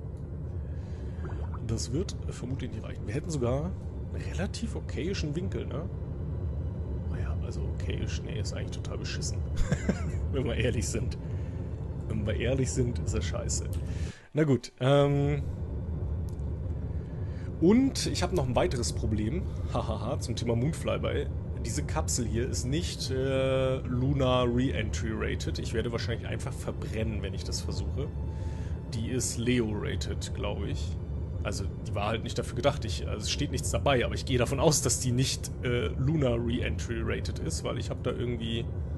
Das wird vermutlich nicht reichen. Wir hätten sogar einen relativ okayischen Winkel, ne? Naja, also okayisch, nee, ist eigentlich total beschissen. Wenn wir ehrlich sind. Wenn wir ehrlich sind, ist das scheiße. Na gut, ähm... und ich habe noch ein weiteres Problem, hahaha, zum Thema Moonflyby. Diese Kapsel hier ist nicht äh, Lunar Re-Entry rated. Ich werde wahrscheinlich einfach verbrennen, wenn ich das versuche. Die ist Leo rated, glaube ich. Also die war halt nicht dafür gedacht. Ich, also es steht nichts dabei, aber ich gehe davon aus, dass die nicht äh, Lunar Re-Entry rated ist, weil ich habe da irgendwie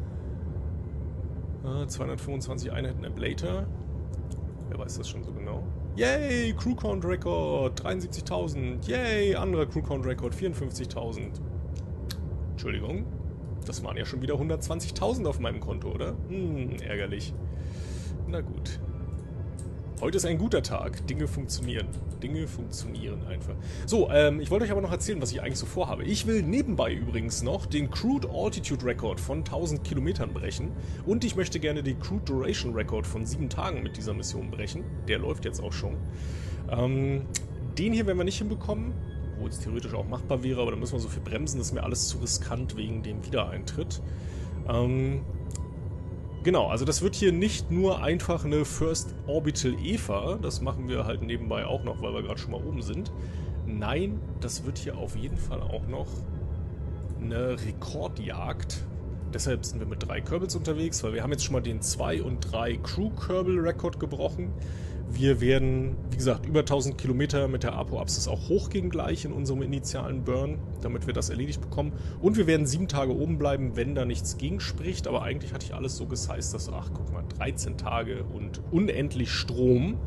äh, zweihundertfünfundzwanzig Einheiten Ablator. Wer weiß das schon so genau? Yay, Crew Count Record dreiundsiebzigtausend. Yay, anderer Crew Count Record vierundfünfzigtausend. Entschuldigung, das waren ja schon wieder hundertzwanzigtausend auf meinem Konto, oder? Hm, ärgerlich. Na gut. Heute ist ein guter Tag. Dinge funktionieren. Dinge funktionieren einfach. So, ähm, ich wollte euch aber noch erzählen, was ich eigentlich so vorhabe. Ich will nebenbei übrigens noch den Crude Altitude Record von tausend Kilometern brechen. Und ich möchte gerne den Crude Duration Record von sieben Tagen mit dieser Mission brechen. Der läuft jetzt auch schon. Ähm, den hier werden wir nicht hinbekommen. Wo es theoretisch auch machbar wäre, aber da müssen wir so viel bremsen, das ist mir alles zu riskant wegen dem Wiedereintritt. Ähm, genau, also das wird hier nicht nur einfach eine First Orbital Eva, das machen wir halt nebenbei auch noch, weil wir gerade schon mal oben sind. Nein, das wird hier auf jeden Fall auch noch eine Rekordjagd. Deshalb sind wir mit drei Kerbals unterwegs, weil wir haben jetzt schon mal den zwei und drei Crew Kerbal Rekord gebrochen. Wir werden, wie gesagt, über tausend Kilometer mit der Apo-Apsis auch hochgehen gleich in unserem initialen Burn, damit wir das erledigt bekommen. Und wir werden sieben Tage oben bleiben, wenn da nichts gegen spricht. Aber eigentlich hatte ich alles so gesized, dass, ach guck mal, dreizehn Tage und unendlich Strom.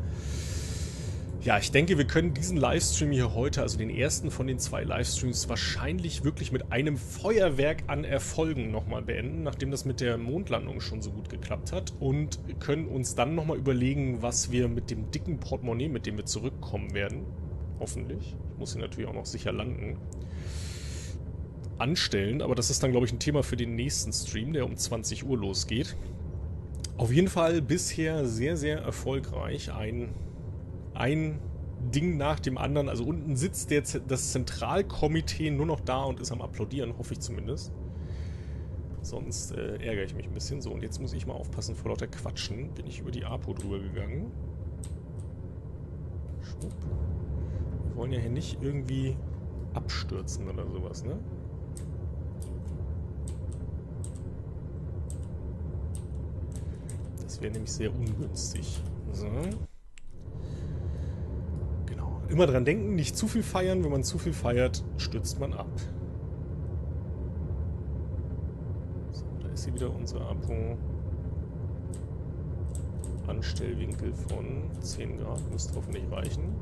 Ja, ich denke, wir können diesen Livestream hier heute, also den ersten von den zwei Livestreams, wahrscheinlich wirklich mit einem Feuerwerk an Erfolgen nochmal beenden, nachdem das mit der Mondlandung schon so gut geklappt hat, und können uns dann nochmal überlegen, was wir mit dem dicken Portemonnaie, mit dem wir zurückkommen werden, hoffentlich, ich muss hier natürlich auch noch sicher landen, anstellen. Aber das ist dann, glaube ich, ein Thema für den nächsten Stream, der um zwanzig Uhr losgeht. Auf jeden Fall bisher sehr, sehr erfolgreich. Ein... Ein Ding nach dem anderen. Also unten sitzt der, das Zentralkomitee nur noch da und ist am Applaudieren, hoffe ich zumindest. Sonst äh, ärgere ich mich ein bisschen. So, und jetzt muss ich mal aufpassen, vor lauter Quatschen bin ich über die Apo drüber gegangen. Schwupp. Wir wollen ja hier nicht irgendwie abstürzen oder sowas, ne? Das wäre nämlich sehr ungünstig. So. Immer dran denken, nicht zu viel feiern. Wenn man zu viel feiert, stürzt man ab. So, da ist hier wieder unsere Apo. Anstellwinkel von zehn Grad. Müsste hoffentlich reichen.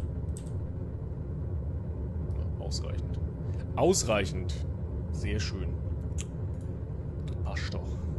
Ja, ausreichend. Ausreichend. Sehr schön. Das passt doch.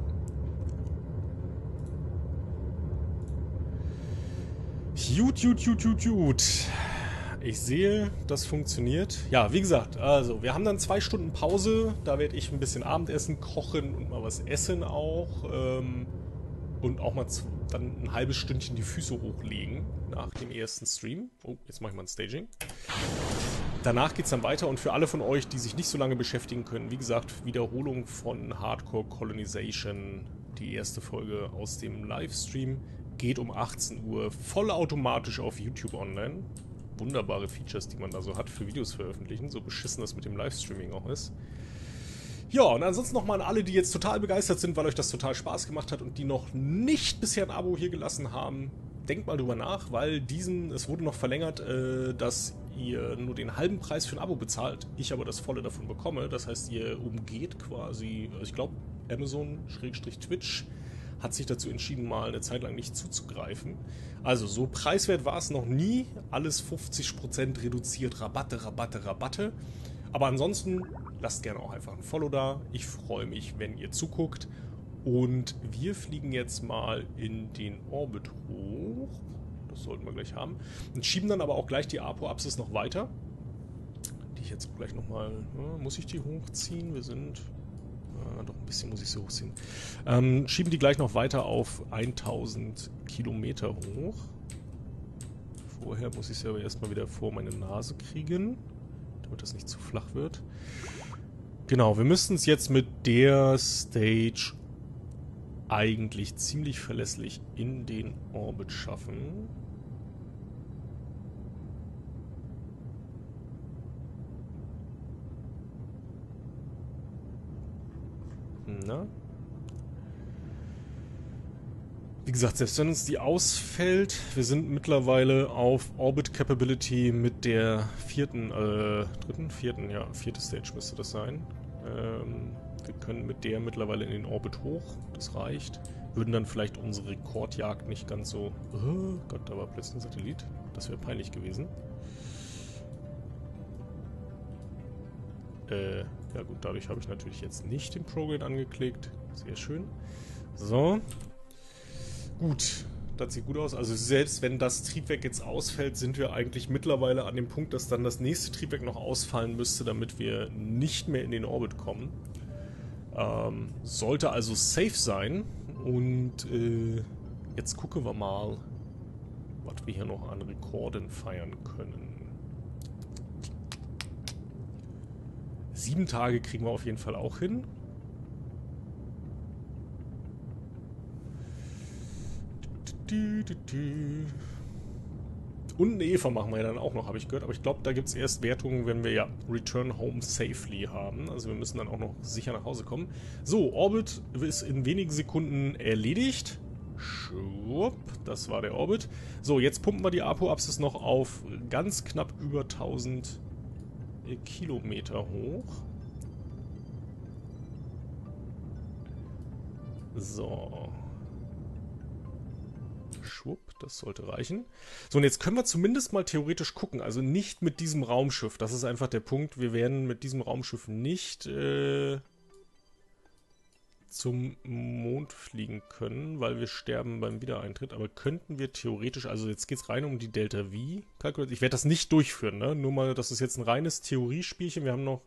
Jut, jut, jut, jut, jut. Ich sehe, das funktioniert. Ja, wie gesagt, also wir haben dann zwei Stunden Pause. Da werde ich ein bisschen Abendessen kochen und mal was essen auch. Ähm, und auch mal zu, dann ein halbes Stündchen die Füße hochlegen nach dem ersten Stream. Oh, jetzt mache ich mal ein Staging. Danach geht es dann weiter, und für alle von euch, die sich nicht so lange beschäftigen können, wie gesagt, Wiederholung von Hardcore Colonization, die erste Folge aus dem Livestream, geht um achtzehn Uhr vollautomatisch auf YouTube online. Wunderbare Features, die man da so hat für Videos veröffentlichen, so beschissen das mit dem Livestreaming auch ist. Ja, und ansonsten nochmal an alle, die jetzt total begeistert sind, weil euch das total Spaß gemacht hat und die noch nicht bisher ein Abo hier gelassen haben. Denkt mal drüber nach, weil diesen, es wurde noch verlängert, äh, dass ihr nur den halben Preis für ein Abo bezahlt, ich aber das volle davon bekomme. Das heißt, ihr umgeht quasi, also ich glaube, Amazon-Twitch hat sich dazu entschieden, mal eine Zeit lang nicht zuzugreifen. Also so preiswert war es noch nie. Alles fünfzig Prozent reduziert, Rabatte, Rabatte, Rabatte. Aber ansonsten lasst gerne auch einfach ein Follow da. Ich freue mich, wenn ihr zuguckt. Und wir fliegen jetzt mal in den Orbit hoch. Das sollten wir gleich haben. Und schieben dann aber auch gleich die Apoapsis noch weiter. Die ich jetzt gleich nochmal... Ja, muss ich die hochziehen? Wir sind... Ja, doch ein bisschen muss ich sie hochziehen. Ähm, schieben die gleich noch weiter auf tausend Kilometer hoch. Vorher muss ich sie aber erstmal wieder vor meine Nase kriegen, damit das nicht zu flach wird. Genau, wir müssten es jetzt mit der Stage eigentlich ziemlich verlässlich in den Orbit schaffen. Na? Wie gesagt, selbst wenn uns die ausfällt, wir sind mittlerweile auf Orbit Capability mit der vierten, äh, dritten, vierten, ja, vierte Stage müsste das sein. Ähm, wir können mit der mittlerweile in den Orbit hoch, das reicht. Würden dann vielleicht unsere Rekordjagd nicht ganz so... Oh Gott, da war plötzlich ein Satellit. Das wäre peinlich gewesen. Äh, ja gut, dadurch habe ich natürlich jetzt nicht den Prograde angeklickt. Sehr schön. So. Gut, das sieht gut aus. Also selbst wenn das Triebwerk jetzt ausfällt, sind wir eigentlich mittlerweile an dem Punkt, dass dann das nächste Triebwerk noch ausfallen müsste, damit wir nicht mehr in den Orbit kommen. Ähm, sollte also safe sein. Und äh, jetzt gucken wir mal, was wir hier noch an Rekorden feiern können. Sieben Tage kriegen wir auf jeden Fall auch hin. Und eine Eva machen wir ja dann auch noch, habe ich gehört. Aber ich glaube, da gibt es erst Wertungen, wenn wir ja Return Home Safely haben. Also wir müssen dann auch noch sicher nach Hause kommen. So, Orbit ist in wenigen Sekunden erledigt. Schwupp, das war der Orbit. So, jetzt pumpen wir die Apoapsis noch auf ganz knapp über tausend Kilometer hoch. So. Schwupp, das sollte reichen. So, und jetzt können wir zumindest mal theoretisch gucken. Also nicht mit diesem Raumschiff. Das ist einfach der Punkt. Wir werden mit diesem Raumschiff nicht äh, zum Mond fliegen können, weil wir sterben beim Wiedereintritt. Aber könnten wir theoretisch, also jetzt geht es rein um die Delta-V-Kalkulation. Ich werde das nicht durchführen, ne? Nur mal, das ist jetzt ein reines Theoriespielchen. Wir haben noch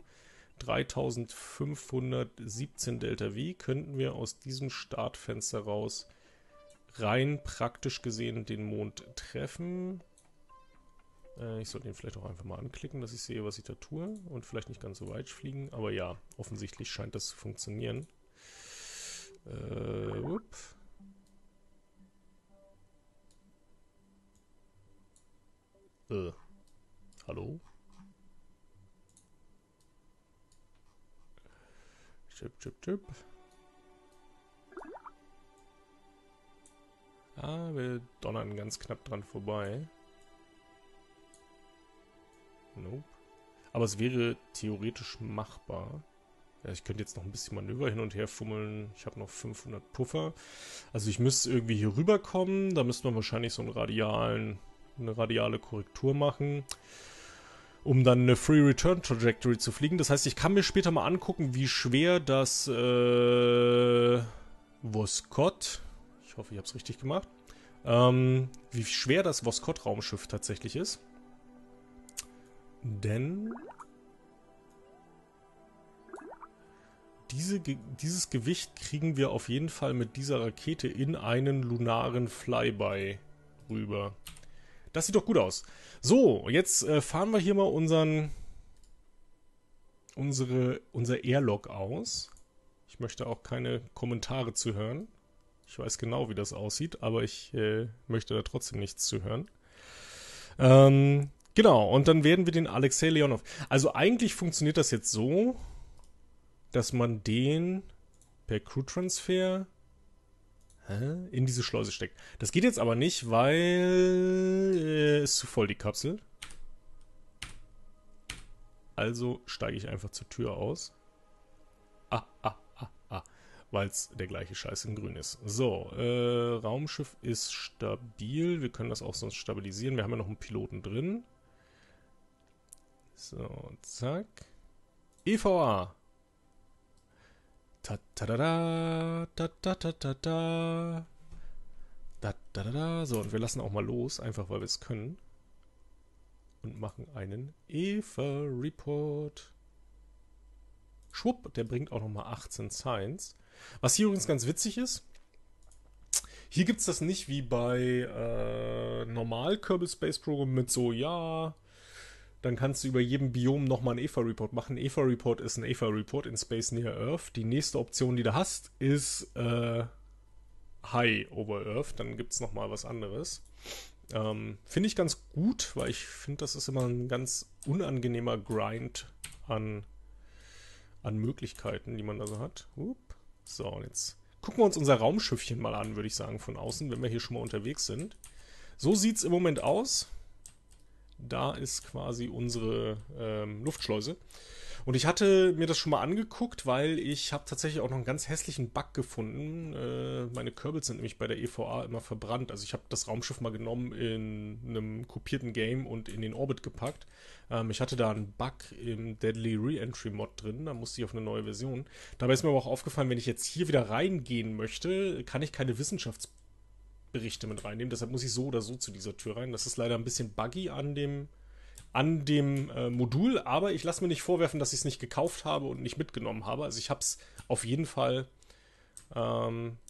dreitausendfünfhundertsiebzehn Delta-V. Könnten wir aus diesem Startfenster raus rein praktisch gesehen den Mond treffen. Äh, ich sollte ihn vielleicht auch einfach mal anklicken, dass ich sehe, was ich da tue. Und vielleicht nicht ganz so weit fliegen. Aber ja, offensichtlich scheint das zu funktionieren. Äh, up. Äh, hallo? Chip, chip, chip. Ah, wir donnern ganz knapp dran vorbei. Nope. Aber es wäre theoretisch machbar. Ja, ich könnte jetzt noch ein bisschen Manöver hin und her fummeln. Ich habe noch fünfhundert Puffer. Also ich müsste irgendwie hier rüberkommen. Da müsste man wahrscheinlich so einen radialen, eine radiale Korrektur machen, um dann eine Free Return Trajectory zu fliegen. Das heißt, ich kann mir später mal angucken, wie schwer das äh, Voskhod, ich hoffe, ich habe es richtig gemacht, ähm, wie schwer das Voskhod-Raumschiff tatsächlich ist. Denn diese, dieses Gewicht kriegen wir auf jeden Fall mit dieser Rakete in einen lunaren Flyby rüber. Das sieht doch gut aus. So, jetzt äh, fahren wir hier mal unseren, unsere, unser Airlock aus. Ich möchte auch keine Kommentare zu hören. Ich weiß genau, wie das aussieht, aber ich äh, möchte da trotzdem nichts zu hören. Ähm, genau, und dann werden wir den Alexei Leonov... Also eigentlich funktioniert das jetzt so, dass man den per Crew-Transfer hä, in diese Schleuse steckt. Das geht jetzt aber nicht, weil äh, ist zu voll die Kapsel. Also steige ich einfach zur Tür aus. Ah, ah, ah, ah. Weil es der gleiche Scheiß in grün ist. So, äh, Raumschiff ist stabil. Wir können das auch sonst stabilisieren. Wir haben ja noch einen Piloten drin. So, zack. E V A. Ta ta da da ta ta ta ta ta da da da da. So, und wir lassen auch mal los, einfach weil wir es können. Und machen einen E V A-Report. Schwupp, der bringt auch nochmal achtzehn Science. Was hier übrigens ganz witzig ist, hier gibt es das nicht wie bei äh, normal Kerbal Space Program mit so, ja, dann kannst du über jedem Biom nochmal einen E V A-Report machen. Ein E V A-Report ist ein E V A-Report in Space Near Earth. Die nächste Option, die du hast, ist äh, High over Earth. Dann gibt es nochmal was anderes. Ähm, finde ich ganz gut, weil ich finde, das ist immer ein ganz unangenehmer Grind an, an Möglichkeiten, die man da so hat. Upp. So, und jetzt gucken wir uns unser Raumschiffchen mal an, würde ich sagen, von außen, wenn wir hier schon mal unterwegs sind. So sieht es im Moment aus. Da ist quasi unsere ähm, Luftschleuse. Und ich hatte mir das schon mal angeguckt, weil ich habe tatsächlich auch noch einen ganz hässlichen Bug gefunden. Äh, meine Kerbals sind nämlich bei der E V A immer verbrannt. Also ich habe das Raumschiff mal genommen in einem kopierten Game und in den Orbit gepackt. Ähm, ich hatte da einen Bug im Deadly Re-Entry Mod drin. Da musste ich auf eine neue Version. Dabei ist mir aber auch aufgefallen, wenn ich jetzt hier wieder reingehen möchte, kann ich keine Wissenschaftsberichte mit reinnehmen. Deshalb muss ich so oder so zu dieser Tür rein. Das ist leider ein bisschen buggy an dem... an dem äh, Modul, aber ich lasse mir nicht vorwerfen, dass ich es nicht gekauft habe und nicht mitgenommen habe. Also ich habe es auf jeden Fall ähm,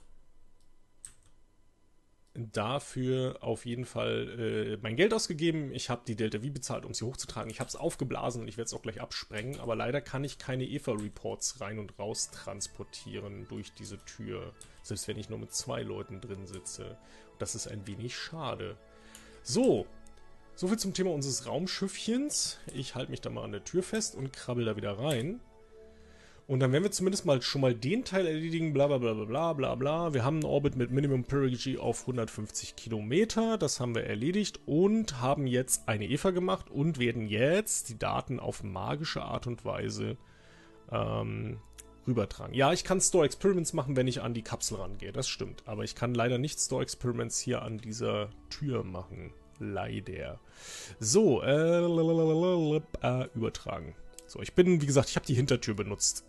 dafür auf jeden Fall äh, mein Geld ausgegeben. Ich habe die Delta V bezahlt, um sie hochzutragen. Ich habe es aufgeblasen und ich werde es auch gleich absprengen, aber leider kann ich keine E V A-Reports rein und raus transportieren durch diese Tür, selbst wenn ich nur mit zwei Leuten drin sitze. Das ist ein wenig schade. So, soviel zum Thema unseres Raumschiffchens. Ich halte mich da mal an der Tür fest und krabbel da wieder rein. Und dann werden wir zumindest mal schon mal den Teil erledigen, bla bla bla bla bla bla. Wir haben einen Orbit mit Minimum Perigee auf hundertfünfzig Kilometer. Das haben wir erledigt und haben jetzt eine E V A gemacht und werden jetzt die Daten auf magische Art und Weise ähm, rübertragen. Ja, ich kann Store Experiments machen, wenn ich an die Kapsel rangehe. Das stimmt. Aber ich kann leider nicht Store Experiments hier an dieser Tür machen. Leider. So, äh, äh, übertragen. So, ich bin, wie gesagt, ich habe die Hintertür benutzt.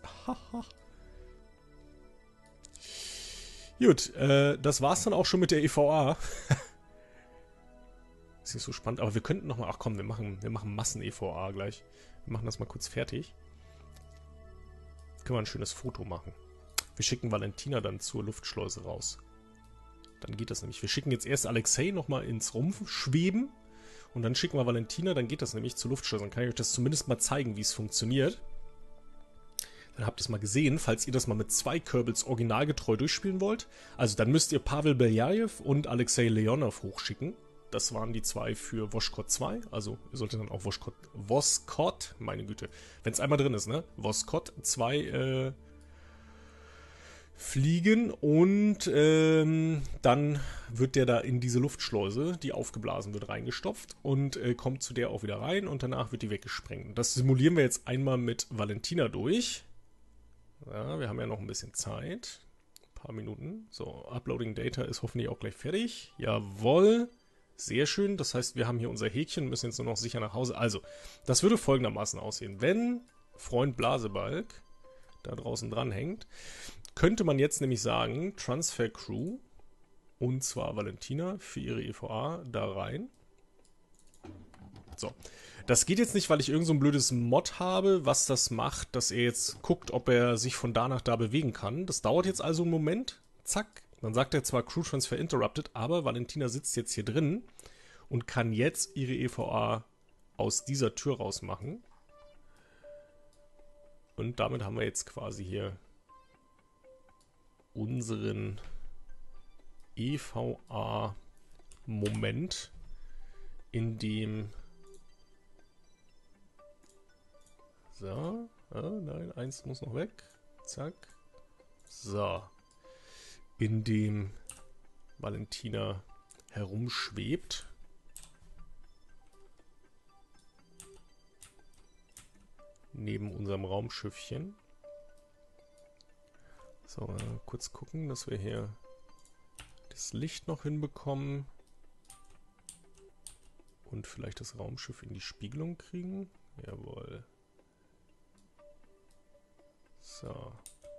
Gut, äh, das war's dann auch schon mit der E V A. Ist nicht so spannend, aber wir könnten nochmal, ach komm, wir machen, wir machen Massen-E V A gleich. Wir machen das mal kurz fertig. Können wir ein schönes Foto machen. Wir schicken Valentina dann zur Luftschleuse raus. Dann geht das nämlich. Wir schicken jetzt erst Alexei nochmal ins Rumpf schweben. Und dann schicken wir Valentina, dann geht das nämlich zur Luftschleuse. Dann kann ich euch das zumindest mal zeigen, wie es funktioniert. Dann habt ihr es mal gesehen, falls ihr das mal mit zwei Kerbals originalgetreu durchspielen wollt. Also dann müsst ihr Pavel Beljajew und Alexei Leonov hochschicken. Das waren die zwei für Voskhod zwei. Also ihr solltet dann auch Voskhod, Voskhod, meine Güte, wenn es einmal drin ist, ne? Voskhod zwei äh, fliegen und ähm, dann wird der da in diese Luftschleuse, die aufgeblasen wird, reingestopft und äh, kommt zu der auch wieder rein und danach wird die weggesprengt. Das simulieren wir jetzt einmal mit Valentina durch. Ja, wir haben ja noch ein bisschen Zeit. Ein paar Minuten. So, Uploading Data ist hoffentlich auch gleich fertig. Jawohl. Sehr schön. Das heißt, wir haben hier unser Häkchen, müssen jetzt nur noch sicher nach Hause. Also, das würde folgendermaßen aussehen. Wenn Freund Blasebalg da draußen dran hängt, könnte man jetzt nämlich sagen, Transfer Crew, und zwar Valentina für ihre E V A da rein. So, das geht jetzt nicht, weil ich irgend so ein blödes Mod habe, was das macht, dass er jetzt guckt, ob er sich von da nach da bewegen kann. Das dauert jetzt also einen Moment, zack. Dann sagt er zwar Crew Transfer Interrupted, aber Valentina sitzt jetzt hier drin und kann jetzt ihre E V A aus dieser Tür raus machen. Und damit haben wir jetzt quasi hier unseren E V A-Moment, in dem... So, Ah, nein, eins muss noch weg. Zack. So. In dem Valentina herumschwebt. Neben unserem Raumschiffchen. So, äh, kurz gucken, dass wir hier das Licht noch hinbekommen. Und vielleicht das Raumschiff in die Spiegelung kriegen. Jawohl. So.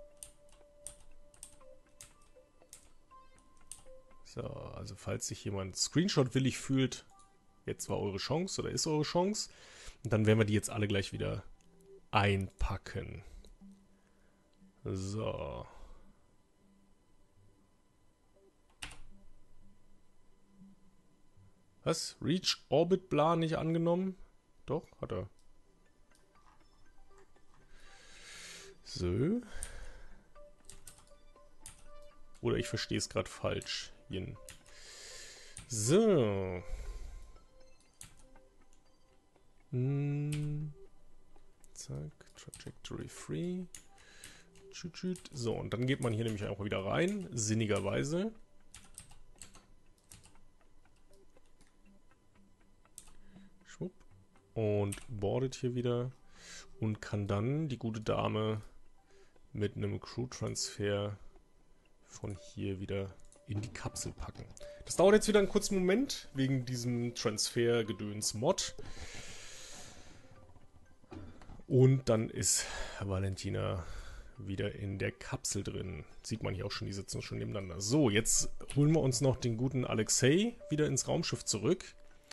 So, also falls sich jemand Screenshot-willig fühlt, jetzt war eure Chance oder ist eure Chance. Und dann werden wir die jetzt alle gleich wieder einpacken. So. Was? Reach Orbit Bla nicht angenommen? Doch, hat er. So. Oder ich verstehe es gerade falsch. Yin. So. Hm. Zack. Trajectory Free. So, und dann geht man hier nämlich auch wieder rein. Sinnigerweise. Schwupp. Und boardet hier wieder. Und kann dann die gute Dame mit einem Crew-Transfer von hier wieder in die Kapsel packen. Das dauert jetzt wieder einen kurzen Moment, wegen diesem Transfer-Gedöns-Mod. Und dann ist Valentina wieder in der Kapsel drin. Sieht man hier auch schon, die sitzen schon nebeneinander. So, jetzt holen wir uns noch den guten Alexei wieder ins Raumschiff zurück.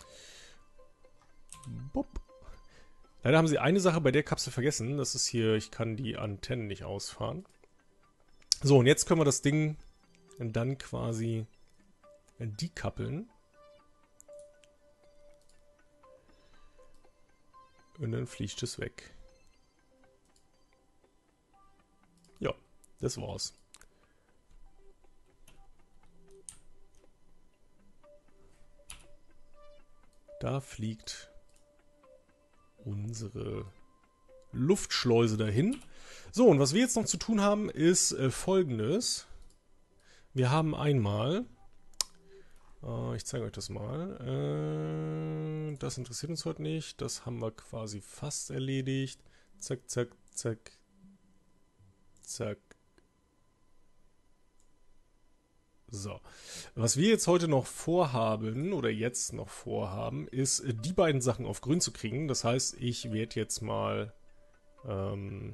Boop. Leider haben sie eine Sache bei der Kapsel vergessen. Das ist hier, ich kann die Antennen nicht ausfahren. So, und jetzt können wir das Ding dann quasi dekappeln. Und dann fliegt es weg. Ja, das war's. Da fliegt unsere Luftschleuse dahin. So, und was wir jetzt noch zu tun haben, ist äh, Folgendes. Wir haben einmal, äh, ich zeige euch das mal, äh, das interessiert uns heute nicht, das haben wir quasi fast erledigt. Zack, zack, zack, zack. So, was wir jetzt heute noch vorhaben, oder jetzt noch vorhaben, ist, die beiden Sachen auf grün zu kriegen. Das heißt, ich werde jetzt mal ähm,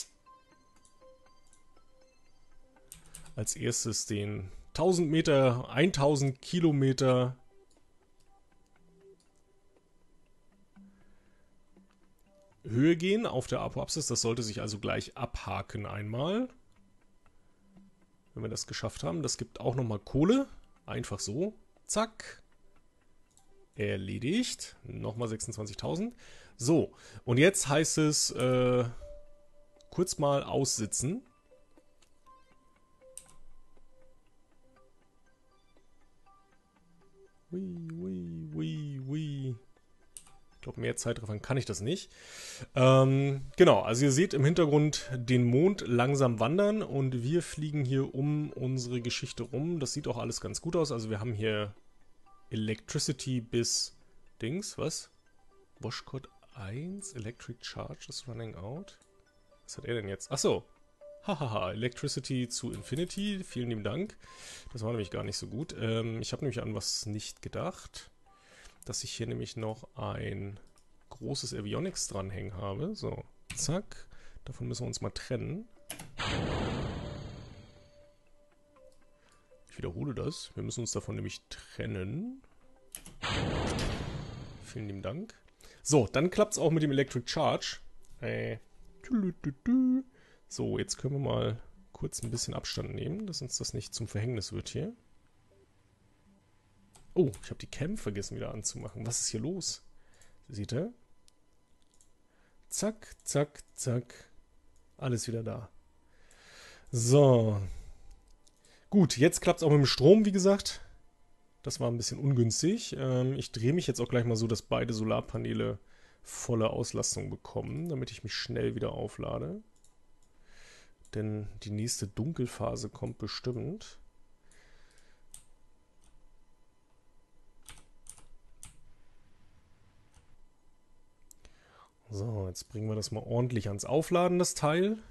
als erstes den tausend Meter, tausend Kilometer Höhe gehen auf der Apoapsis. Das sollte sich also gleich abhaken einmal. Wenn wir das geschafft haben. Das gibt auch nochmal Kohle. Einfach so. Zack. Erledigt. Nochmal sechsundzwanzigtausend. So. Und jetzt heißt es äh, kurz mal aussitzen. Hui, hui, hui, hui. Ich glaube, mehr Zeitraffer kann ich das nicht. Ähm, genau, also ihr seht im Hintergrund den Mond langsam wandern und wir fliegen hier um unsere Geschichte rum. Das sieht auch alles ganz gut aus. Also wir haben hier Electricity bis Dings, was? Washcode eins, Electric Charge is running out. Was hat er denn jetzt? Achso. Hahaha, Electricity zu Infinity. Vielen lieben Dank. Das war nämlich gar nicht so gut. Ähm, ich habe nämlich an was nicht gedacht. Dass ich hier nämlich noch ein großes Avionics dranhängen habe. So, zack. Davon müssen wir uns mal trennen. Ich wiederhole das. Wir müssen uns davon nämlich trennen. Vielen lieben Dank. So, dann klappt es auch mit dem Electric Charge. Äh. So, jetzt können wir mal kurz ein bisschen Abstand nehmen, dass uns das nicht zum Verhängnis wird hier. Oh, ich habe die Cam vergessen wieder anzumachen. Was ist hier los? Seht ihr? Zack, zack, zack. Alles wieder da. So. Gut, jetzt klappt es auch mit dem Strom, wie gesagt. Das war ein bisschen ungünstig. Ähm, ich drehe mich jetzt auch gleich mal so, dass beide Solarpaneele volle Auslastung bekommen, damit ich mich schnell wieder auflade. Denn die nächste Dunkelphase kommt bestimmt. So, jetzt bringen wir das mal ordentlich ans Aufladen, das Teil.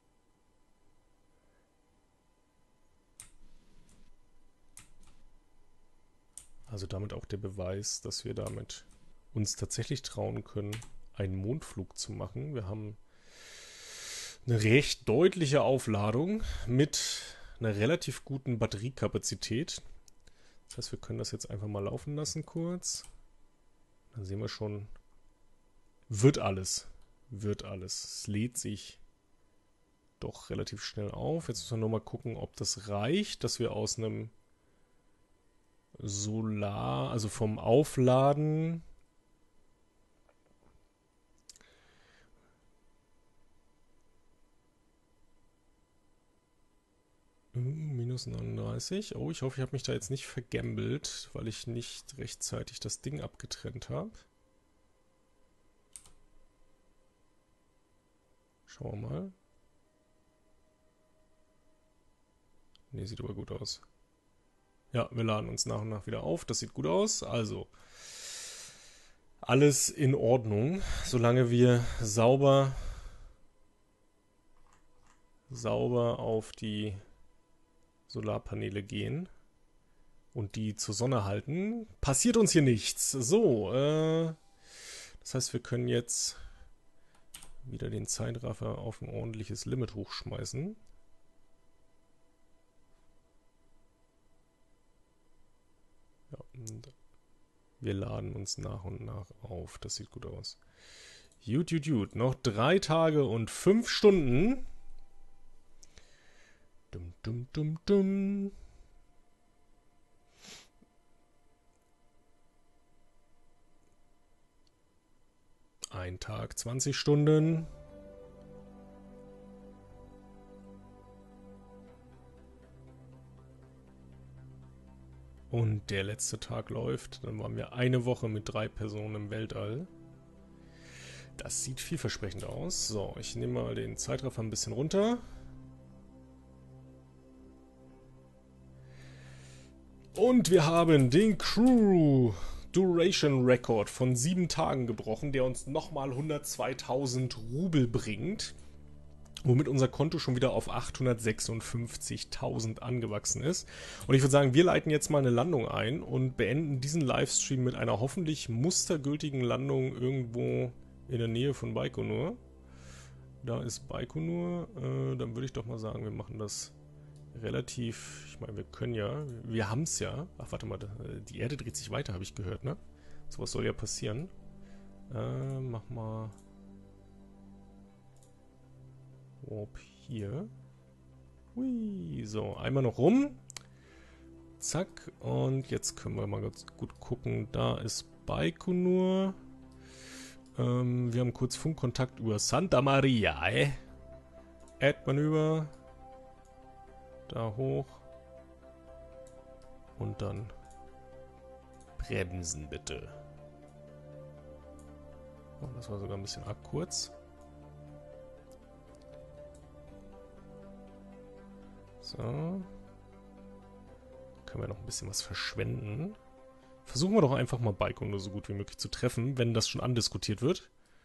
Also damit auch der Beweis, dass wir damit uns tatsächlich trauen können, einen Mondflug zu machen. Wir haben eine recht deutliche Aufladung mit einer relativ guten Batteriekapazität. Das heißt, wir können das jetzt einfach mal laufen lassen kurz. Dann sehen wir schon, wird alles. Wird alles. Es lädt sich doch relativ schnell auf. Jetzt müssen wir nur mal gucken, ob das reicht, dass wir aus einem Solar, also vom Aufladen minus neununddreißig. Oh, ich hoffe, ich habe mich da jetzt nicht vergambelt, weil ich nicht rechtzeitig das Ding abgetrennt habe. Schauen wir mal. Ne, sieht aber gut aus. Ja, wir laden uns nach und nach wieder auf. Das sieht gut aus. Also, alles in Ordnung, solange wir sauber, sauber auf die Solarpaneele gehen und die zur Sonne halten, passiert uns hier nichts. So, äh, das heißt, wir können jetzt wieder den Zeitraffer auf ein ordentliches Limit hochschmeißen. Ja, und wir laden uns nach und nach auf. Das sieht gut aus. Jut, jut, jut. Noch drei Tage und fünf Stunden. Dum, dum, dum, dum. Ein Tag, zwanzig Stunden. Und der letzte Tag läuft. Dann waren wir eine Woche mit drei Personen im Weltall. Das sieht vielversprechend aus. So, ich nehme mal den Zeitraffer ein bisschen runter. Und wir haben den Crew Duration Record von sieben Tagen gebrochen, der uns nochmal hundertzweitausend Rubel bringt, womit unser Konto schon wieder auf achthundertsechsundfünfzigtausend angewachsen ist. Und ich würde sagen, wir leiten jetzt mal eine Landung ein und beenden diesen Livestream mit einer hoffentlich mustergültigen Landung irgendwo in der Nähe von Baikonur. Da ist Baikonur. Äh, dann würde ich doch mal sagen, wir machen das relativ, ich meine, wir können ja, wir haben es ja. Ach, warte mal, die Erde dreht sich weiter, habe ich gehört, ne? Sowas soll ja passieren. Äh, mach mal Warp hier. Hui, so, einmal noch rum. Zack, und jetzt können wir mal ganz gut gucken. Da ist Baikonur. Ähm, wir haben kurz Funkkontakt über Santa Maria, eh? Add-Manöver. Da hoch. Und dann bremsen bitte. Oh, das war sogar ein bisschen arg kurz. So. Können wir noch ein bisschen was verschwenden. Versuchen wir doch einfach mal Baikonur so gut wie möglich zu treffen, wenn das schon andiskutiert wird.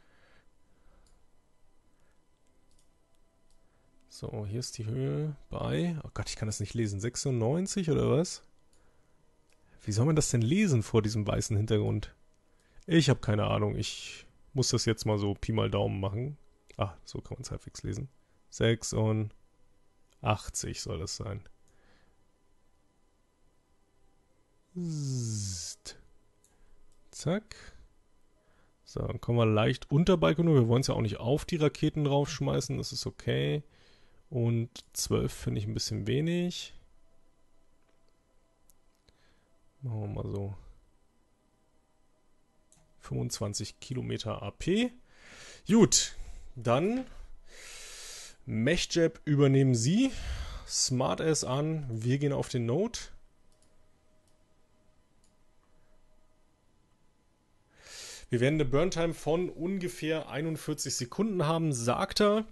So, hier ist die Höhe bei... Oh Gott, ich kann das nicht lesen. sechsundneunzig oder was? Wie soll man das denn lesen vor diesem weißen Hintergrund? Ich habe keine Ahnung. Ich muss das jetzt mal so Pi mal Daumen machen. Ah, so kann man es halbwegs lesen. sechsundachtzig soll das sein. Zzt. Zack. So, dann kommen wir leicht unter Baikonur. Wir wollen es ja auch nicht auf die Raketen draufschmeißen. Das ist okay. Und zwölf finde ich ein bisschen wenig. Machen wir mal so fünfundzwanzig Kilometer A P. Gut, dann MechJeb übernehmen Sie. Smartass an. Wir gehen auf den Node. Wir Wir werden eine Burntime von ungefähr einundvierzig Sekunden haben, sagt er.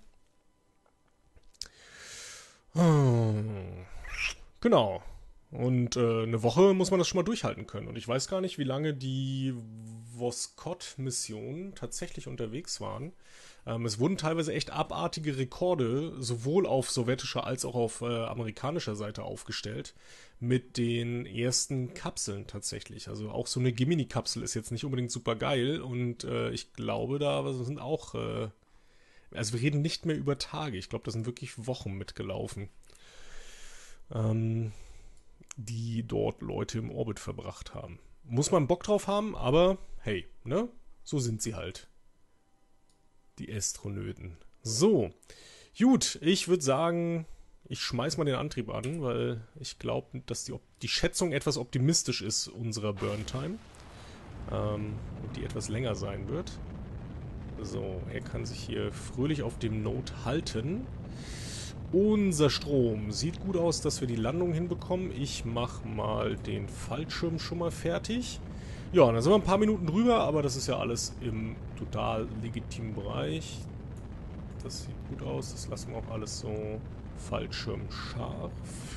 Genau. Und äh, eine Woche muss man das schon mal durchhalten können. Und ich weiß gar nicht, wie lange die Voskhod-Missionen tatsächlich unterwegs waren. Ähm, es wurden teilweise echt abartige Rekorde, sowohl auf sowjetischer als auch auf äh, amerikanischer Seite aufgestellt, mit den ersten Kapseln tatsächlich. Also auch so eine Gemini-Kapsel ist jetzt nicht unbedingt super geil. Und äh, ich glaube, da sind auch... Äh, also wir reden nicht mehr über Tage. Ich glaube, das sind wirklich Wochen mitgelaufen. Ähm... die dort Leute im Orbit verbracht haben. Muss man Bock drauf haben, aber hey, ne? So sind sie halt. Die Astronauten. So, gut, ich würde sagen, ich schmeiß mal den Antrieb an, weil ich glaube, dass die, die Schätzung etwas optimistisch ist unserer Burntime. Ähm, und die etwas länger sein wird. So, er kann sich hier fröhlich auf dem Node halten. Unser Strom. Sieht gut aus, dass wir die Landung hinbekommen. Ich mache mal den Fallschirm schon mal fertig. Ja, dann sind wir ein paar Minuten drüber, aber das ist ja alles im total legitimen Bereich. Das sieht gut aus. Das lassen wir auch alles so. Fallschirm scharf.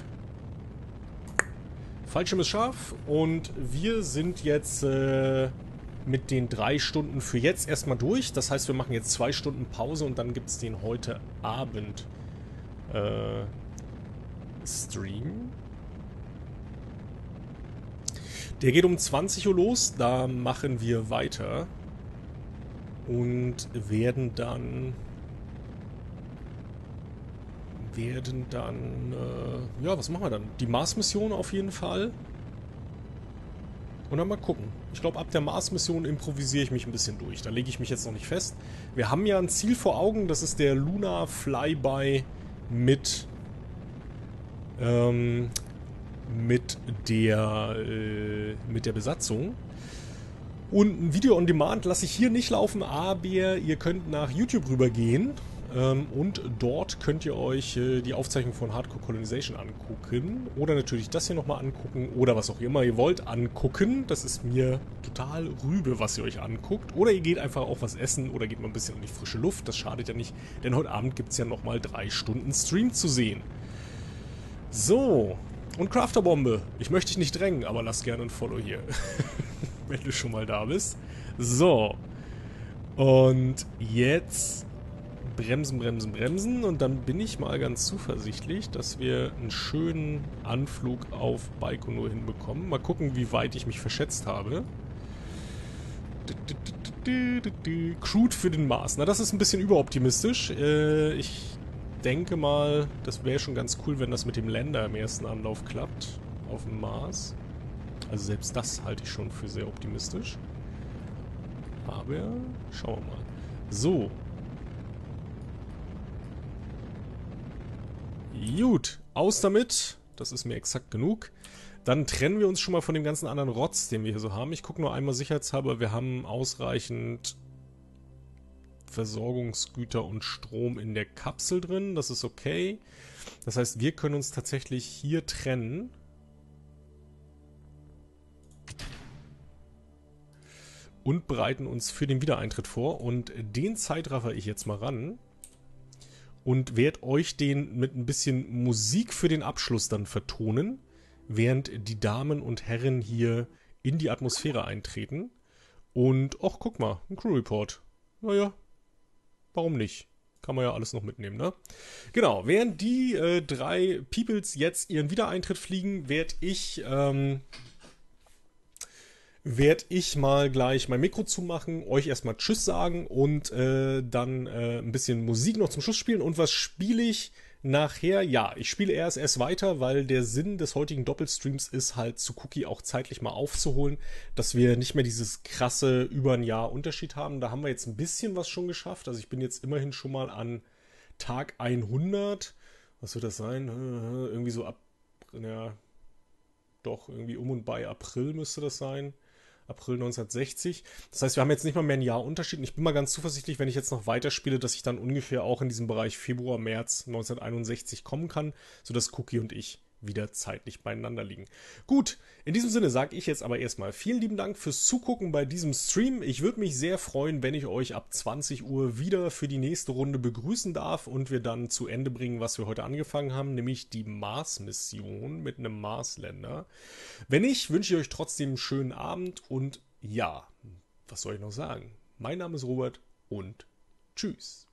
Fallschirm ist scharf und wir sind jetzt äh, mit den drei Stunden für jetzt erstmal durch. Das heißt, wir machen jetzt zwei Stunden Pause und dann gibt es den heute Abend Äh, Stream. Der geht um zwanzig Uhr los, da machen wir weiter und werden dann werden dann äh, ja, was machen wir dann? Die Mars-Mission auf jeden Fall. Und dann mal gucken. Ich glaube, ab der Mars-Mission improvisiere ich mich ein bisschen durch. Da lege ich mich jetzt noch nicht fest. Wir haben ja ein Ziel vor Augen, das ist der Lunar Flyby mit ähm, mit der äh, mit der Besatzung. Und ein Video on Demand lasse ich hier nicht laufen, aber ihr könnt nach YouTube rübergehen ähm, und dort könnt ihr euch äh, die Aufzeichnung von Hardcore Colonization angucken oder natürlich das hier nochmal angucken oder was auch immer ihr wollt angucken. Das ist mir total Rübe, was ihr euch anguckt. Oder ihr geht einfach auch was essen oder geht mal ein bisschen in die frische Luft. Das schadet ja nicht, denn heute Abend gibt es ja nochmal drei Stunden Stream zu sehen. So, und Crafterbombe. Ich möchte dich nicht drängen, aber lass gerne ein Follow hier, wenn du schon mal da bist. So, und jetzt bremsen, bremsen, bremsen und dann bin ich mal ganz zuversichtlich, dass wir einen schönen Anflug auf Baikonur hinbekommen. Mal gucken, wie weit ich mich verschätzt habe. Crude für den Mars. Na, das ist ein bisschen überoptimistisch. Äh, ich denke mal, das wäre schon ganz cool, wenn das mit dem Lander im ersten Anlauf klappt. Auf dem Mars. Also selbst das halte ich schon für sehr optimistisch. Aber schauen wir mal. So. Gut, aus damit. Das ist mir exakt genug. Dann trennen wir uns schon mal von dem ganzen anderen Rotz, den wir hier so haben. Ich gucke nur einmal sicherheitshalber, wir haben ausreichend Versorgungsgüter und Strom in der Kapsel drin. Das ist okay. Das heißt, wir können uns tatsächlich hier trennen. Und bereiten uns für den Wiedereintritt vor. Und den Zeitraffer ich jetzt mal ran. Und werde euch den mit ein bisschen Musik für den Abschluss dann vertonen, während die Damen und Herren hier in die Atmosphäre eintreten. Und, ach, guck mal, ein Crew Report. Naja, warum nicht? Kann man ja alles noch mitnehmen, ne? Genau, während die äh, drei Peoples jetzt ihren Wiedereintritt fliegen, werde ich, ähm, werde ich mal gleich mein Mikro zumachen, euch erstmal Tschüss sagen und äh, dann äh, ein bisschen Musik noch zum Schluss spielen. Und was spiele ich nachher? Ja, ich spiele R S S weiter, weil der Sinn des heutigen Doppelstreams ist halt zu Cookie auch zeitlich mal aufzuholen, dass wir nicht mehr dieses krasse über ein Jahr Unterschied haben. Da haben wir jetzt ein bisschen was schon geschafft. Also ich bin jetzt immerhin schon mal an Tag hundert. Was wird das sein? Irgendwie so ab, ja, doch, irgendwie um und bei April müsste das sein. April neunzehnhundertsechzig. Das heißt, wir haben jetzt nicht mal mehr ein Jahr Unterschied. Und ich bin mal ganz zuversichtlich, wenn ich jetzt noch weiterspiele, dass ich dann ungefähr auch in diesem Bereich Februar, März neunzehnhunderteinundsechzig kommen kann, sodass Cookie und ich wieder zeitlich beieinander liegen. Gut, in diesem Sinne sage ich jetzt aber erstmal vielen lieben Dank fürs Zugucken bei diesem Stream. Ich würde mich sehr freuen, wenn ich euch ab zwanzig Uhr wieder für die nächste Runde begrüßen darf und wir dann zu Ende bringen, was wir heute angefangen haben, nämlich die Mars-Mission mit einem Marsländer. Wenn nicht, wünsche ich euch trotzdem einen schönen Abend und ja, was soll ich noch sagen? Mein Name ist Robert und tschüss.